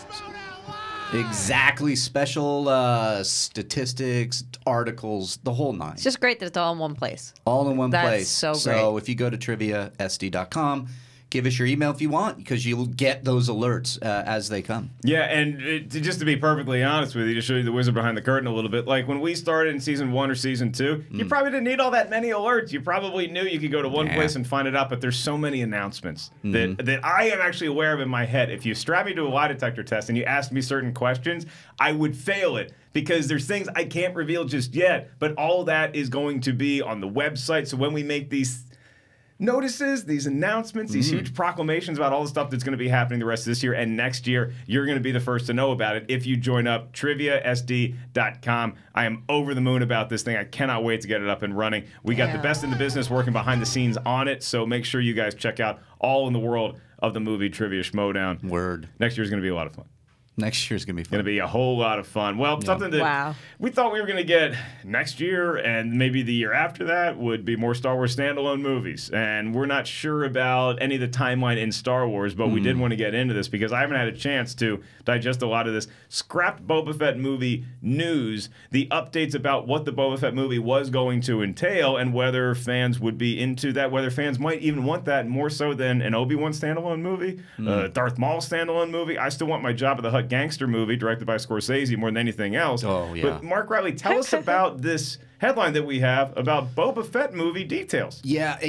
[SPEAKER 1] Exactly. Special statistics, articles, the whole nine.
[SPEAKER 8] It's just great that it's all in one place.
[SPEAKER 1] All in one place.
[SPEAKER 8] So great.
[SPEAKER 1] So if you go to triviasd.com, give us your email if you want, because you'll get those alerts as they come.
[SPEAKER 3] Yeah, and just to be perfectly honest with you, to show you the wizard behind the curtain a little bit, like when we started in season 1 or season 2, you probably didn't need all that many alerts. You probably knew you could go to one place and find it out, but there's so many announcements that I am actually aware of in my head. If you strap me to a lie detector test and you ask me certain questions, I would fail it, because there's things I can't reveal just yet, but all that is going to be on the website. So when we make these notices, these announcements, these huge proclamations about all the stuff that's going to be happening the rest of this year and next year, you're going to be the first to know about it if you join up triviasd.com. I am over the moon about this thing. I cannot wait to get it up and running. We got the best in the business working behind the scenes on it, so make sure you guys check out all in the world of the Movie Trivia Schmodown.
[SPEAKER 1] Word.
[SPEAKER 3] Next year is going to be a lot of fun.
[SPEAKER 1] Next year's gonna be fun.
[SPEAKER 3] Going to be a whole lot of fun. Well, something that we thought we were going to get next year and maybe the year after that would be more Star Wars standalone movies. And we're not sure about any of the timeline in Star Wars, but we did want to get into this because I haven't had a chance to digest a lot of this scrapped Boba Fett movie news, the updates about what the Boba Fett movie was going to entail, and whether fans would be into that, whether fans might even want that more so than an Obi-Wan standalone movie, Darth Maul standalone movie. I still want my Jabba the Hutt gangster movie directed by Scorsese more than anything else.
[SPEAKER 1] Oh, yeah.
[SPEAKER 3] But Mark Reilly, tell us about this headline that we have about Boba Fett movie details.
[SPEAKER 1] Yeah,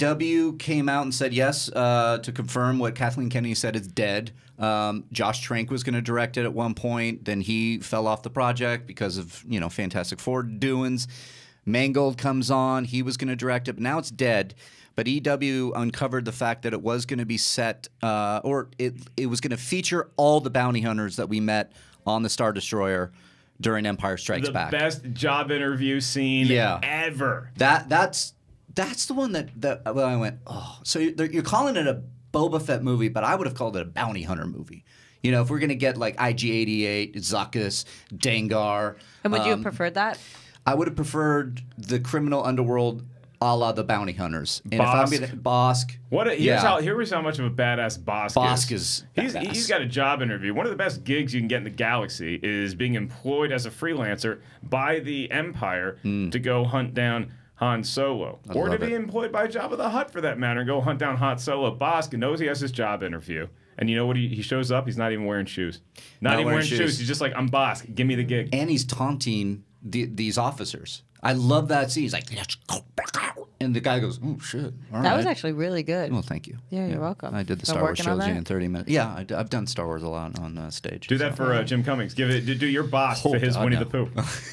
[SPEAKER 1] EW came out and said yes to confirm what Kathleen Kennedy said is dead. Josh Trank was going to direct it at one point. Then he fell off the project because of, Fantastic Four doings. Mangold comes on. He was going to direct it, but now it's dead. But EW uncovered the fact that it was going to be set, or it was going to feature all the bounty hunters that we met on the Star Destroyer during Empire Strikes Back.
[SPEAKER 3] The best job interview scene ever.
[SPEAKER 1] That's the one that I went, oh. So you're calling it a Boba Fett movie, but I would have called it a bounty hunter movie. If we're going to get like IG-88, Zuckuss, Dengar.
[SPEAKER 8] And would you have preferred that?
[SPEAKER 1] I would have preferred the criminal underworld a la the bounty hunters. And
[SPEAKER 3] Bosk.
[SPEAKER 1] If I'm Bosk.
[SPEAKER 3] Here's how much of a badass Bosk is. He's got a job interview. One of the best gigs you can get in the galaxy is being employed as a freelancer by the Empire to go hunt down Han Solo. Or to be employed by Jabba the Hutt, for that matter, and go hunt down Han Solo. Bosk knows he has his job interview. And you know what? He shows up, he's not even wearing shoes. Not even wearing shoes. He's just like, I'm Bosk. Give me the gig.
[SPEAKER 1] And he's taunting these officers. I love that scene. He's like, let's go back out. And the guy goes, oh, shit.
[SPEAKER 8] That was actually really good.
[SPEAKER 1] Well, thank you.
[SPEAKER 8] Yeah, you're welcome.
[SPEAKER 1] I did the Star Wars trilogy in 30 minutes. Yeah, I've done Star Wars a lot on stage.
[SPEAKER 3] Do that for Jim Cummings. Do your boss to his Winnie the Pooh.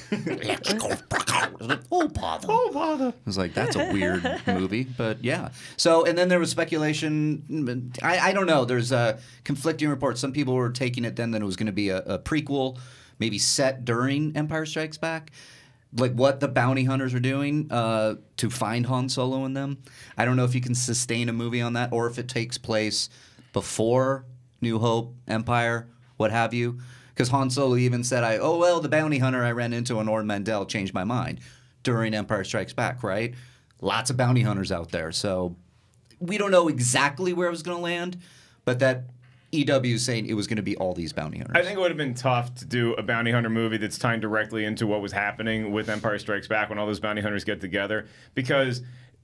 [SPEAKER 1] Let's go back out. Oh, bother. Oh, bother. I was like, that's a weird movie. But yeah. So, and then there was speculation. I don't know. There's conflicting reports. Some people were taking it then that it was going to be a prequel, maybe set during Empire Strikes Back. Like what the bounty hunters are doing to find Han Solo in them. I don't know if you can sustain a movie on that or if it takes place before New Hope, Empire, what have you. Because Han Solo even said, the bounty hunter I ran into on Ord Mantell changed my mind during Empire Strikes Back, right? Lots of bounty hunters out there. So we don't know exactly where it was going to land, but that EW saying it was going to be all these bounty hunters.
[SPEAKER 3] I think it would have been tough to do a bounty hunter movie that's tying directly into what was happening with Empire Strikes Back when all those bounty hunters get together, because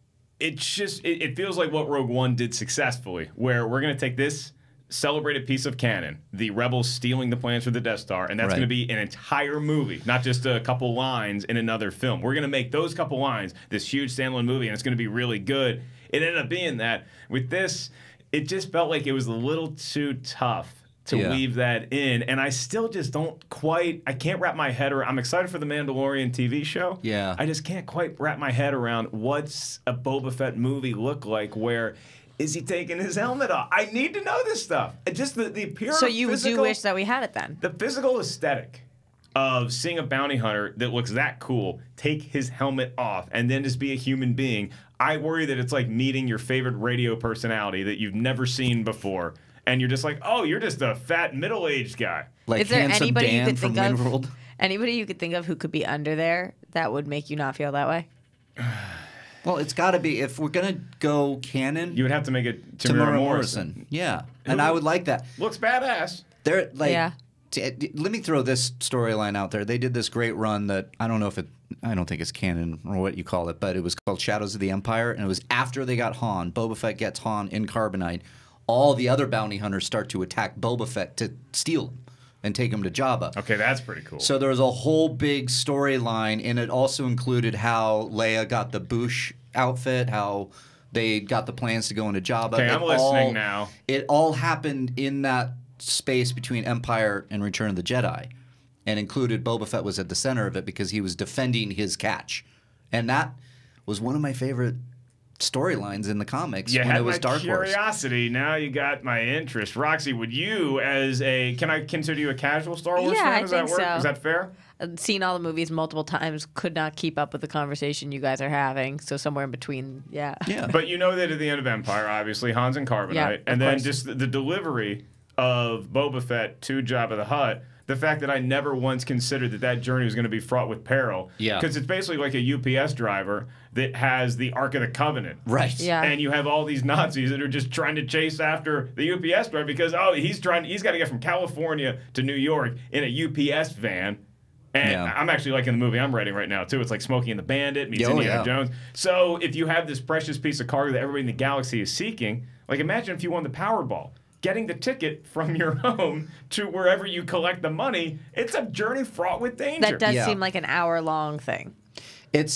[SPEAKER 3] it feels like what Rogue One did successfully, where we're going to take this celebrated piece of canon, the rebels stealing the plans for the Death Star, and that's going to be an entire movie, not just a couple lines in another film. We're going to make those couple lines this huge standalone movie, and it's going to be really good. It ended up being that. With this, it just felt like it was a little too tough to weave that in, and I still just I can't wrap my head around. I'm excited for the Mandalorian TV show.
[SPEAKER 1] Yeah.
[SPEAKER 3] I just can't quite wrap my head around what's a Boba Fett movie look like. Where is he taking his helmet off? I need to know this stuff. Just the pure.
[SPEAKER 8] So you do wish that we had it then?
[SPEAKER 3] The physical aesthetic of seeing a bounty hunter that looks that cool take his helmet off and then just be a human being. I worry that it's like meeting your favorite radio personality that you've never seen before, and you're just like, oh, you're just a fat middle-aged guy.
[SPEAKER 1] Like
[SPEAKER 8] is there anybody
[SPEAKER 1] Dan
[SPEAKER 8] you could
[SPEAKER 1] from
[SPEAKER 8] think of?
[SPEAKER 1] Windworld?
[SPEAKER 8] Anybody you could think of who could be under there that would make you not feel that way?
[SPEAKER 1] Well, it's got to be, if we're going to go canon,
[SPEAKER 3] you would have to make it
[SPEAKER 1] Tamara Morrison. Yeah, and I would like that.
[SPEAKER 3] Looks badass.
[SPEAKER 1] They're like, let me throw this storyline out there. They did this great run that I don't think it's canon or what you call it, but it was called Shadows of the Empire, and it was after they got Han. Boba Fett gets Han in Carbonite. All the other bounty hunters start to attack Boba Fett to steal him and take him to Jabba.
[SPEAKER 3] Okay, that's pretty cool.
[SPEAKER 1] So there was a whole big storyline, and it also included how Leia got the Boushh outfit, how they got the plans to go into Jabba.
[SPEAKER 3] Okay, I'm listening now.
[SPEAKER 1] It all happened in that space between Empire and Return of the Jedi, and included Boba Fett was at the center of it because he was defending his catch. And that was one of my favorite storylines in the comics when it was Dark Horse.
[SPEAKER 3] Curiosity. Now you got my interest. Roxy, would you, can I consider you a casual Star Wars fan? Does that work?
[SPEAKER 8] So.
[SPEAKER 3] Is that fair?
[SPEAKER 8] I've seen all the movies multiple times, could not keep up with the conversation you guys are having. So somewhere in between, yeah.
[SPEAKER 3] But you know that at the end of Empire, obviously, Han's in Carbonite. And then just the delivery of Boba Fett to Jabba the Hutt, the fact that I never once considered that journey was going to be fraught with peril.
[SPEAKER 1] Yeah.
[SPEAKER 3] Because it's basically like a UPS driver that has the Ark of the Covenant.
[SPEAKER 1] Right.
[SPEAKER 8] Yeah.
[SPEAKER 3] And you have all these Nazis that are just trying to chase after the UPS driver because, he's got to get from California to New York in a UPS van. And I'm actually liking the movie I'm writing right now, too. It's like Smokey and the Bandit meets Indiana Jones. So if you have this precious piece of cargo that everybody in the galaxy is seeking, like imagine if you won the Powerball. Getting the ticket from your home to wherever you collect the money, it's a journey fraught with danger.
[SPEAKER 8] That does seem like an hour-long thing.
[SPEAKER 1] It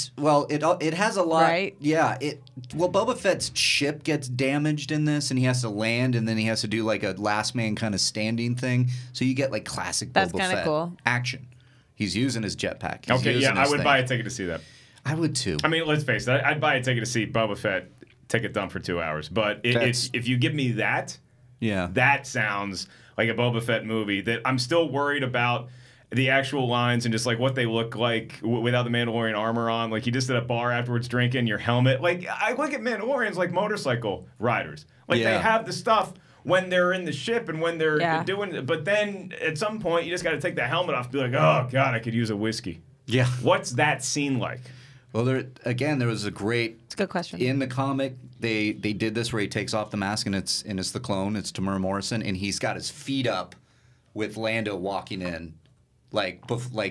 [SPEAKER 1] has a lot.
[SPEAKER 8] Right?
[SPEAKER 1] Yeah. Boba Fett's ship gets damaged in this, and he has to land, and then he has to do like a last man kind of standing thing. So you get like classic
[SPEAKER 8] That's
[SPEAKER 1] Boba
[SPEAKER 8] kinda
[SPEAKER 1] Fett
[SPEAKER 8] cool.
[SPEAKER 1] action. He's using his jetpack.
[SPEAKER 3] Okay, I would buy a ticket to see that.
[SPEAKER 1] I would too.
[SPEAKER 3] I mean, let's face it. I'd buy a ticket to see Boba Fett take it done for 2 hours. But if you give me that.
[SPEAKER 1] Yeah.
[SPEAKER 3] That sounds like a Boba Fett movie that I'm still worried about the actual lines and just like what they look like without the Mandalorian armor on. Like you just at a bar afterwards drinking your helmet. Like I look at Mandalorians like motorcycle riders. Like they have the stuff when they're in the ship and when they're doing it. But then at some point you just got to take the helmet off and be like, oh God, I could use a whiskey.
[SPEAKER 1] Yeah.
[SPEAKER 3] What's that scene like?
[SPEAKER 1] Well, there was a great.
[SPEAKER 8] It's a good question.
[SPEAKER 1] In the comic, they did this where he takes off the mask and it's the clone. It's Tamura Morrison, and he's got his feet up with Lando walking in, like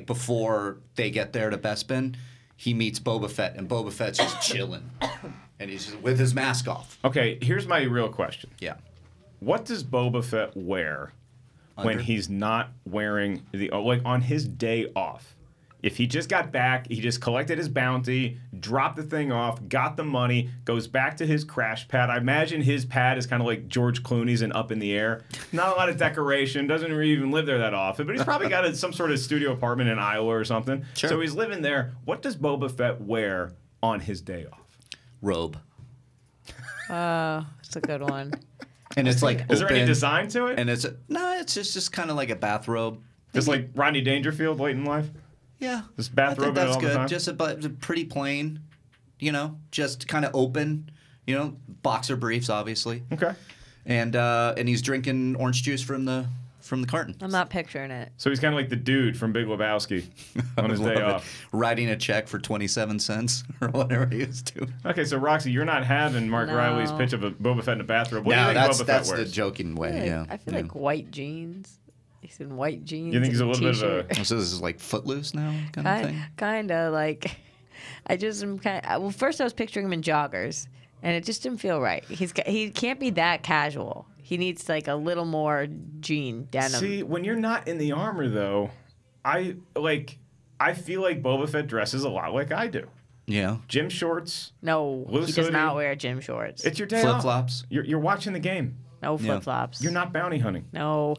[SPEAKER 1] before they get there to Bespin. He meets Boba Fett, and Boba Fett's just chilling, and he's just with his mask off.
[SPEAKER 3] Okay, here's my real question.
[SPEAKER 1] Yeah.
[SPEAKER 3] What does Boba Fett wear when he's not wearing on his day off? If he just got back, he just collected his bounty, dropped the thing off, got the money, goes back to his crash pad. I imagine his pad is kind of like George Clooney's in Up in the Air. Not a lot of decoration, doesn't really even live there that often, but he's probably got some sort of studio apartment in Iowa or something. Sure. So he's living there. What does Boba Fett wear on his day off?
[SPEAKER 1] Robe.
[SPEAKER 8] It's a good one.
[SPEAKER 1] And it's like
[SPEAKER 3] Is there any design to it?
[SPEAKER 1] And it's just kind of like a bathrobe.
[SPEAKER 3] Just like Rodney Dangerfield late in life?
[SPEAKER 1] Yeah.
[SPEAKER 3] Just bathrobe
[SPEAKER 1] I think that's
[SPEAKER 3] all
[SPEAKER 1] good.
[SPEAKER 3] the time?
[SPEAKER 1] Just a pretty plain, just kind of open, boxer briefs, obviously.
[SPEAKER 3] Okay.
[SPEAKER 1] And he's drinking orange juice from the carton.
[SPEAKER 8] I'm not picturing it.
[SPEAKER 3] So he's kind of like the dude from Big Lebowski on his day off.
[SPEAKER 1] Writing a check for 27 cents or whatever he was doing.
[SPEAKER 3] Okay, so Roxy, you're not having Mark Reilly's pitch of a Boba Fett in a bathrobe. What do you think Boba Fett
[SPEAKER 1] that's
[SPEAKER 3] wears?
[SPEAKER 1] the joking way,
[SPEAKER 8] I feel like white jeans. He's in white jeans.
[SPEAKER 3] You think he's a little
[SPEAKER 8] t-shirt.
[SPEAKER 3] bit of a...
[SPEAKER 1] So this is like Footloose now kind of thing?
[SPEAKER 8] Kind of like... I just am kind of... Well, first I was picturing him in joggers, and it just didn't feel right. He can't be that casual. He needs like a little more jean denim.
[SPEAKER 3] See, when you're not in the armor, though, I feel like Boba Fett dresses a lot like I do.
[SPEAKER 1] Yeah.
[SPEAKER 3] Gym shorts.
[SPEAKER 8] No,
[SPEAKER 3] loose
[SPEAKER 8] he does
[SPEAKER 3] hoodie.
[SPEAKER 8] not wear gym shorts.
[SPEAKER 3] It's your day
[SPEAKER 1] Flip
[SPEAKER 3] off.
[SPEAKER 1] flops.
[SPEAKER 3] You're watching the game.
[SPEAKER 8] No flip flops.
[SPEAKER 3] You're not bounty hunting.
[SPEAKER 8] No,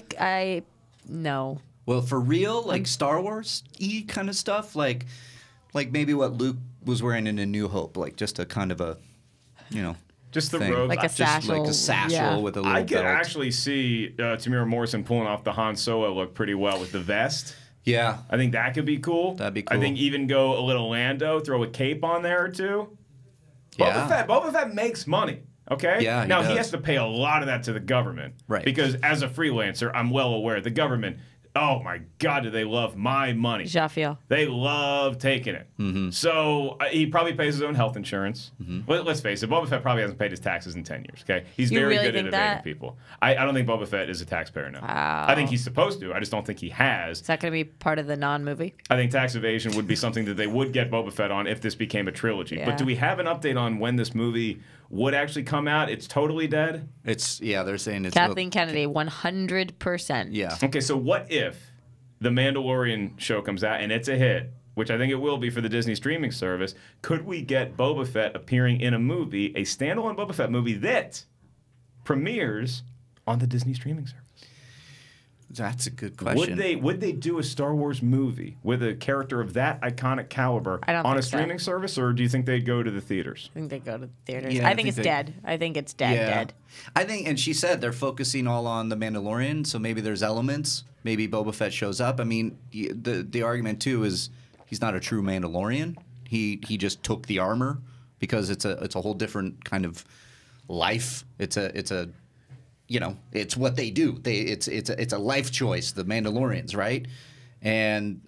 [SPEAKER 8] no.
[SPEAKER 1] Well, for real, like Star Wars-y kind of stuff, like maybe what Luke was wearing in A New Hope, like just a kind of a,
[SPEAKER 3] just the
[SPEAKER 1] thing.
[SPEAKER 3] robes,
[SPEAKER 8] like a satchel,
[SPEAKER 1] just like a satchel with a little
[SPEAKER 3] I could
[SPEAKER 1] belt.
[SPEAKER 3] actually see Tamura Morrison pulling off the Han Solo look pretty well with the vest.
[SPEAKER 1] Yeah,
[SPEAKER 3] I think that could be cool.
[SPEAKER 1] That'd be cool.
[SPEAKER 3] I think even go a little Lando, throw a cape on there or two.
[SPEAKER 1] Yeah.
[SPEAKER 3] Boba Fett makes money. Okay.
[SPEAKER 1] Yeah.
[SPEAKER 3] Now
[SPEAKER 1] he
[SPEAKER 3] he has to pay a lot of that to the government.
[SPEAKER 1] Right.
[SPEAKER 3] Because as a freelancer, I'm well aware the government. Oh my God, do they love my money?
[SPEAKER 8] Jafiel.
[SPEAKER 3] They love taking it.
[SPEAKER 1] Mm-hmm.
[SPEAKER 3] So he probably pays his own health insurance.
[SPEAKER 1] Mm-hmm.
[SPEAKER 3] Let's face it, Boba Fett probably hasn't paid his taxes in 10 years. Okay, he's
[SPEAKER 8] You
[SPEAKER 3] very
[SPEAKER 8] really
[SPEAKER 3] good at
[SPEAKER 8] think
[SPEAKER 3] evading
[SPEAKER 8] that?
[SPEAKER 3] people. I don't think Boba Fett is a taxpayer now.
[SPEAKER 8] Wow.
[SPEAKER 3] I think he's supposed to. I just don't think he has.
[SPEAKER 8] Is that going to be part of the non-movie?
[SPEAKER 3] I think tax evasion would be something that they would get Boba Fett on if this became a trilogy.
[SPEAKER 8] Yeah.
[SPEAKER 3] But do we have an update on when this movie would actually come out? It's totally dead?
[SPEAKER 1] they're saying it's
[SPEAKER 8] Kathleen Kennedy, 100%.
[SPEAKER 1] Yeah.
[SPEAKER 3] Okay, so what if the Mandalorian show comes out and it's a hit, which I think it will be for the Disney streaming service? Could we get Boba Fett appearing in a movie, a standalone Boba Fett movie that premieres on the Disney streaming service?
[SPEAKER 1] That's a good question.
[SPEAKER 3] Would they do a Star Wars movie with a character of that iconic caliber
[SPEAKER 8] I don't
[SPEAKER 3] on a
[SPEAKER 8] think so.
[SPEAKER 3] streaming service, or do you think they'd go to the theaters?
[SPEAKER 8] I think they go to the theaters.
[SPEAKER 1] Yeah,
[SPEAKER 8] I think it's dead. I think it's dead.
[SPEAKER 1] I think, and she said they're focusing all on the Mandalorian, so maybe there's elements. Maybe Boba Fett shows up. I mean, the argument too is he's not a true Mandalorian. He just took the armor because it's a whole different kind of life. It's a you know, it's what they do. It's a life choice. The Mandalorians, right? And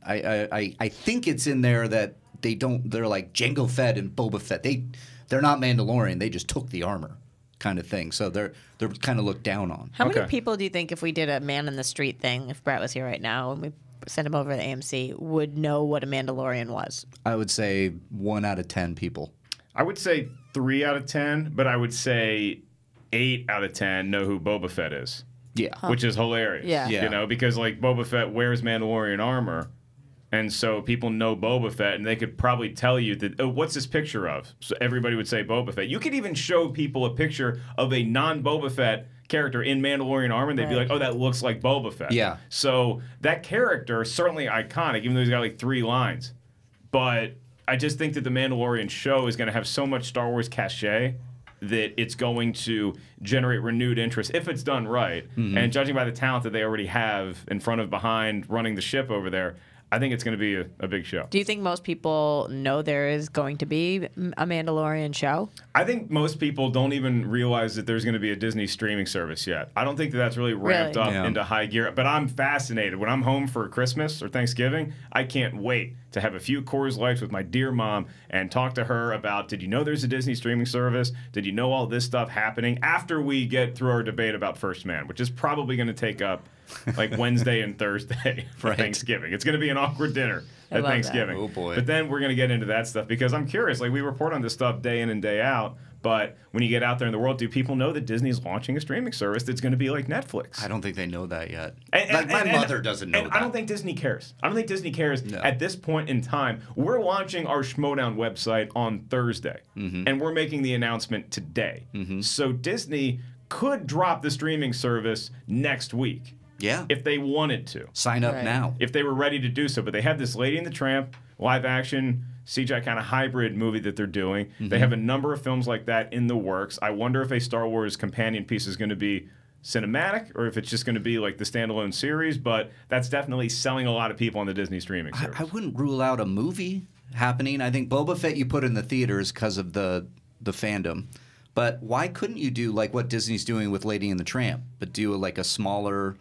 [SPEAKER 1] I think it's in there that they're like Jango Fett and Boba Fett. They're not Mandalorian. They just took the armor, kind of thing. So they're kind of looked down on.
[SPEAKER 8] How many people do you think, if we did a man in the street thing, if Brett was here right now and we sent him over to AMC, would know what a Mandalorian was?
[SPEAKER 1] I would say 1 out of 10 people.
[SPEAKER 3] I would say 3 out of 10, but I would say 8 out of 10 know who Boba Fett is.
[SPEAKER 1] Yeah.
[SPEAKER 3] Which is hilarious.
[SPEAKER 8] Yeah.
[SPEAKER 3] You know, because like Boba Fett wears Mandalorian armor, and so people know Boba Fett, and they could probably tell you that, oh, what's this picture of? So everybody would say Boba Fett. You could even show people a picture of a non-Boba Fett character in Mandalorian armor, and they'd be like, oh, that looks like Boba Fett.
[SPEAKER 1] Yeah.
[SPEAKER 3] So that character is certainly iconic, even though he's got like 3 lines. But I just think that the Mandalorian show is going to have so much Star Wars cachet that it's going to generate renewed interest if it's done right.
[SPEAKER 1] Mm-hmm.
[SPEAKER 3] And judging by the talent that they already have in front of, behind, running the ship over there, I think it's going to be a big show.
[SPEAKER 8] Do you think most people know there is going to be a Mandalorian show?
[SPEAKER 3] I think most people don't even realize that there's going to be a Disney streaming service yet. I don't think that that's really ramped up into high gear. But I'm fascinated. When I'm home for Christmas or Thanksgiving, I can't wait to have a few Coors Lights with my dear mom and talk to her about, did you know there's a Disney streaming service? Did you know all this stuff happening? After we get through our debate about First Man, which is probably going to take up like Wednesday and Thursday for Thanksgiving. It's going to be an awkward dinner at Thanksgiving.
[SPEAKER 1] Oh, boy.
[SPEAKER 3] But then we're going to get into that stuff because I'm curious. Like, we report on this stuff day in and day out. But when you get out there in the world, do people know that Disney's launching a streaming service that's going to be like Netflix?
[SPEAKER 1] I don't think they know that yet.
[SPEAKER 3] My
[SPEAKER 1] mother doesn't know that.
[SPEAKER 3] I don't think Disney cares. I don't think Disney cares at this point in time. We're launching our Schmodown website on Thursday, and we're making the announcement today. So Disney could drop the streaming service next week.
[SPEAKER 1] Yeah.
[SPEAKER 3] If they wanted to.
[SPEAKER 1] Sign up now.
[SPEAKER 3] If they were ready to do so. But they have this Lady and the Tramp live action CGI kind of hybrid movie that they're doing. They have a number of films like that in the works. I wonder if a Star Wars companion piece is going to be cinematic or if it's just going to be like the standalone series, but that's definitely selling a lot of people on the Disney streaming service.
[SPEAKER 1] I wouldn't rule out a movie happening. I think Boba Fett you put in the theaters because of the fandom. But why couldn't you do like what Disney's doing with Lady and the Tramp, but do like a smaller,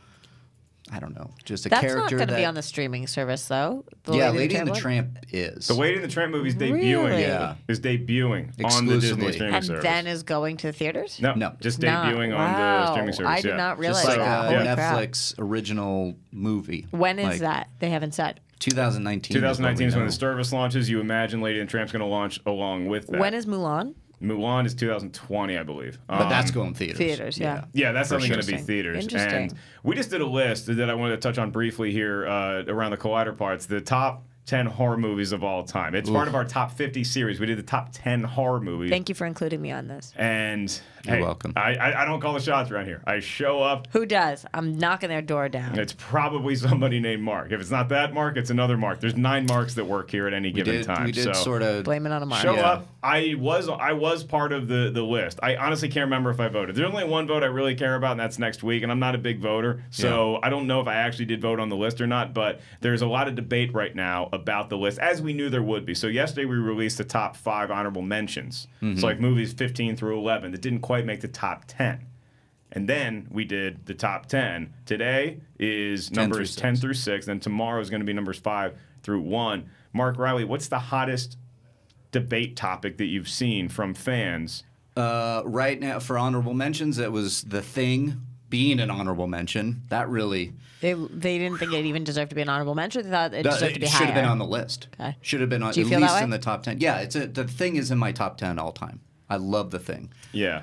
[SPEAKER 1] I don't know, just a character
[SPEAKER 8] That's not going to be on the streaming service, though.
[SPEAKER 1] Lady and the Tramp is.
[SPEAKER 3] The Lady and the Tramp movie is debuting.
[SPEAKER 8] Really?
[SPEAKER 1] Yeah.
[SPEAKER 3] Is debuting on the Disney streaming
[SPEAKER 8] and
[SPEAKER 3] service.
[SPEAKER 8] then is going to the theaters?
[SPEAKER 3] No, just debuting on the streaming service.
[SPEAKER 8] I did not realize
[SPEAKER 1] just like
[SPEAKER 8] that.
[SPEAKER 1] a Netflix original movie.
[SPEAKER 8] When is that? They haven't said.
[SPEAKER 1] 2019.
[SPEAKER 3] 2019 is when the service launches. You imagine Lady and the Tramp's going to launch along with that.
[SPEAKER 8] When is Mulan?
[SPEAKER 3] Mulan is 2020, I believe.
[SPEAKER 1] But that's going theaters.
[SPEAKER 8] Theaters, yeah.
[SPEAKER 3] Yeah, that's only going to be theaters.
[SPEAKER 8] Interesting.
[SPEAKER 3] And we just did a list that I wanted to touch on briefly here around the Collider parts. The top 10 horror movies of all time. It's part of our top 50 series. We did the top 10 horror movies.
[SPEAKER 8] Thank you for including me on this.
[SPEAKER 3] And
[SPEAKER 1] you're welcome.
[SPEAKER 3] I don't call the shots around here. I show up.
[SPEAKER 8] Who does? I'm knocking their door down.
[SPEAKER 3] It's probably somebody named Mark. If it's not that Mark, it's another Mark. There's 9 Marks that work here at any given time.
[SPEAKER 1] We did sort of
[SPEAKER 8] blame it on a Mark.
[SPEAKER 3] Show up. I was part of the list. I honestly can't remember if I voted. There's only one vote I really care about, and that's next week. And I'm not a big voter, so I don't know if I actually did vote on the list or not. But there's a lot of debate right now about the list, as we knew there would be. So yesterday we released the top 5 honorable mentions. So like movies 15 through 11 that didn't quite make the top 10. And then we did the top 10. Today is numbers 10 through 6. Then tomorrow is going to be numbers 5 through 1. Mark Reilly, what's the hottest debate topic that you've seen from fans?
[SPEAKER 1] Right now, for honorable mentions, it was The Thing being an honorable mention. That really...
[SPEAKER 8] They didn't think it even deserved to be an honorable mention. They thought it deserved to be higher.
[SPEAKER 1] Should have been on the list.
[SPEAKER 8] Okay.
[SPEAKER 1] Should have been on,
[SPEAKER 8] Do you
[SPEAKER 1] at
[SPEAKER 8] feel
[SPEAKER 1] least
[SPEAKER 8] that way?
[SPEAKER 1] in the top 10. Yeah, The Thing is in my top 10 all time. I love The Thing.
[SPEAKER 3] Yeah.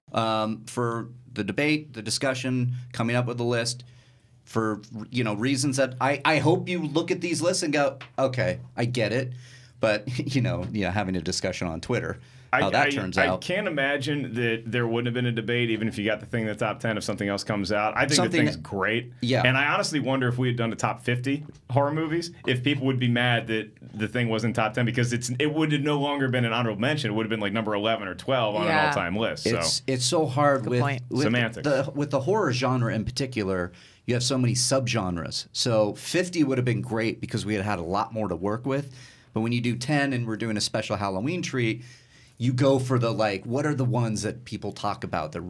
[SPEAKER 1] For the debate, the discussion, coming up with a list, for reasons that I hope you look at these lists and go, okay, I get it. But having a discussion on Twitter, how that turns out.
[SPEAKER 3] I can't imagine that there wouldn't have been a debate even if you got The Thing in the top 10 if something else comes out. I think The Thing's great.
[SPEAKER 1] Yeah.
[SPEAKER 3] And I honestly wonder if we had done a top 50 horror movies, if people would be mad that The Thing wasn't top 10 because it would have no longer been an honorable mention. It would have been like number 11 or 12 on an all-time list. So.
[SPEAKER 1] It's so hard with
[SPEAKER 3] semantics.
[SPEAKER 1] With the horror genre in particular. You have so many subgenres. So 50 would have been great because we had a lot more to work with. But when you do 10 and we're doing a special Halloween treat, you go for the what are the ones that people talk about that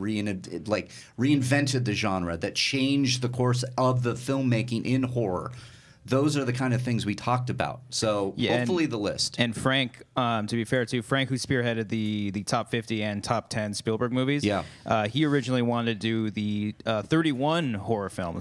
[SPEAKER 1] reinvented the genre, that changed the course of the filmmaking in horror. Those are the kind of things we talked about. So hopefully the list.
[SPEAKER 9] And Frank, to be fair too, Frank, who spearheaded the top 50 and top 10 Spielberg movies, he originally wanted to do the 31 horror films.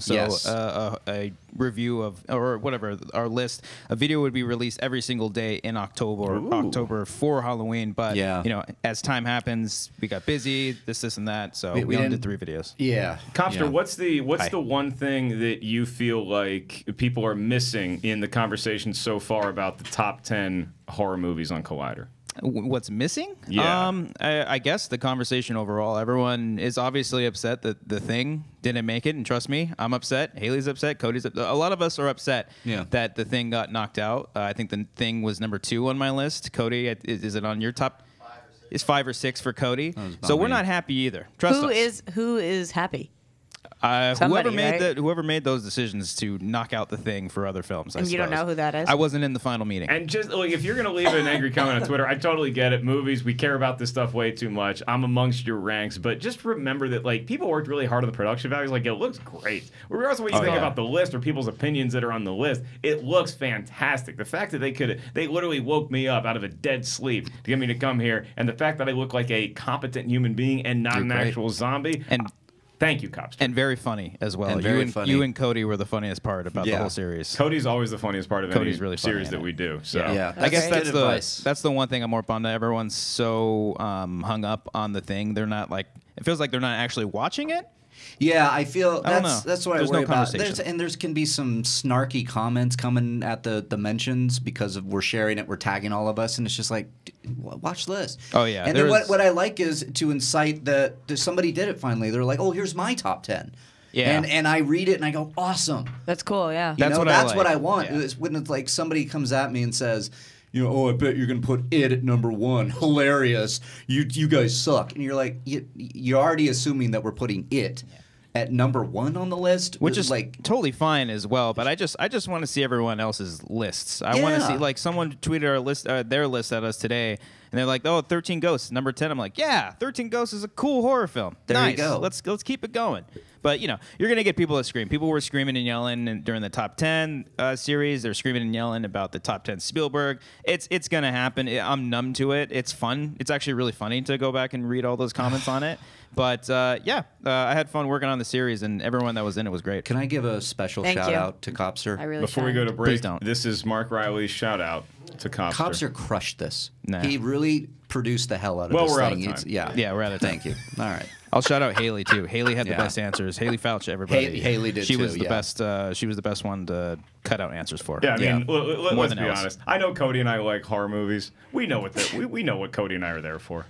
[SPEAKER 9] So a review of, or whatever, our list, a video would be released every single day in October for Halloween. But, you know, as time happens, we got busy, this and that. So we only did 3 videos.
[SPEAKER 1] Yeah.
[SPEAKER 3] Cobbster, what's the one thing that you feel like people are missing in the conversation so far about the top 10 horror movies on Collider?
[SPEAKER 9] What's missing?
[SPEAKER 3] Yeah.
[SPEAKER 9] I guess the conversation overall. Everyone is obviously upset that The Thing didn't make it, and trust me, I'm upset. Haley's upset. Cody's upset. A lot of us are upset that The Thing got knocked out. I think The Thing was number 2 on my list. Cody, is it on your top? It's 5 or 6 for Cody. So we're not happy either. Trust us.
[SPEAKER 8] Who is happy?
[SPEAKER 9] Whoever made those decisions to knock out The Thing for other films.
[SPEAKER 8] And you don't know who that is?
[SPEAKER 9] I wasn't in the final meeting.
[SPEAKER 3] And just like, if you're gonna leave an angry comment on Twitter, I totally get it. Movies, we care about this stuff way too much. I'm amongst your ranks, but just remember that people worked really hard on the production values. Like, it looks great. Regardless of what you think about the list or people's opinions that are on the list, it looks fantastic. The fact that they literally woke me up out of a dead sleep to get me to come here, and the fact that I look like a competent human being and not an actual zombie.
[SPEAKER 9] And
[SPEAKER 3] thank you, Cobbster.
[SPEAKER 9] And very funny as well.
[SPEAKER 1] And
[SPEAKER 9] you and Cody were the funniest part about the whole series.
[SPEAKER 3] Cody's always the funniest part of
[SPEAKER 9] Cody's
[SPEAKER 3] any
[SPEAKER 9] really
[SPEAKER 3] series that we do. So
[SPEAKER 9] I guess that's the one thing I'm more bummed that everyone's so hung up on The Thing. They're not it feels like they're not actually watching it.
[SPEAKER 1] Yeah, I feel that's what
[SPEAKER 9] There's
[SPEAKER 1] I worry
[SPEAKER 9] no
[SPEAKER 1] about.
[SPEAKER 9] conversation.
[SPEAKER 1] There can be some snarky comments coming at the mentions because we're sharing it, we're tagging all of us, and it's just like, watch this.
[SPEAKER 9] Oh yeah.
[SPEAKER 1] And then what I like is to incite that somebody did it finally. They're like, oh, here's my top 10.
[SPEAKER 9] Yeah.
[SPEAKER 1] And I read it and I go, awesome.
[SPEAKER 8] That's cool. Yeah.
[SPEAKER 1] That's what I want. Yeah. It's when it's like somebody comes at me and says, oh, I bet you're going to put it at number 1. Hilarious. You guys suck. And you're like, you're already assuming that we're putting it at number 1 on the list,
[SPEAKER 9] which is totally fine as well. But I just want to see everyone else's lists. I want to see someone tweeted our list, their list at us today, and they're like, "Oh, 13 Ghosts, number 10." I'm like, "Yeah, 13 Ghosts is a cool horror film.
[SPEAKER 1] There you go.
[SPEAKER 9] Let's keep it going." But you're gonna get people that scream. People were screaming and yelling during the top 10 series. They're screaming and yelling about the top 10 Spielberg. It's gonna happen. I'm numb to it. It's fun. It's actually really funny to go back and read all those comments on it. But I had fun working on the series, and everyone that was in it was great.
[SPEAKER 1] Can I give a special shout out to Cobbster?
[SPEAKER 3] Before we go to break, this is Mark Reilly's shout out to Cobbster.
[SPEAKER 1] Cobbster crushed this.
[SPEAKER 9] Nah.
[SPEAKER 1] He really produced the hell out of this
[SPEAKER 3] we're
[SPEAKER 1] thing.
[SPEAKER 3] out of time.
[SPEAKER 9] Yeah, we're out of time.
[SPEAKER 1] Thank you. All right.
[SPEAKER 9] I'll shout out Haley too. Haley had the best answers. Haley Fouch, everybody.
[SPEAKER 1] Haley did
[SPEAKER 9] she
[SPEAKER 1] too.
[SPEAKER 9] Was the best. She was the best one to cut out answers for.
[SPEAKER 3] Yeah, I mean, let's be
[SPEAKER 9] Ellis.
[SPEAKER 3] honest. I know Cody and I like horror movies. We know what we know what Cody and I are there for.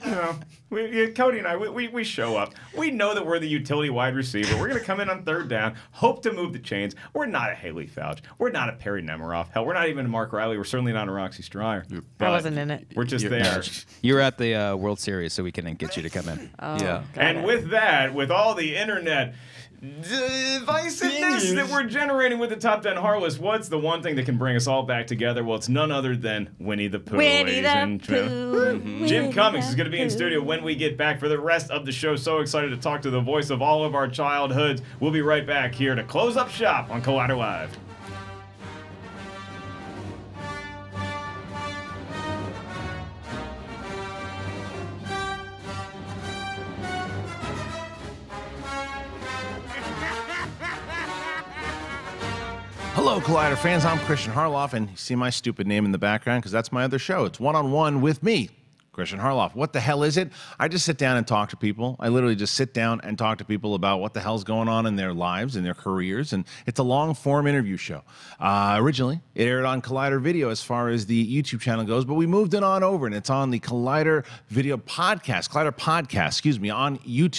[SPEAKER 3] Cody and I, we show up. We know that we're the utility wide receiver. We're gonna come in on 3rd down, hope to move the chains. We're not a Haley Fouch. We're not a Perry Nemiroff. Hell, we're not even a Mark Reilly. We're certainly not a Roxy Striar.
[SPEAKER 8] I wasn't in it.
[SPEAKER 3] We're just there.
[SPEAKER 9] You were at the World Series, so we couldn't get you to come in.
[SPEAKER 8] Oh,
[SPEAKER 3] and with that, with all the internet divisiveness that we're generating with the top 10 horror list, what's the one thing that can bring us all back together? Well, it's none other than Winnie the Pooh. Jim Cummings is going to be in studio when we get back for the rest of the show. So excited to talk to the voice of all of our childhoods. We'll be right back here to close up shop on Collider Live.
[SPEAKER 15] Hello, Collider fans. I'm Kristian Harloff, and you see my stupid name in the background because that's my other show. It's One-on-One with me, Kristian Harloff. What the hell is it? I just sit down and talk to people. I literally just sit down and talk to people about what the hell's going on in their lives and their careers, and it's a long-form interview show. Originally, it aired on Collider Video as far as the YouTube channel goes, but we moved it on over, and it's on the Collider Video podcast, Collider Podcast, on YouTube.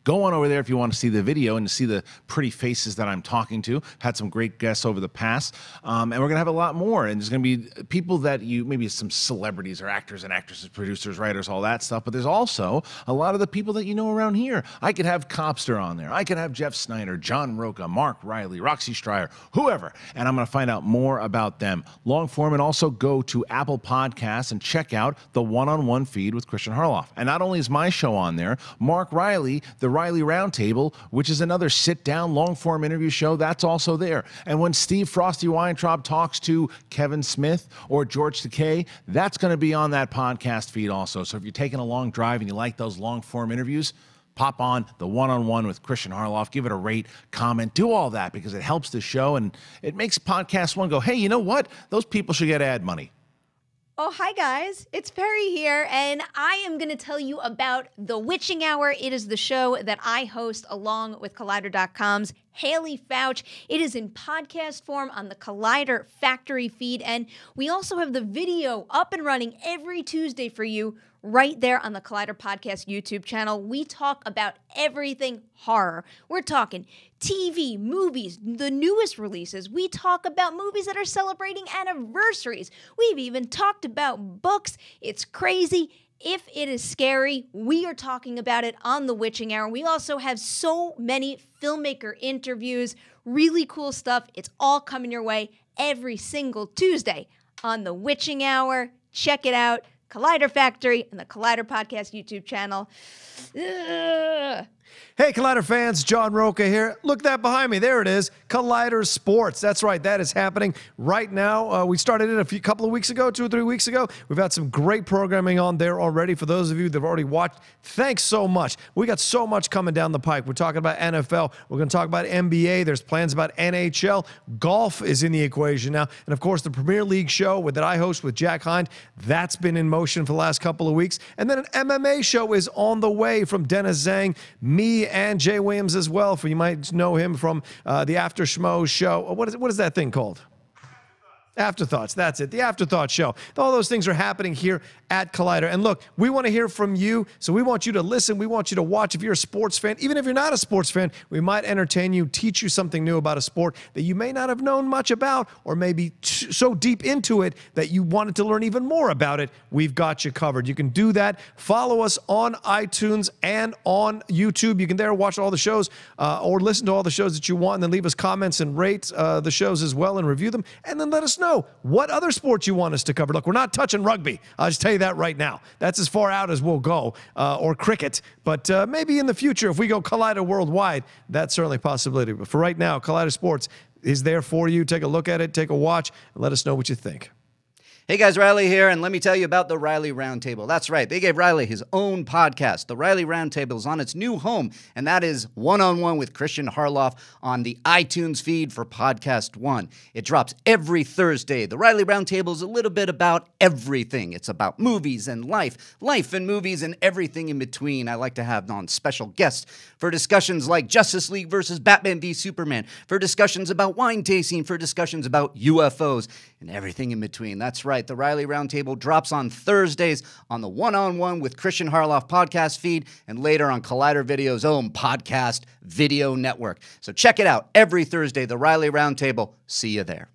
[SPEAKER 15] Go on over there if you want to see the video and to see the pretty faces that I'm talking to. Had some great guests over the past. And we're going to have a lot more. And there's going to be people that maybe some celebrities or actors and actresses, producers, writers, all that stuff. But there's also a lot of the people that you know around here. I could have Cobbster on there. I could have Jeff Snyder, John Rocha, Mark Reilly, Roxy Striar, whoever. And I'm going to find out more about them. Long form, and also go to Apple Podcasts and check out the one-on-one feed with Kristian Harloff. And not only is my show on there, Mark Reilly, the Reilly Roundtable, which is another sit-down, long-form interview show, that's also there. And when Steve Frosty Weintraub talks to Kevin Smith or George Takei, that's going to be on that podcast feed also. So if you're taking a long drive and you like those long-form interviews, pop on the one-on-one with Kristian Harloff, give it a rate, comment, do all that because it helps the show and it makes Podcast One go, hey, you know what? Those people should get ad money.
[SPEAKER 18] Oh, hi guys, it's Perry here, and I am going to tell you about The Witching Hour. It is the show that I host along with Collider.com's Haley Fouch. It is in podcast form on the Collider Factory feed, and we also have the video up and running every Tuesday for you right there on the Collider Podcast YouTube channel. We talk about everything horror. We're talking TV, movies, the newest releases. We talk about movies that are celebrating anniversaries. We've even talked about books. It's crazy. If it is scary, we are talking about it on The Witching Hour. We also have so many filmmaker interviews, really cool stuff. It's all coming your way every single Tuesday on The Witching Hour. Check it out. Collider Factory and the Collider Podcast YouTube channel. Ugh.
[SPEAKER 12] Hey, Collider fans, John Rocha here. Look that behind me. There it is, Collider Sports. That's right, that is happening right now. We started it a couple of weeks ago, 2 or 3 weeks ago. We've had some great programming on there already. For those of you that have already watched, thanks so much. We got so much coming down the pike. We're talking about NFL. We're going to talk about NBA. There's plans about NHL. Golf is in the equation now. And, of course, the Premier League show that I host with Jack Hind, that's been in motion for the last couple of weeks. And then an MMA show is on the way from Dennis Zhang, me, and Jay Williams as well. For you might know him from the After Schmo show. What is that thing called? Afterthoughts, that's it, the Afterthought Show. All those things are happening here at Collider. And look, we want to hear from you, so we want you to listen, we want you to watch. If you're a sports fan, even if you're not a sports fan, we might entertain you, teach you something new about a sport that you may not have known much about, or maybe so deep into it that you wanted to learn even more about it. We've got you covered. You can do that. Follow us on iTunes and on YouTube. You can there watch all the shows or listen to all the shows that you want, and then leave us comments and rate the shows as well and review them, and then let us know what other sports you want us to cover. Look, we're not touching rugby. I'll just tell you that right now. That's as far out as we'll go, or cricket. But maybe in the future, if we go Collider worldwide, that's certainly a possibility. But for right now, Collider Sports is there for you. Take a look at it, take a watch, and let us know what you think.
[SPEAKER 1] Hey guys, Reilly here, and let me tell you about the Reilly Roundtable. That's right, they gave Reilly his own podcast. The Reilly Roundtable is on its new home, and that is one-on-one with Kristian Harloff on the iTunes feed for Podcast One. It drops every Thursday. The Reilly Roundtable is a little bit about everything. It's about movies and life and movies and everything in between. I like to have on special guests for discussions like Justice League versus Batman v Superman, for discussions about wine tasting, for discussions about UFOs, and everything in between. That's right. The Reilly Roundtable drops on Thursdays on the One-on-One with Kristian Harloff podcast feed and later on Collider Video's own podcast video network. So check it out every Thursday, the Reilly Roundtable. See you there.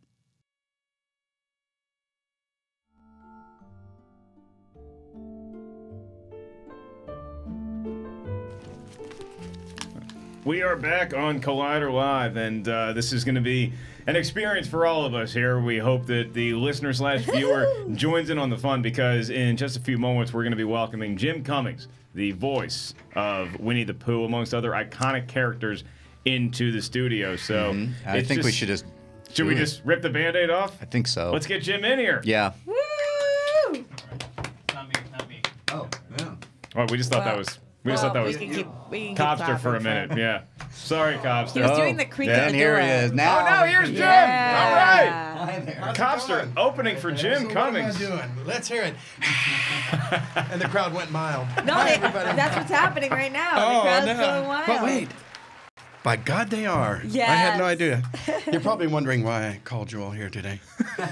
[SPEAKER 3] We are back on Collider Live, and this is going to be an experience for all of us here. We hope that the listener/viewer joins in on the fun, because in just a few moments we're going to be welcoming Jim Cummings, the voice of Winnie the Pooh, amongst other iconic characters, into the studio. So
[SPEAKER 1] I think we should just...
[SPEAKER 3] Should we just rip the Band-Aid off?
[SPEAKER 1] I think so.
[SPEAKER 3] Let's get Jim in here.
[SPEAKER 1] Yeah.
[SPEAKER 18] Woo!
[SPEAKER 13] Not me.
[SPEAKER 1] Oh, yeah.
[SPEAKER 3] Oh, we just thought that was... We just thought that was Cobbster for a minute. Yeah. Sorry, Cobbster.
[SPEAKER 8] He was doing the creak
[SPEAKER 1] and here he is. Now.
[SPEAKER 3] Oh, no, here's Jim.
[SPEAKER 8] Yeah.
[SPEAKER 3] All right.
[SPEAKER 11] Hi there.
[SPEAKER 3] Cobbster opening for Jim Cummings.
[SPEAKER 11] What am I doing? Let's hear it. And the crowd went mild.
[SPEAKER 8] No,
[SPEAKER 11] Hi, everybody.
[SPEAKER 8] that's what's happening right now. The crowd's going wild.
[SPEAKER 11] But wait. By God, they are.
[SPEAKER 8] Yes.
[SPEAKER 11] I had no idea. You're probably wondering why I called you all here today.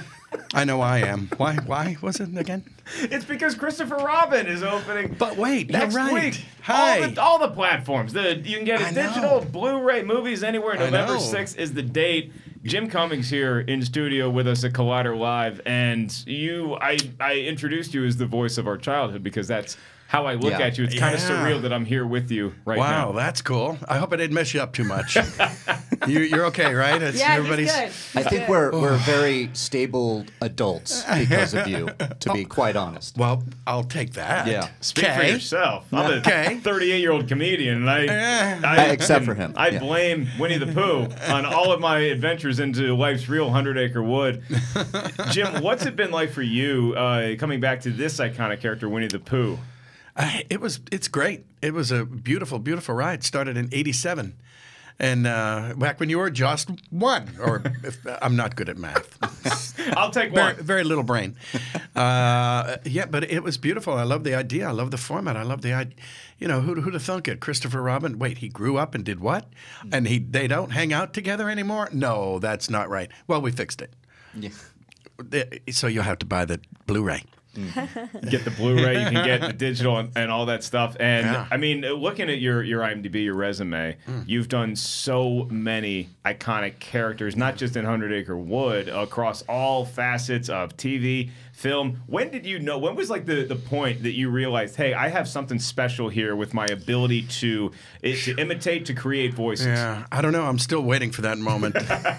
[SPEAKER 19] I know I am. Why was it again?
[SPEAKER 3] It's because Christopher Robin is opening.
[SPEAKER 19] But wait,
[SPEAKER 3] next
[SPEAKER 19] you're right.
[SPEAKER 3] week.
[SPEAKER 19] Hi.
[SPEAKER 3] All the platforms. You can get it digital, Blu-ray, movies anywhere. November 6th is the date. Jim Cummings here in studio with us at Collider Live, and I introduced you as the voice of our childhood because that's how I look at you. It's kind of surreal that I'm here with you right now.
[SPEAKER 19] Wow, that's cool. I hope I didn't mess you up too much. You're okay, right?
[SPEAKER 18] Everybody's good.
[SPEAKER 1] I think we're very stable adults because of you, to be quite honest.
[SPEAKER 19] Well, I'll take that.
[SPEAKER 1] Yeah.
[SPEAKER 3] Speak for yourself. I'm a 38-year-old comedian, and
[SPEAKER 1] except for him.
[SPEAKER 3] I blame Winnie the Pooh on all of my adventures into life's real 100-acre wood. Jim, what's it been like for you coming back to this iconic character, Winnie the Pooh?
[SPEAKER 19] It's great. It was a beautiful, beautiful ride. Started in '87. And back when you were just one, or I'm not good at math.
[SPEAKER 3] I'll take one.
[SPEAKER 19] Very little brain. Yeah, but it was beautiful. I love the idea. I love the format. I love the idea. You know, who'd have thunk it? Christopher Robin. Wait, he grew up and did what? And they don't hang out together anymore? No, that's not right. Well, we fixed it. Yeah. So you'll have to buy the Blu-ray.
[SPEAKER 3] Get the Blu-ray, you can get the digital and all that stuff. And I mean, looking at your IMDb, your resume, you've done so many iconic characters, not just in 100 Acre Wood, across all facets of TV, film. When did you know? When was like the point that you realized, hey, I have something special here with my ability to imitate, to create voices?
[SPEAKER 19] Yeah, I don't know. I'm still waiting for that moment.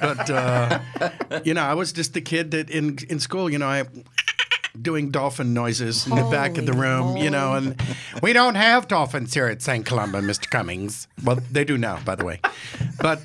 [SPEAKER 19] But you know, I was just the kid that in school, you know, doing dolphin noises in the back of the room, you know, and we don't have dolphins here at St. Columba, Mr. Cummings. Well, they do now, by the way. But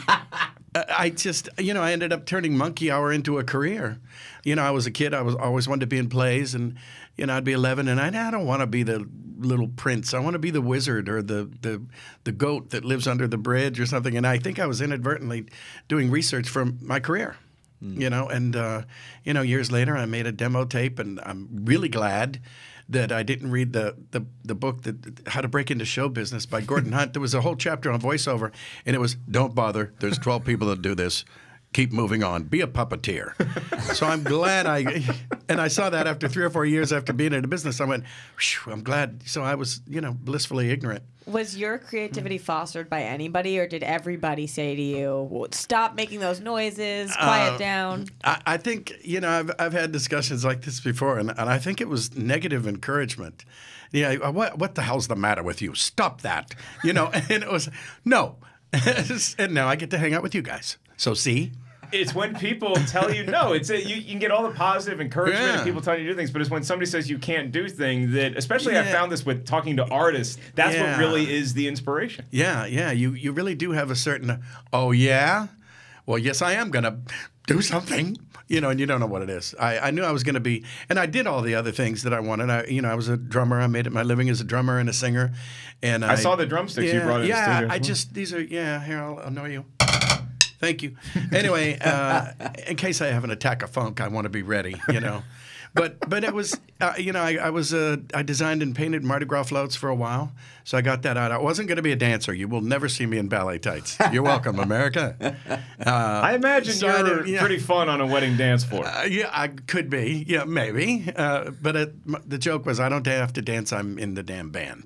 [SPEAKER 19] I just, you know, I ended up turning Monkey Hour into a career. You know, I was a kid. I was always wanted to be in plays, and you know, I'd be 11, and I don't want to be the little prince. I want to be the wizard or the goat that lives under the bridge or something. And I think I was inadvertently doing research for my career. You know, and you know, years later, I made a demo tape, and I'm really glad that I didn't read the book that How to Break into Show Business by Gordon Hunt. There was a whole chapter on voiceover, and it was, don't bother. There's 12 people that do this. Keep moving on. Be a puppeteer. So I'm glad I saw that after 3 or 4 years after being in the business. I went, I'm glad. So I was, you know, blissfully ignorant.
[SPEAKER 8] Was your creativity fostered by anybody, or did everybody say to you, stop making those noises, quiet down?
[SPEAKER 19] I think, you know, I've had discussions like this before, and I think it was negative encouragement. Yeah, what the hell's the matter with you? Stop that. You know, and it was, no. And now I get to hang out with you guys. So see?
[SPEAKER 3] It's when people tell you no. You can get all the positive encouragement and people telling you to do things, but it's when somebody says you can't do things that, especially I found this with talking to artists, that's what really is the inspiration.
[SPEAKER 19] Yeah, yeah. You really do have a certain, oh yeah? Well, yes, I am going to do something. You know, and you don't know what it is. I knew I was going to be, and I did all the other things that I wanted. I was a drummer. I made it my living as a drummer and a singer. And I saw
[SPEAKER 3] the drumsticks you brought in the studio.
[SPEAKER 19] These are, here, I'll annoy you. Thank you. Anyway, in case I have an attack of funk, I want to be ready, you know. But it was, you know, I designed and painted Mardi Gras floats for a while, so I got that out. I wasn't going to be a dancer. You will never see me in ballet tights. You're welcome, America.
[SPEAKER 3] I imagine you're pretty fun on a wedding dance floor.
[SPEAKER 19] Yeah, I could be. Yeah, maybe. But the joke was, I don't have to dance. I'm in the damn band.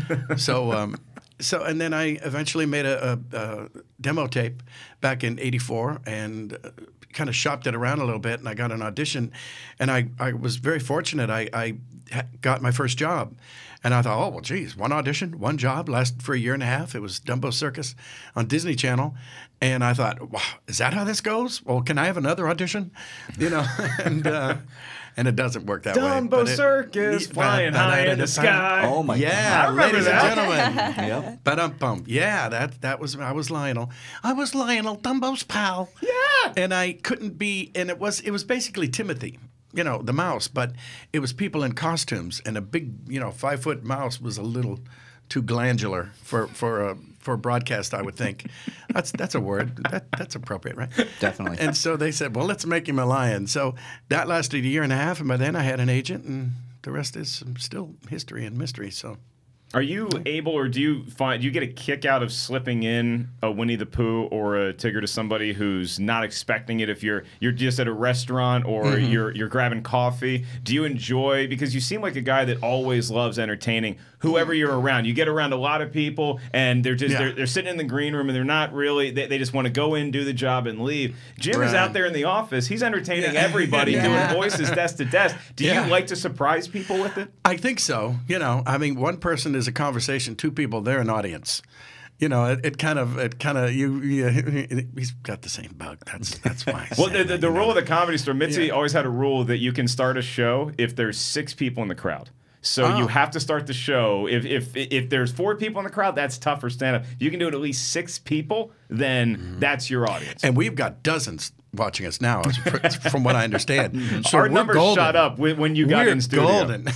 [SPEAKER 19] So, and then I eventually made a demo tape back in '84 and kind of shopped it around a little bit, and I got an audition, and I was very fortunate. I got my first job, and I thought, oh, well, geez, one audition, one job, lasted for a year and a half. It was Dumbo Circus on Disney Channel, and I thought, wow, is that how this goes? Well, can I have another audition? You know, and it doesn't work that way.
[SPEAKER 3] Dumbo Circus, flying high in the sky.
[SPEAKER 1] Oh my
[SPEAKER 19] God!
[SPEAKER 3] ladies
[SPEAKER 19] and gentlemen. Yep. Ba-dum-bum. Yeah, I was Lionel. I was Lionel, Dumbo's pal.
[SPEAKER 3] Yeah.
[SPEAKER 19] And I couldn't be. And it was basically Timothy, you know, the mouse, but it was people in costumes, and a big, you know, 5-foot mouse was a little too glandular for a broadcast, I would think. That's a word. That's appropriate, right?
[SPEAKER 1] Definitely.
[SPEAKER 19] And so they said, well, let's make him a lion. So that lasted a year and a half, and by then I had an agent, and the rest is still history and mystery. So
[SPEAKER 3] Are you able, or do you get a kick out of slipping in a Winnie the Pooh or a Tigger to somebody who's not expecting it? If you're just at a restaurant or you're grabbing coffee, do you enjoy, because you seem like a guy that always loves entertaining whoever you're around? You get around a lot of people and they're just they're sitting in the green room and they're not really, they just want to go in, do the job, and leave. Jim is out there in the office. He's entertaining everybody, doing voices desk to desk. Do you like to surprise people with it?
[SPEAKER 19] I think so. You know, I mean, one person is a conversation, two people, they're an audience. You know, it kind of he's got the same bug. That's why.
[SPEAKER 3] Well, the rule of the Comedy Store, Mitzi always had a rule that you can start a show if there's 6 people in the crowd. So you have to start the show. If there's 4 people in the crowd, that's tough for stand-up. If you can do it at least 6 people, then that's your audience.
[SPEAKER 19] And we've got dozens watching us now, from what I understand. So
[SPEAKER 3] our numbers shot up when you got in studio.
[SPEAKER 19] Golden.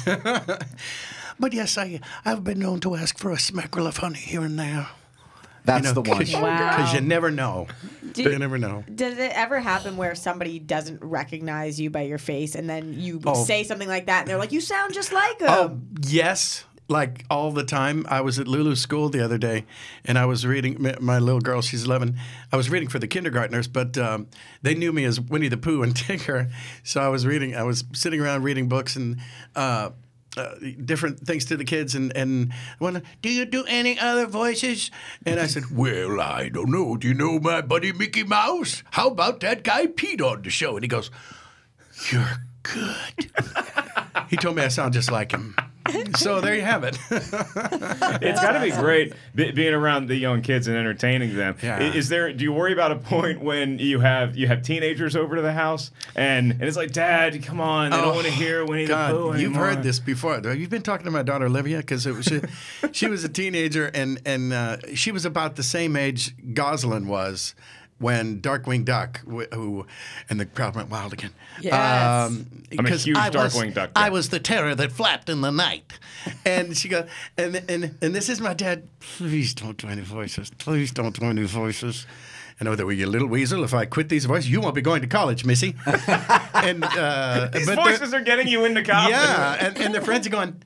[SPEAKER 19] But yes, I've been known to ask for a smackerel of honey here and there.
[SPEAKER 1] That's the one.
[SPEAKER 19] Because you never know. You never know.
[SPEAKER 8] Does it ever happen where somebody doesn't recognize you by your face and then you say something like that and they're like, you sound just like him?
[SPEAKER 19] Yes. Like all the time. I was at Lulu's school the other day and I was reading, my little girl, she's 11. I was reading for the kindergartners, but they knew me as Winnie the Pooh and Tigger. So I was sitting around reading books and different things to the kids and one, do you do any other voices? And I said, well, I don't know. Do you know my buddy Mickey Mouse? How about that guy Pete on the show? And he goes, you're good. He told me I sound just like him. So there you have it.
[SPEAKER 3] It's got to be great being around the young kids and entertaining them.
[SPEAKER 19] Yeah.
[SPEAKER 3] Do you worry about a point when you have teenagers over to the house and it's like, Dad, come on, they don't want to hear Winnie the Pooh anymore.
[SPEAKER 19] You've heard this before. You've been talking to my daughter Olivia because she was a teenager and she was about the same age Goslin was when Darkwing Duck, and the crowd went wild again.
[SPEAKER 8] Yes.
[SPEAKER 3] I'm a huge Darkwing Duck guy.
[SPEAKER 19] I was the terror that flapped in the night. And she goes, and this is my dad. Please don't do any voices. Please don't do any voices. I know that we, you little weasel, if I quit these voices, you won't be going to college, Missy. And
[SPEAKER 3] these voices are getting you into college.
[SPEAKER 19] Yeah, and their friends are going,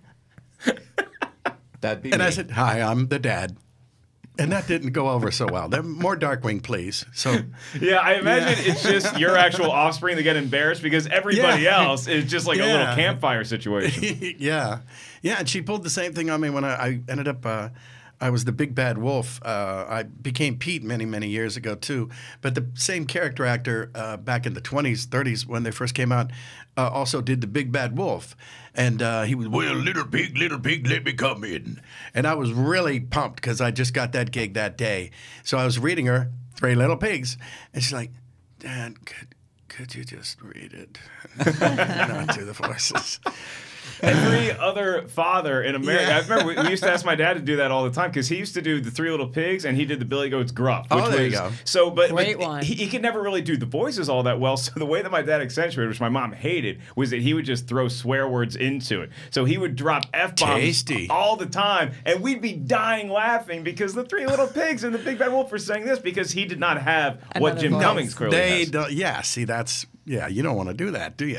[SPEAKER 1] that'd be
[SPEAKER 19] and
[SPEAKER 1] me.
[SPEAKER 19] I said, hi, I'm the dad. And that didn't go over so well. More Darkwing, please. So
[SPEAKER 3] yeah, I imagine it's just your actual offspring that get embarrassed because everybody else is just like a little campfire situation.
[SPEAKER 19] Yeah, and she pulled the same thing on me when I ended up. I was the big bad wolf. I became Pete many years ago too. But the same character actor back in the 20s, 30s when they first came out also did the big bad wolf. And he was, well, little pig, let me come in. And I was really pumped because I just got that gig that day. So I was reading her 3 Little Pigs, and she's like, Dad, could you just read it? Not do the voices.
[SPEAKER 3] Every other father in America. I remember we used to ask my dad to do that all the time because he used to do the 3 Little Pigs and he did the Billy Goat's Gruff. Which
[SPEAKER 19] there you go.
[SPEAKER 3] So, but
[SPEAKER 8] Great one.
[SPEAKER 3] He could never really do the voices all that well. So the way that my dad accentuated, which my mom hated, was that he would just throw swear words into it. So he would drop F-bombs all the time, and we'd be dying laughing because the 3 Little Pigs and the Big Bad Wolf were saying this because he did not have what Jim Cummings clearly has.
[SPEAKER 19] Yeah, see, that's. Yeah, you don't want to do that, do you?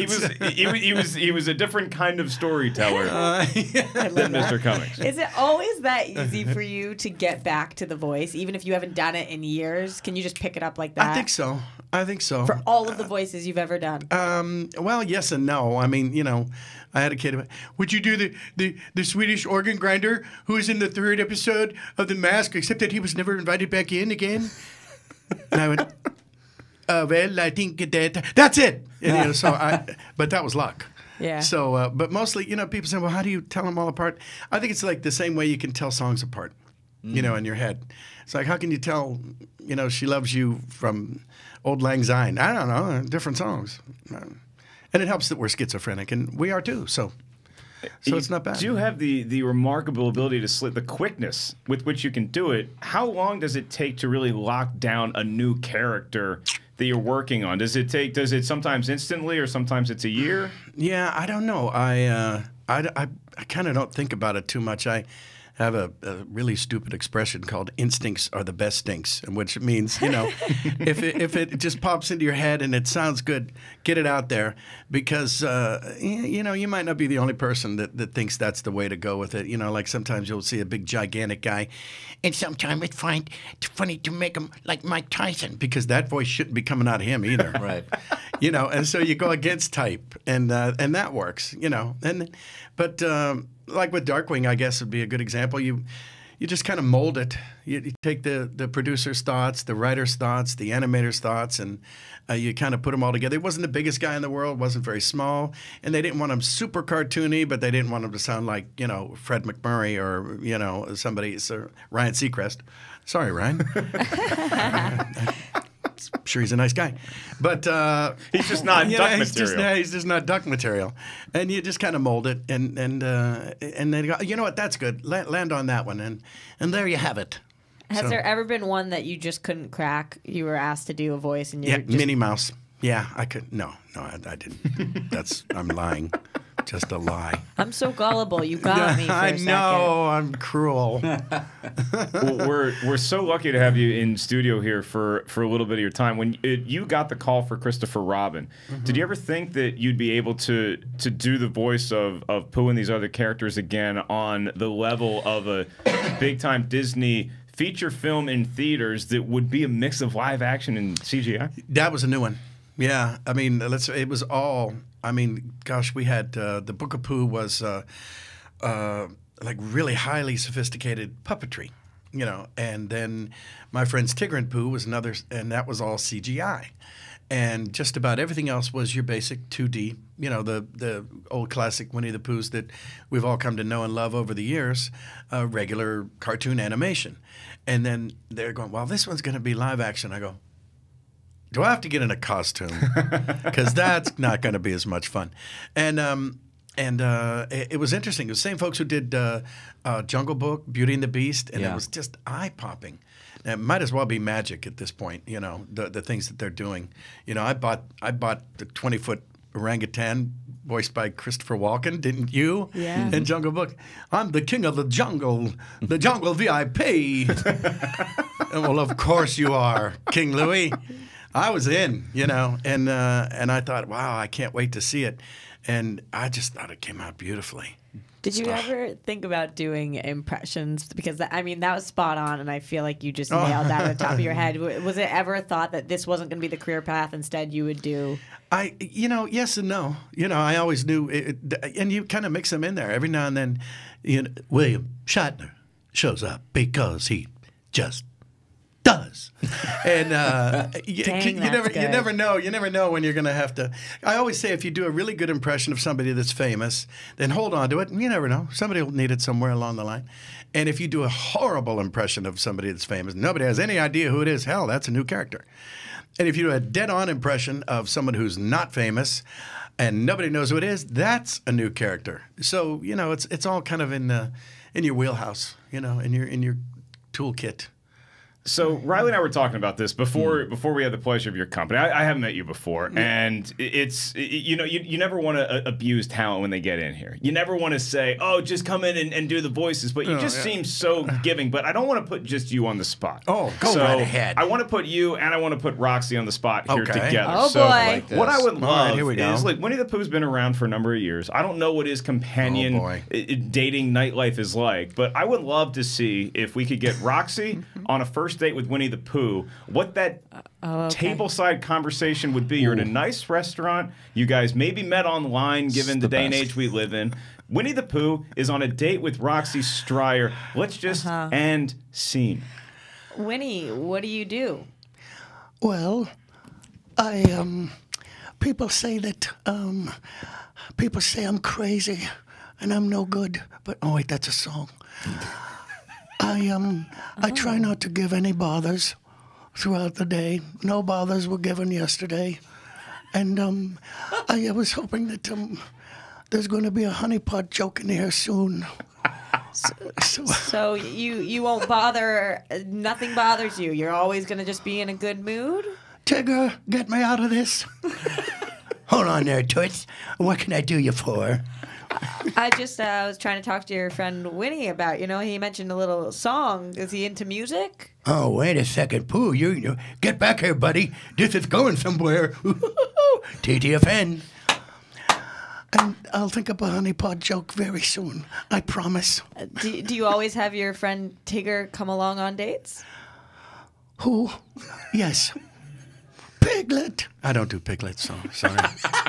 [SPEAKER 3] He was a different kind of storyteller than Mr. Cummings.
[SPEAKER 8] Is it always that easy for you to get back to the voice, even if you haven't done it in years? Can you just pick it up like that?
[SPEAKER 19] I think so.
[SPEAKER 8] For all of the voices you've ever done.
[SPEAKER 19] Well, yes and no. I mean, you know, I had a kid. Would you do the Swedish organ grinder who was in the 3rd episode of The Mask, except that he was never invited back in again? And I went. Well, I think that's it. And, you know, but that was luck.
[SPEAKER 8] Yeah.
[SPEAKER 19] So, but mostly, you know, people say, well, how do you tell them all apart? I think it's like the same way you can tell songs apart, you know, in your head. It's like, how can you tell, you know, She Loves You from Old Lang Syne? I don't know, different songs. And it helps that we're schizophrenic, and we are too, so it's not bad.
[SPEAKER 3] You have the remarkable ability to slit the quickness with which you can do it. How long does it take to really lock down a new character that you're working on? Does it sometimes instantly or sometimes it's a year?
[SPEAKER 19] Yeah, I don't know. I kind of don't think about it too much. have a really stupid expression called "instincts are the best stinks," and which means, you know, if it just pops into your head and it sounds good, get it out there, because you know, you might not be the only person that thinks that's the way to go with it. You know, like sometimes you'll see a big gigantic guy, and sometimes it's funny to make him like Mike Tyson, because that voice shouldn't be coming out of him either.
[SPEAKER 1] Right.
[SPEAKER 19] You know, and so you go against type, and that works. You know, but like with Darkwing, I guess would be a good example. You just kind of mold it. You take the producer's thoughts, the writer's thoughts, the animator's thoughts, and you kind of put them all together. He wasn't the biggest guy in the world, wasn't very small, and they didn't want him super cartoony, but they didn't want him to sound like, you know, Fred McMurray or, you know, somebody, Ryan Seacrest. Sorry, Ryan. I'm sure he's a nice guy, but
[SPEAKER 3] he's just not duck material.
[SPEAKER 19] He's just not duck material, and you just kind of mold it, and then you go, you know what, that's good. Land on that one, and there you have it.
[SPEAKER 8] Has there ever been one that you just couldn't crack? You were asked to do a voice, and you just...
[SPEAKER 19] Minnie Mouse. Yeah, I could. No, I didn't. I'm lying. Just a lie.
[SPEAKER 8] I'm so gullible. You got me for a second.
[SPEAKER 19] I know. I'm cruel.
[SPEAKER 3] Well, we're so lucky to have you in studio here for a little bit of your time. When you got the call for Christopher Robin, did you ever think that you'd be able to do the voice of Pooh and these other characters again on the level of a big-time Disney feature film in theaters that would be a mix of live action and CGI?
[SPEAKER 19] That was a new one. Yeah, I mean, it was all. I mean, gosh, we had the Book of Pooh was like really highly sophisticated puppetry, you know, and then my friends Tigger and Pooh was another, and that was all CGI, and just about everything else was your basic 2D, you know, the old classic Winnie the Poohs that we've all come to know and love over the years, regular cartoon animation, and then they're going, well, this one's going to be live action. I go, do I have to get in a costume? Because that's not going to be as much fun. And it was interesting. It was the same folks who did Jungle Book, Beauty and the Beast, and it was just eye-popping. Now, it might as well be magic at this point, you know, the things that they're doing. You know, I bought the 20-foot orangutan voiced by Christopher Walken, didn't you?
[SPEAKER 8] Yeah.
[SPEAKER 19] In Jungle Book. I'm the king of the jungle VIP. Well, of course you are, King Louis. I was in, you know, and I thought, wow, I can't wait to see it. And I just thought it came out beautifully.
[SPEAKER 8] Did you ever think about doing impressions? Because, I mean, that was spot on, and I feel like you just nailed that at the top of your head. Was it ever a thought that this wasn't going to be the career path? Instead, you would do...
[SPEAKER 19] You know, yes and no. You know, I always knew, and you kind of mix them in there. Every now and then, you know, William Shatner shows up because he just does. And you never know. You never know when you're going to have to. I always say if you do a really good impression of somebody that's famous, then hold on to it. And you never know. Somebody will need it somewhere along the line. And if you do a horrible impression of somebody that's famous, nobody has any idea who it is. Hell, that's a new character. And if you do a dead-on impression of someone who's not famous and nobody knows who it is, that's a new character. So, you know, it's all kind of in your wheelhouse, you know, in your toolkit.
[SPEAKER 3] So Reilly and I were talking about this before we had the pleasure of your company. I haven't met you before, and you never want to abuse talent when they get in here. You never want to say, oh, just come in and do the voices, but you just seem so giving. But I don't want to put just you on the spot.
[SPEAKER 19] Oh, go right ahead.
[SPEAKER 3] I want to put you and I want to put Roxy on the spot here together.
[SPEAKER 8] Oh,
[SPEAKER 3] so
[SPEAKER 8] boy.
[SPEAKER 3] What I would love is, like, Winnie the Pooh's been around for a number of years. I don't know what his companion dating nightlife is like, but I would love to see if we could get Roxy on a first date with Winnie the Pooh, what that tableside conversation would be. You're in a nice restaurant. You guys maybe met online, given the day and age we live in. Winnie the Pooh is on a date with Roxy Striar. Let's just end scene.
[SPEAKER 8] Winnie, what do you do?
[SPEAKER 20] Well, people say that people say I'm crazy and I'm no good. But oh wait, that's a song. I try not to give any bothers throughout the day. No bothers were given yesterday. And I was hoping that there's going to be a honeypot joke in here soon.
[SPEAKER 8] So you won't bother, nothing bothers you. You're always going to just be in a good mood?
[SPEAKER 20] Tigger, get me out of this. Hold on there, Toots. What can I do you for?
[SPEAKER 8] I was trying to talk to your friend Winnie about, he mentioned a little song. Is he into music?
[SPEAKER 20] Oh, wait a second, Pooh. You get back here, buddy. This is going somewhere. TTFN. And I'll think of a honeypot joke very soon. I promise.
[SPEAKER 8] Do you always have your friend Tigger come along on dates?
[SPEAKER 20] Who? Yes. Piglet. I don't do Piglet, so sorry.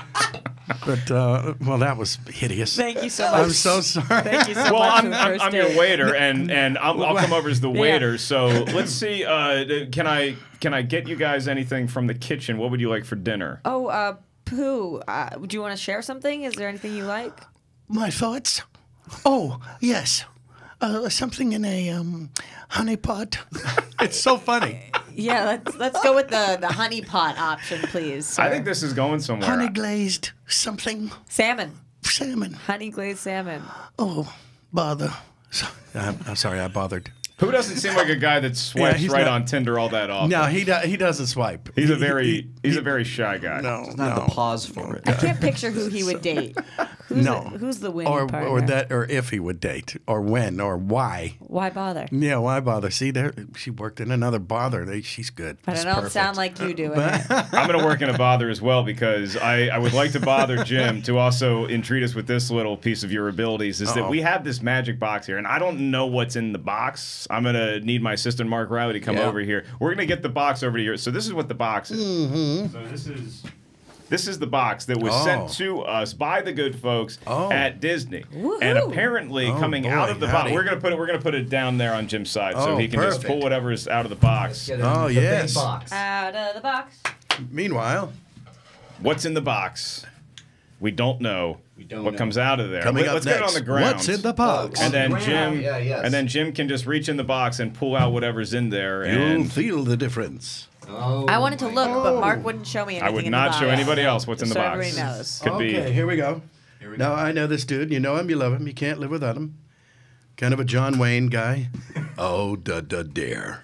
[SPEAKER 20] But, well, that was hideous.
[SPEAKER 8] Thank you so much.
[SPEAKER 20] I'm so sorry.
[SPEAKER 8] Thank you so
[SPEAKER 3] well,
[SPEAKER 8] much.
[SPEAKER 3] I'm your waiter, and I'll come over as the waiter. So let's see. Can I get you guys anything from the kitchen? What would you like for dinner?
[SPEAKER 8] Oh, Pooh, do you want to share something? Is there anything you like?
[SPEAKER 20] My thoughts? Oh, yes. Something in a honeypot.
[SPEAKER 19] It's so funny.
[SPEAKER 8] Yeah, let's go with the honey pot option, please. Sir.
[SPEAKER 3] I think this is going somewhere.
[SPEAKER 20] Honey glazed something.
[SPEAKER 8] Salmon.
[SPEAKER 20] Salmon.
[SPEAKER 8] Honey glazed salmon.
[SPEAKER 20] Oh, bother.
[SPEAKER 19] I'm sorry, I bothered.
[SPEAKER 3] Who doesn't seem like a guy that swipes on Tinder all that often?
[SPEAKER 19] No, he doesn't swipe.
[SPEAKER 3] He's a very shy guy.
[SPEAKER 19] No,
[SPEAKER 1] Doesn't have the pause for it.
[SPEAKER 8] I can't picture who he would date. Who's the winning partner?
[SPEAKER 19] or if he would date, or when, or why.
[SPEAKER 8] Why bother?
[SPEAKER 19] Yeah, why bother? See, there she worked in another bother. She's good.
[SPEAKER 8] But I don't sound like you do it.
[SPEAKER 3] I'm going to work in a bother as well because I would like to bother Jim to also entreat us with this little piece of your abilities. Is that we have this magic box here, and I don't know what's in the box. I'm going to need my assistant Mark Reilly to come over here. We're going to get the box over to here. So this is what the box is.
[SPEAKER 20] Mm-hmm.
[SPEAKER 3] So this is the box that was sent to us by the good folks at Disney.
[SPEAKER 8] Woohoo.
[SPEAKER 3] And apparently coming out of the box, we're gonna put it down there on Jim's side so he can just pull whatever is out of the box.
[SPEAKER 19] Oh, yes.
[SPEAKER 8] Out of the box.
[SPEAKER 19] Meanwhile,
[SPEAKER 3] what's in the box? We don't know what comes out of there. Let's get it on the ground.
[SPEAKER 19] What's in the box?
[SPEAKER 3] And then Jim can just reach in the box and pull out whatever's in there.
[SPEAKER 19] You'll feel the difference.
[SPEAKER 8] I wanted to look, but Mark wouldn't show me anything.
[SPEAKER 3] I would not show anybody else what's in the box.
[SPEAKER 8] Everybody knows.
[SPEAKER 19] Okay, here we go. Now, I know this dude. You know him, you love him. You can't live without him. Kind of a John Wayne guy. Oh, dear.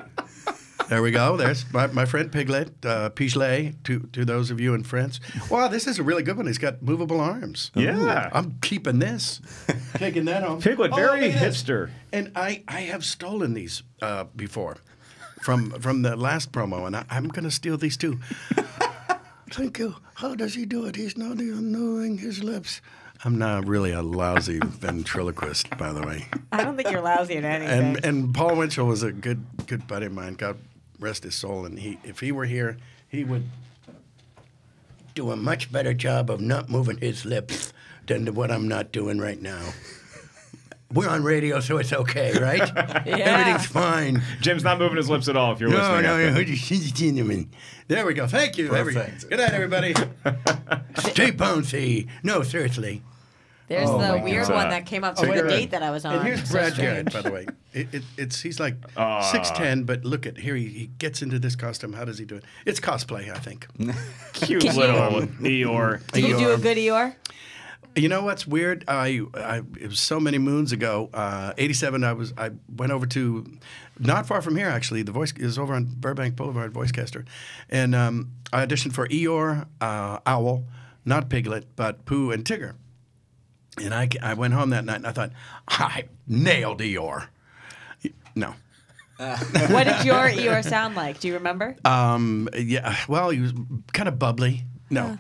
[SPEAKER 19] There we go. There's my friend Piglet, Piglet, to those of you in France. Wow, this is a really good one. He's got movable arms.
[SPEAKER 3] Yeah.
[SPEAKER 19] I'm keeping this. Taking that home.
[SPEAKER 3] Piglet, very hipster.
[SPEAKER 19] And I have stolen these before from the last promo, and I'm going to steal these too.
[SPEAKER 20] Thank you. How does he do it? He's not even moving his lips.
[SPEAKER 19] I'm not really a lousy ventriloquist, by the way.
[SPEAKER 8] I don't think you're lousy at anything.
[SPEAKER 19] And Paul Winchell was a good buddy of mine. God rest his soul. And if he were here, he would
[SPEAKER 20] do a much better job of not moving his lips than what I'm not doing right now. We're on radio, so it's okay, right?
[SPEAKER 8] Yeah.
[SPEAKER 20] Everything's fine.
[SPEAKER 3] Jim's not moving his lips at all if you're listening.
[SPEAKER 20] No.
[SPEAKER 19] There we go. Thank you.
[SPEAKER 20] Perfect.
[SPEAKER 19] Good night, everybody.
[SPEAKER 20] Stay bouncy. No, seriously.
[SPEAKER 8] There's the weird one that came up to the date that I was on.
[SPEAKER 19] And here's Brad Garrett, by the way. He's like 6'10", but look at here. He gets into this costume. How does he do it? It's cosplay, I think.
[SPEAKER 3] Cute little Eeyore.
[SPEAKER 8] Did you do a good Eeyore?
[SPEAKER 19] You know what's weird? It was so many moons ago. 87. I went over to not far from here actually. The voice is over on Burbank Boulevard, Voicecaster, and I auditioned for Eeyore, Owl, not Piglet, but Pooh and Tigger. And I went home that night and I thought I nailed Eeyore. No.
[SPEAKER 8] What did your Eeyore sound like? Do you remember?
[SPEAKER 19] Yeah. Well, he was kind of bubbly. No.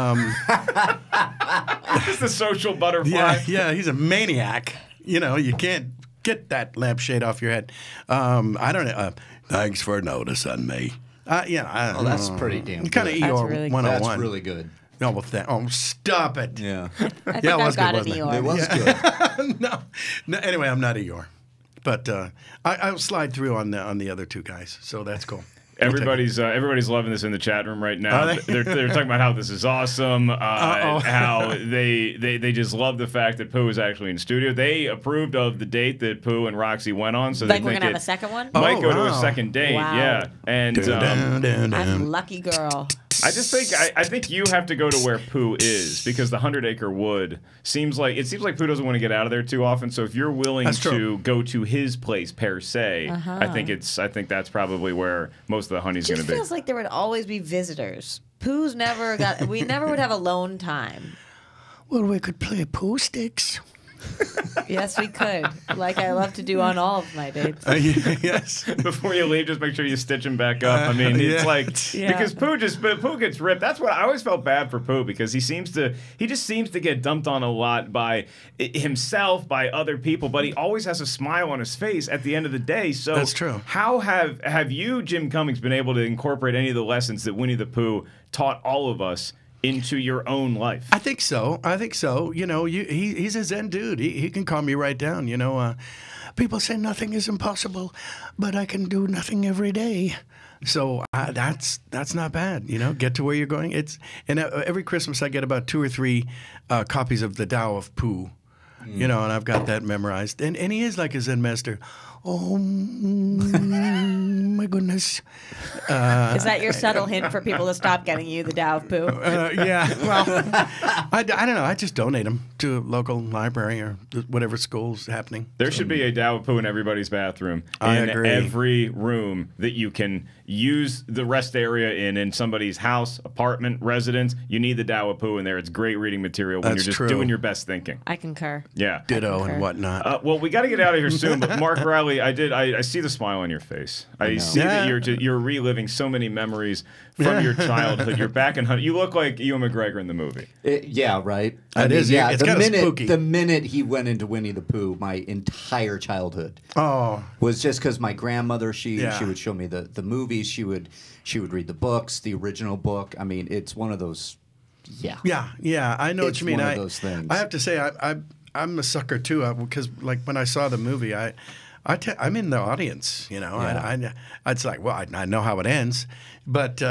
[SPEAKER 3] Just the social butterfly.
[SPEAKER 19] Yeah, he's a maniac. You know, you can't get that lampshade off your head. I don't know. Thanks for noticing me. Yeah.
[SPEAKER 1] That's pretty damn good.
[SPEAKER 19] Kind of Eeyore
[SPEAKER 8] really
[SPEAKER 19] 101.
[SPEAKER 1] That's really good.
[SPEAKER 19] No, well, stop it.
[SPEAKER 1] Yeah.
[SPEAKER 8] I think I've got an Eeyore.
[SPEAKER 1] It was good.
[SPEAKER 19] No. Anyway, I'm not Eeyore. But I'll slide through on the other two guys, so that's cool.
[SPEAKER 3] Everybody's loving this in the chat room right now. They're talking about how this is awesome. How they just love the fact that Pooh is actually in studio. They approved of the date that Pooh and Roxy went on, so
[SPEAKER 8] like we're gonna have a second one.
[SPEAKER 3] Might go to a second date.
[SPEAKER 8] Wow.
[SPEAKER 3] Yeah, and
[SPEAKER 8] I'm a lucky girl.
[SPEAKER 3] I think you have to go to where Pooh is because the 100-acre wood seems like Pooh doesn't want to get out of there too often. So if you're willing to go to his place per se, I think that's probably where most of the honey's going to be.
[SPEAKER 8] It feels like there would always be visitors. Pooh's never got. We never would have alone time.
[SPEAKER 20] Well, we could play Pooh sticks.
[SPEAKER 8] Yes, we could. Like I love to do on all of my dates.
[SPEAKER 19] Yes.
[SPEAKER 3] Before you leave, just make sure you stitch him back up. I mean, it's like because Pooh gets ripped. That's what I always felt bad for Pooh because he just seems to get dumped on a lot by himself, by other people, but he always has a smile on his face at the end of the day. So
[SPEAKER 19] that's true.
[SPEAKER 3] How have you, Jim Cummings, been able to incorporate any of the lessons that Winnie the Pooh taught all of us into your own life?
[SPEAKER 19] I think so. You know, he's a Zen dude. He can calm you right down. You know, people say nothing is impossible, but I can do nothing every day. So that's not bad. You know, get to where you're going. Every Christmas I get about 2 or 3 copies of the Tao of Pooh. You know, and I've got that memorized. And he is like a Zen master. Oh, my goodness.
[SPEAKER 8] Is that your subtle hint for people to stop getting you the Tao of Pooh?
[SPEAKER 19] Yeah. Well, I don't know. I just donate them to a local library or whatever school's happening.
[SPEAKER 3] There should be a Tao of Pooh in everybody's bathroom.
[SPEAKER 19] I
[SPEAKER 3] in
[SPEAKER 19] agree.
[SPEAKER 3] every room that you can use the rest area in somebody's house, apartment, residence. You need the Tao of Pooh in there. It's great reading material when
[SPEAKER 19] That's
[SPEAKER 3] you're just
[SPEAKER 19] true.
[SPEAKER 3] doing your best thinking.
[SPEAKER 8] I concur.
[SPEAKER 3] Yeah.
[SPEAKER 19] Ditto and whatnot.
[SPEAKER 3] Well, we got to get out of here soon. But Mark Reilly, I see the smile on your face. I see that you're reliving so many memories from your childhood. You're back in Hunt. You look like Ewan McGregor in the movie.
[SPEAKER 1] Yeah, right.
[SPEAKER 19] Yeah, it's kind of spooky.
[SPEAKER 1] The minute he went into Winnie the Pooh, my entire childhood was just because my grandmother she would show me the movies. She would read the books, the original book. I mean, it's one of those.
[SPEAKER 19] Yeah. I know what you mean.
[SPEAKER 1] One of those things.
[SPEAKER 19] I have to say, I'm a sucker too because like when I saw the movie, I'm in the audience, you know.
[SPEAKER 1] Yeah.
[SPEAKER 19] It's like, well, I know how it ends, but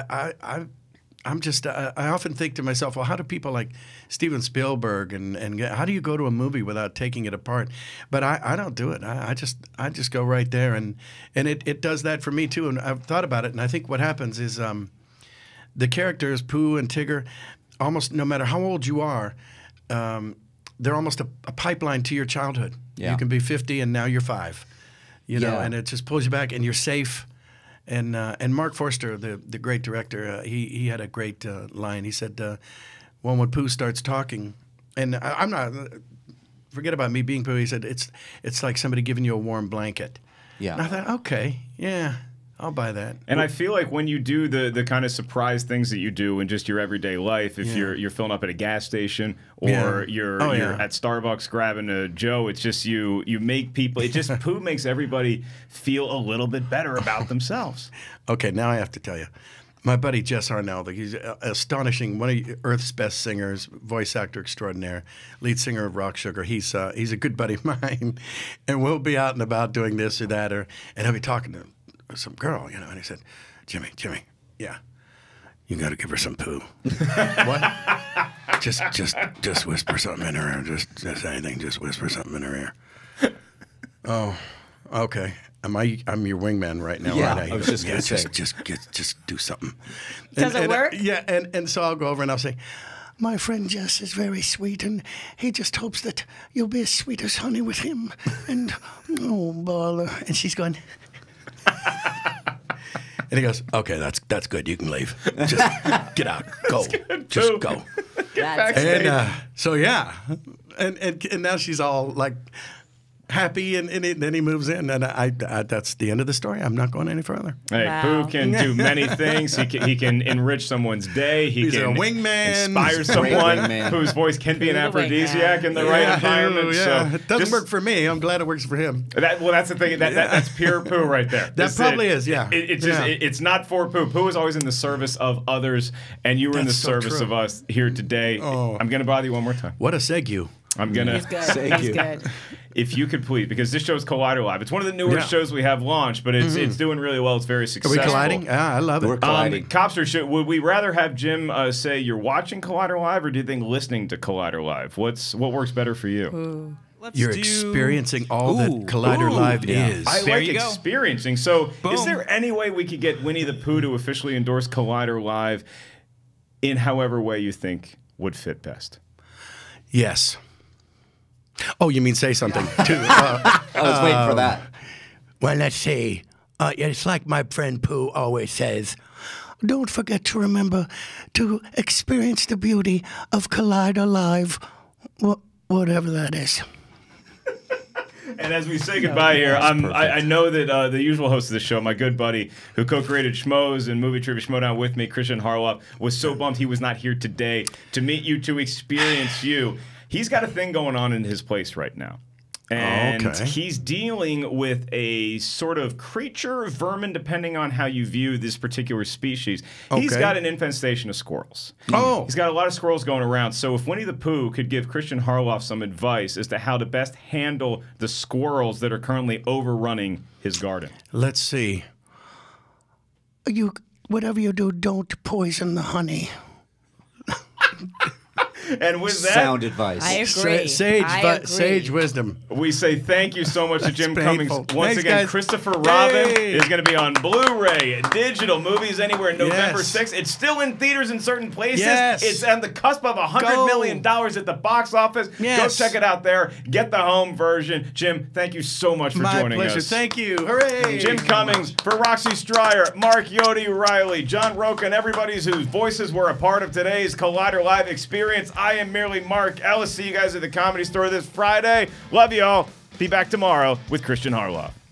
[SPEAKER 19] I'm just I often think to myself, well, how do people like Steven Spielberg and how do you go to a movie without taking it apart? But I don't do it. I just go right there, and it does that for me too. And I've thought about it, and I think what happens is the characters Pooh and Tigger, almost no matter how old you are, they're almost a pipeline to your childhood.
[SPEAKER 1] Yeah.
[SPEAKER 19] You can be 50 and now you're 5, you know, and it just pulls you back and you're safe. And Mark Forster, the great director, he had a great line. He said, well, when Pooh starts talking, and I'm not, forget about me being Pooh. He said, it's like somebody giving you a warm blanket.
[SPEAKER 1] Yeah.
[SPEAKER 19] And I thought, okay, yeah. I'll buy that.
[SPEAKER 3] And I feel like when you do the kind of surprise things that you do in just your everyday life, if you're filling up at a gas station or you're at Starbucks grabbing a Joe, it's just you make people. It just Pooh makes everybody feel a little bit better about themselves.
[SPEAKER 19] Okay, now I have to tell you, my buddy Jess Arnell, he's astonishing, one of Earth's best singers, voice actor extraordinaire, lead singer of Rock Sugar. He's a good buddy of mine, and we'll be out and about doing this or that, and he'll be talking to some girl, you know, and he said, Jimmy, yeah, you got to give her some Pooh. What? Just whisper something in her ear. Just anything. Just whisper something in her ear. Oh, okay. I'm your wingman right now.
[SPEAKER 1] Yeah,
[SPEAKER 19] right?
[SPEAKER 1] I was just going to say.
[SPEAKER 19] Just do something.
[SPEAKER 8] Does it work?
[SPEAKER 19] Yeah, and so I'll go over and I'll say,
[SPEAKER 20] my friend Jess is very sweet, and he just hopes that you'll be as sweet as honey with him. And, oh, bother. And she's going...
[SPEAKER 19] And he goes, okay, that's good. You can leave. Just get out. Go. Just go. And so, yeah. And now she's all like happy, and then he moves in, and I that's the end of the story. I'm not going any further.
[SPEAKER 3] Hey, Pooh can do many things. He can enrich someone's day. He's
[SPEAKER 19] a wingman.
[SPEAKER 3] Inspire someone whose voice can be an aphrodisiac in the right environment.
[SPEAKER 19] Yeah.
[SPEAKER 3] So
[SPEAKER 19] it doesn't work for me. I'm glad it works for him.
[SPEAKER 3] That's the thing. That's pure Pooh right there.
[SPEAKER 19] That probably is, yeah.
[SPEAKER 3] It's not for Pooh. Pooh is always in the service of others, and you were in the service of us here today.
[SPEAKER 19] Oh.
[SPEAKER 3] I'm going to bother you one more time.
[SPEAKER 19] What a segue.
[SPEAKER 3] I'm going to...
[SPEAKER 8] He's good. He's good.
[SPEAKER 3] If you could please, because this show is Collider Live. It's one of the newer shows we have launched, but it's doing really well. It's very successful.
[SPEAKER 19] Are we colliding? Yeah, I love it.
[SPEAKER 1] We're colliding.
[SPEAKER 3] Cobbster, would we rather have Jim say you're watching Collider Live, or do you think listening to Collider Live? What works better for you?
[SPEAKER 19] You're experiencing all that Collider Live is.
[SPEAKER 3] I like experiencing. So is there any way we could get Winnie the Pooh to officially endorse Collider Live in however way you think would fit best?
[SPEAKER 19] Yes. Oh, you mean say something, too.
[SPEAKER 1] I was waiting for that.
[SPEAKER 20] Well, let's see. It's like my friend Pooh always says, don't forget to remember to experience the beauty of Collider Live, whatever that is.
[SPEAKER 3] And as we say goodbye here, I know that the usual host of the show, my good buddy who co-created Schmoes and Movie Trivia Schmodown with me, Kristian Harloff, was so bummed he was not here today to meet you, to experience you. He's got a thing going on in his place right now. And he's dealing with a sort of creature, vermin, depending on how you view this particular species. He's got an infestation of squirrels. He's got a lot of squirrels going around. So if Winnie the Pooh could give Kristian Harloff some advice as to how to best handle the squirrels that are currently overrunning his garden.
[SPEAKER 20] Let's see. Whatever you do, don't poison the honey.
[SPEAKER 3] And with that,
[SPEAKER 1] sound advice.
[SPEAKER 8] I agree.
[SPEAKER 19] Sage wisdom.
[SPEAKER 3] We say thank you so much to Jim Cummings. Once
[SPEAKER 19] Thanks,
[SPEAKER 3] again,
[SPEAKER 19] guys.
[SPEAKER 3] Christopher Robin is going to be on Blu-ray, digital, movies anywhere, November 6th. It's still in theaters in certain places. It's on the cusp of $100 million at the box office. Go check it out there. Get the home version. Jim, thank you so much for joining us.
[SPEAKER 19] My pleasure. Thank you. Hooray.
[SPEAKER 3] Jim Cummings, for Roxy Striar, Mark Reilly, John Rocha, and everybody whose voices were a part of today's Collider Live experience. I am merely Mark Ellis. See you guys at the Comedy Store this Friday. Love you all. Be back tomorrow with Kristian Harloff.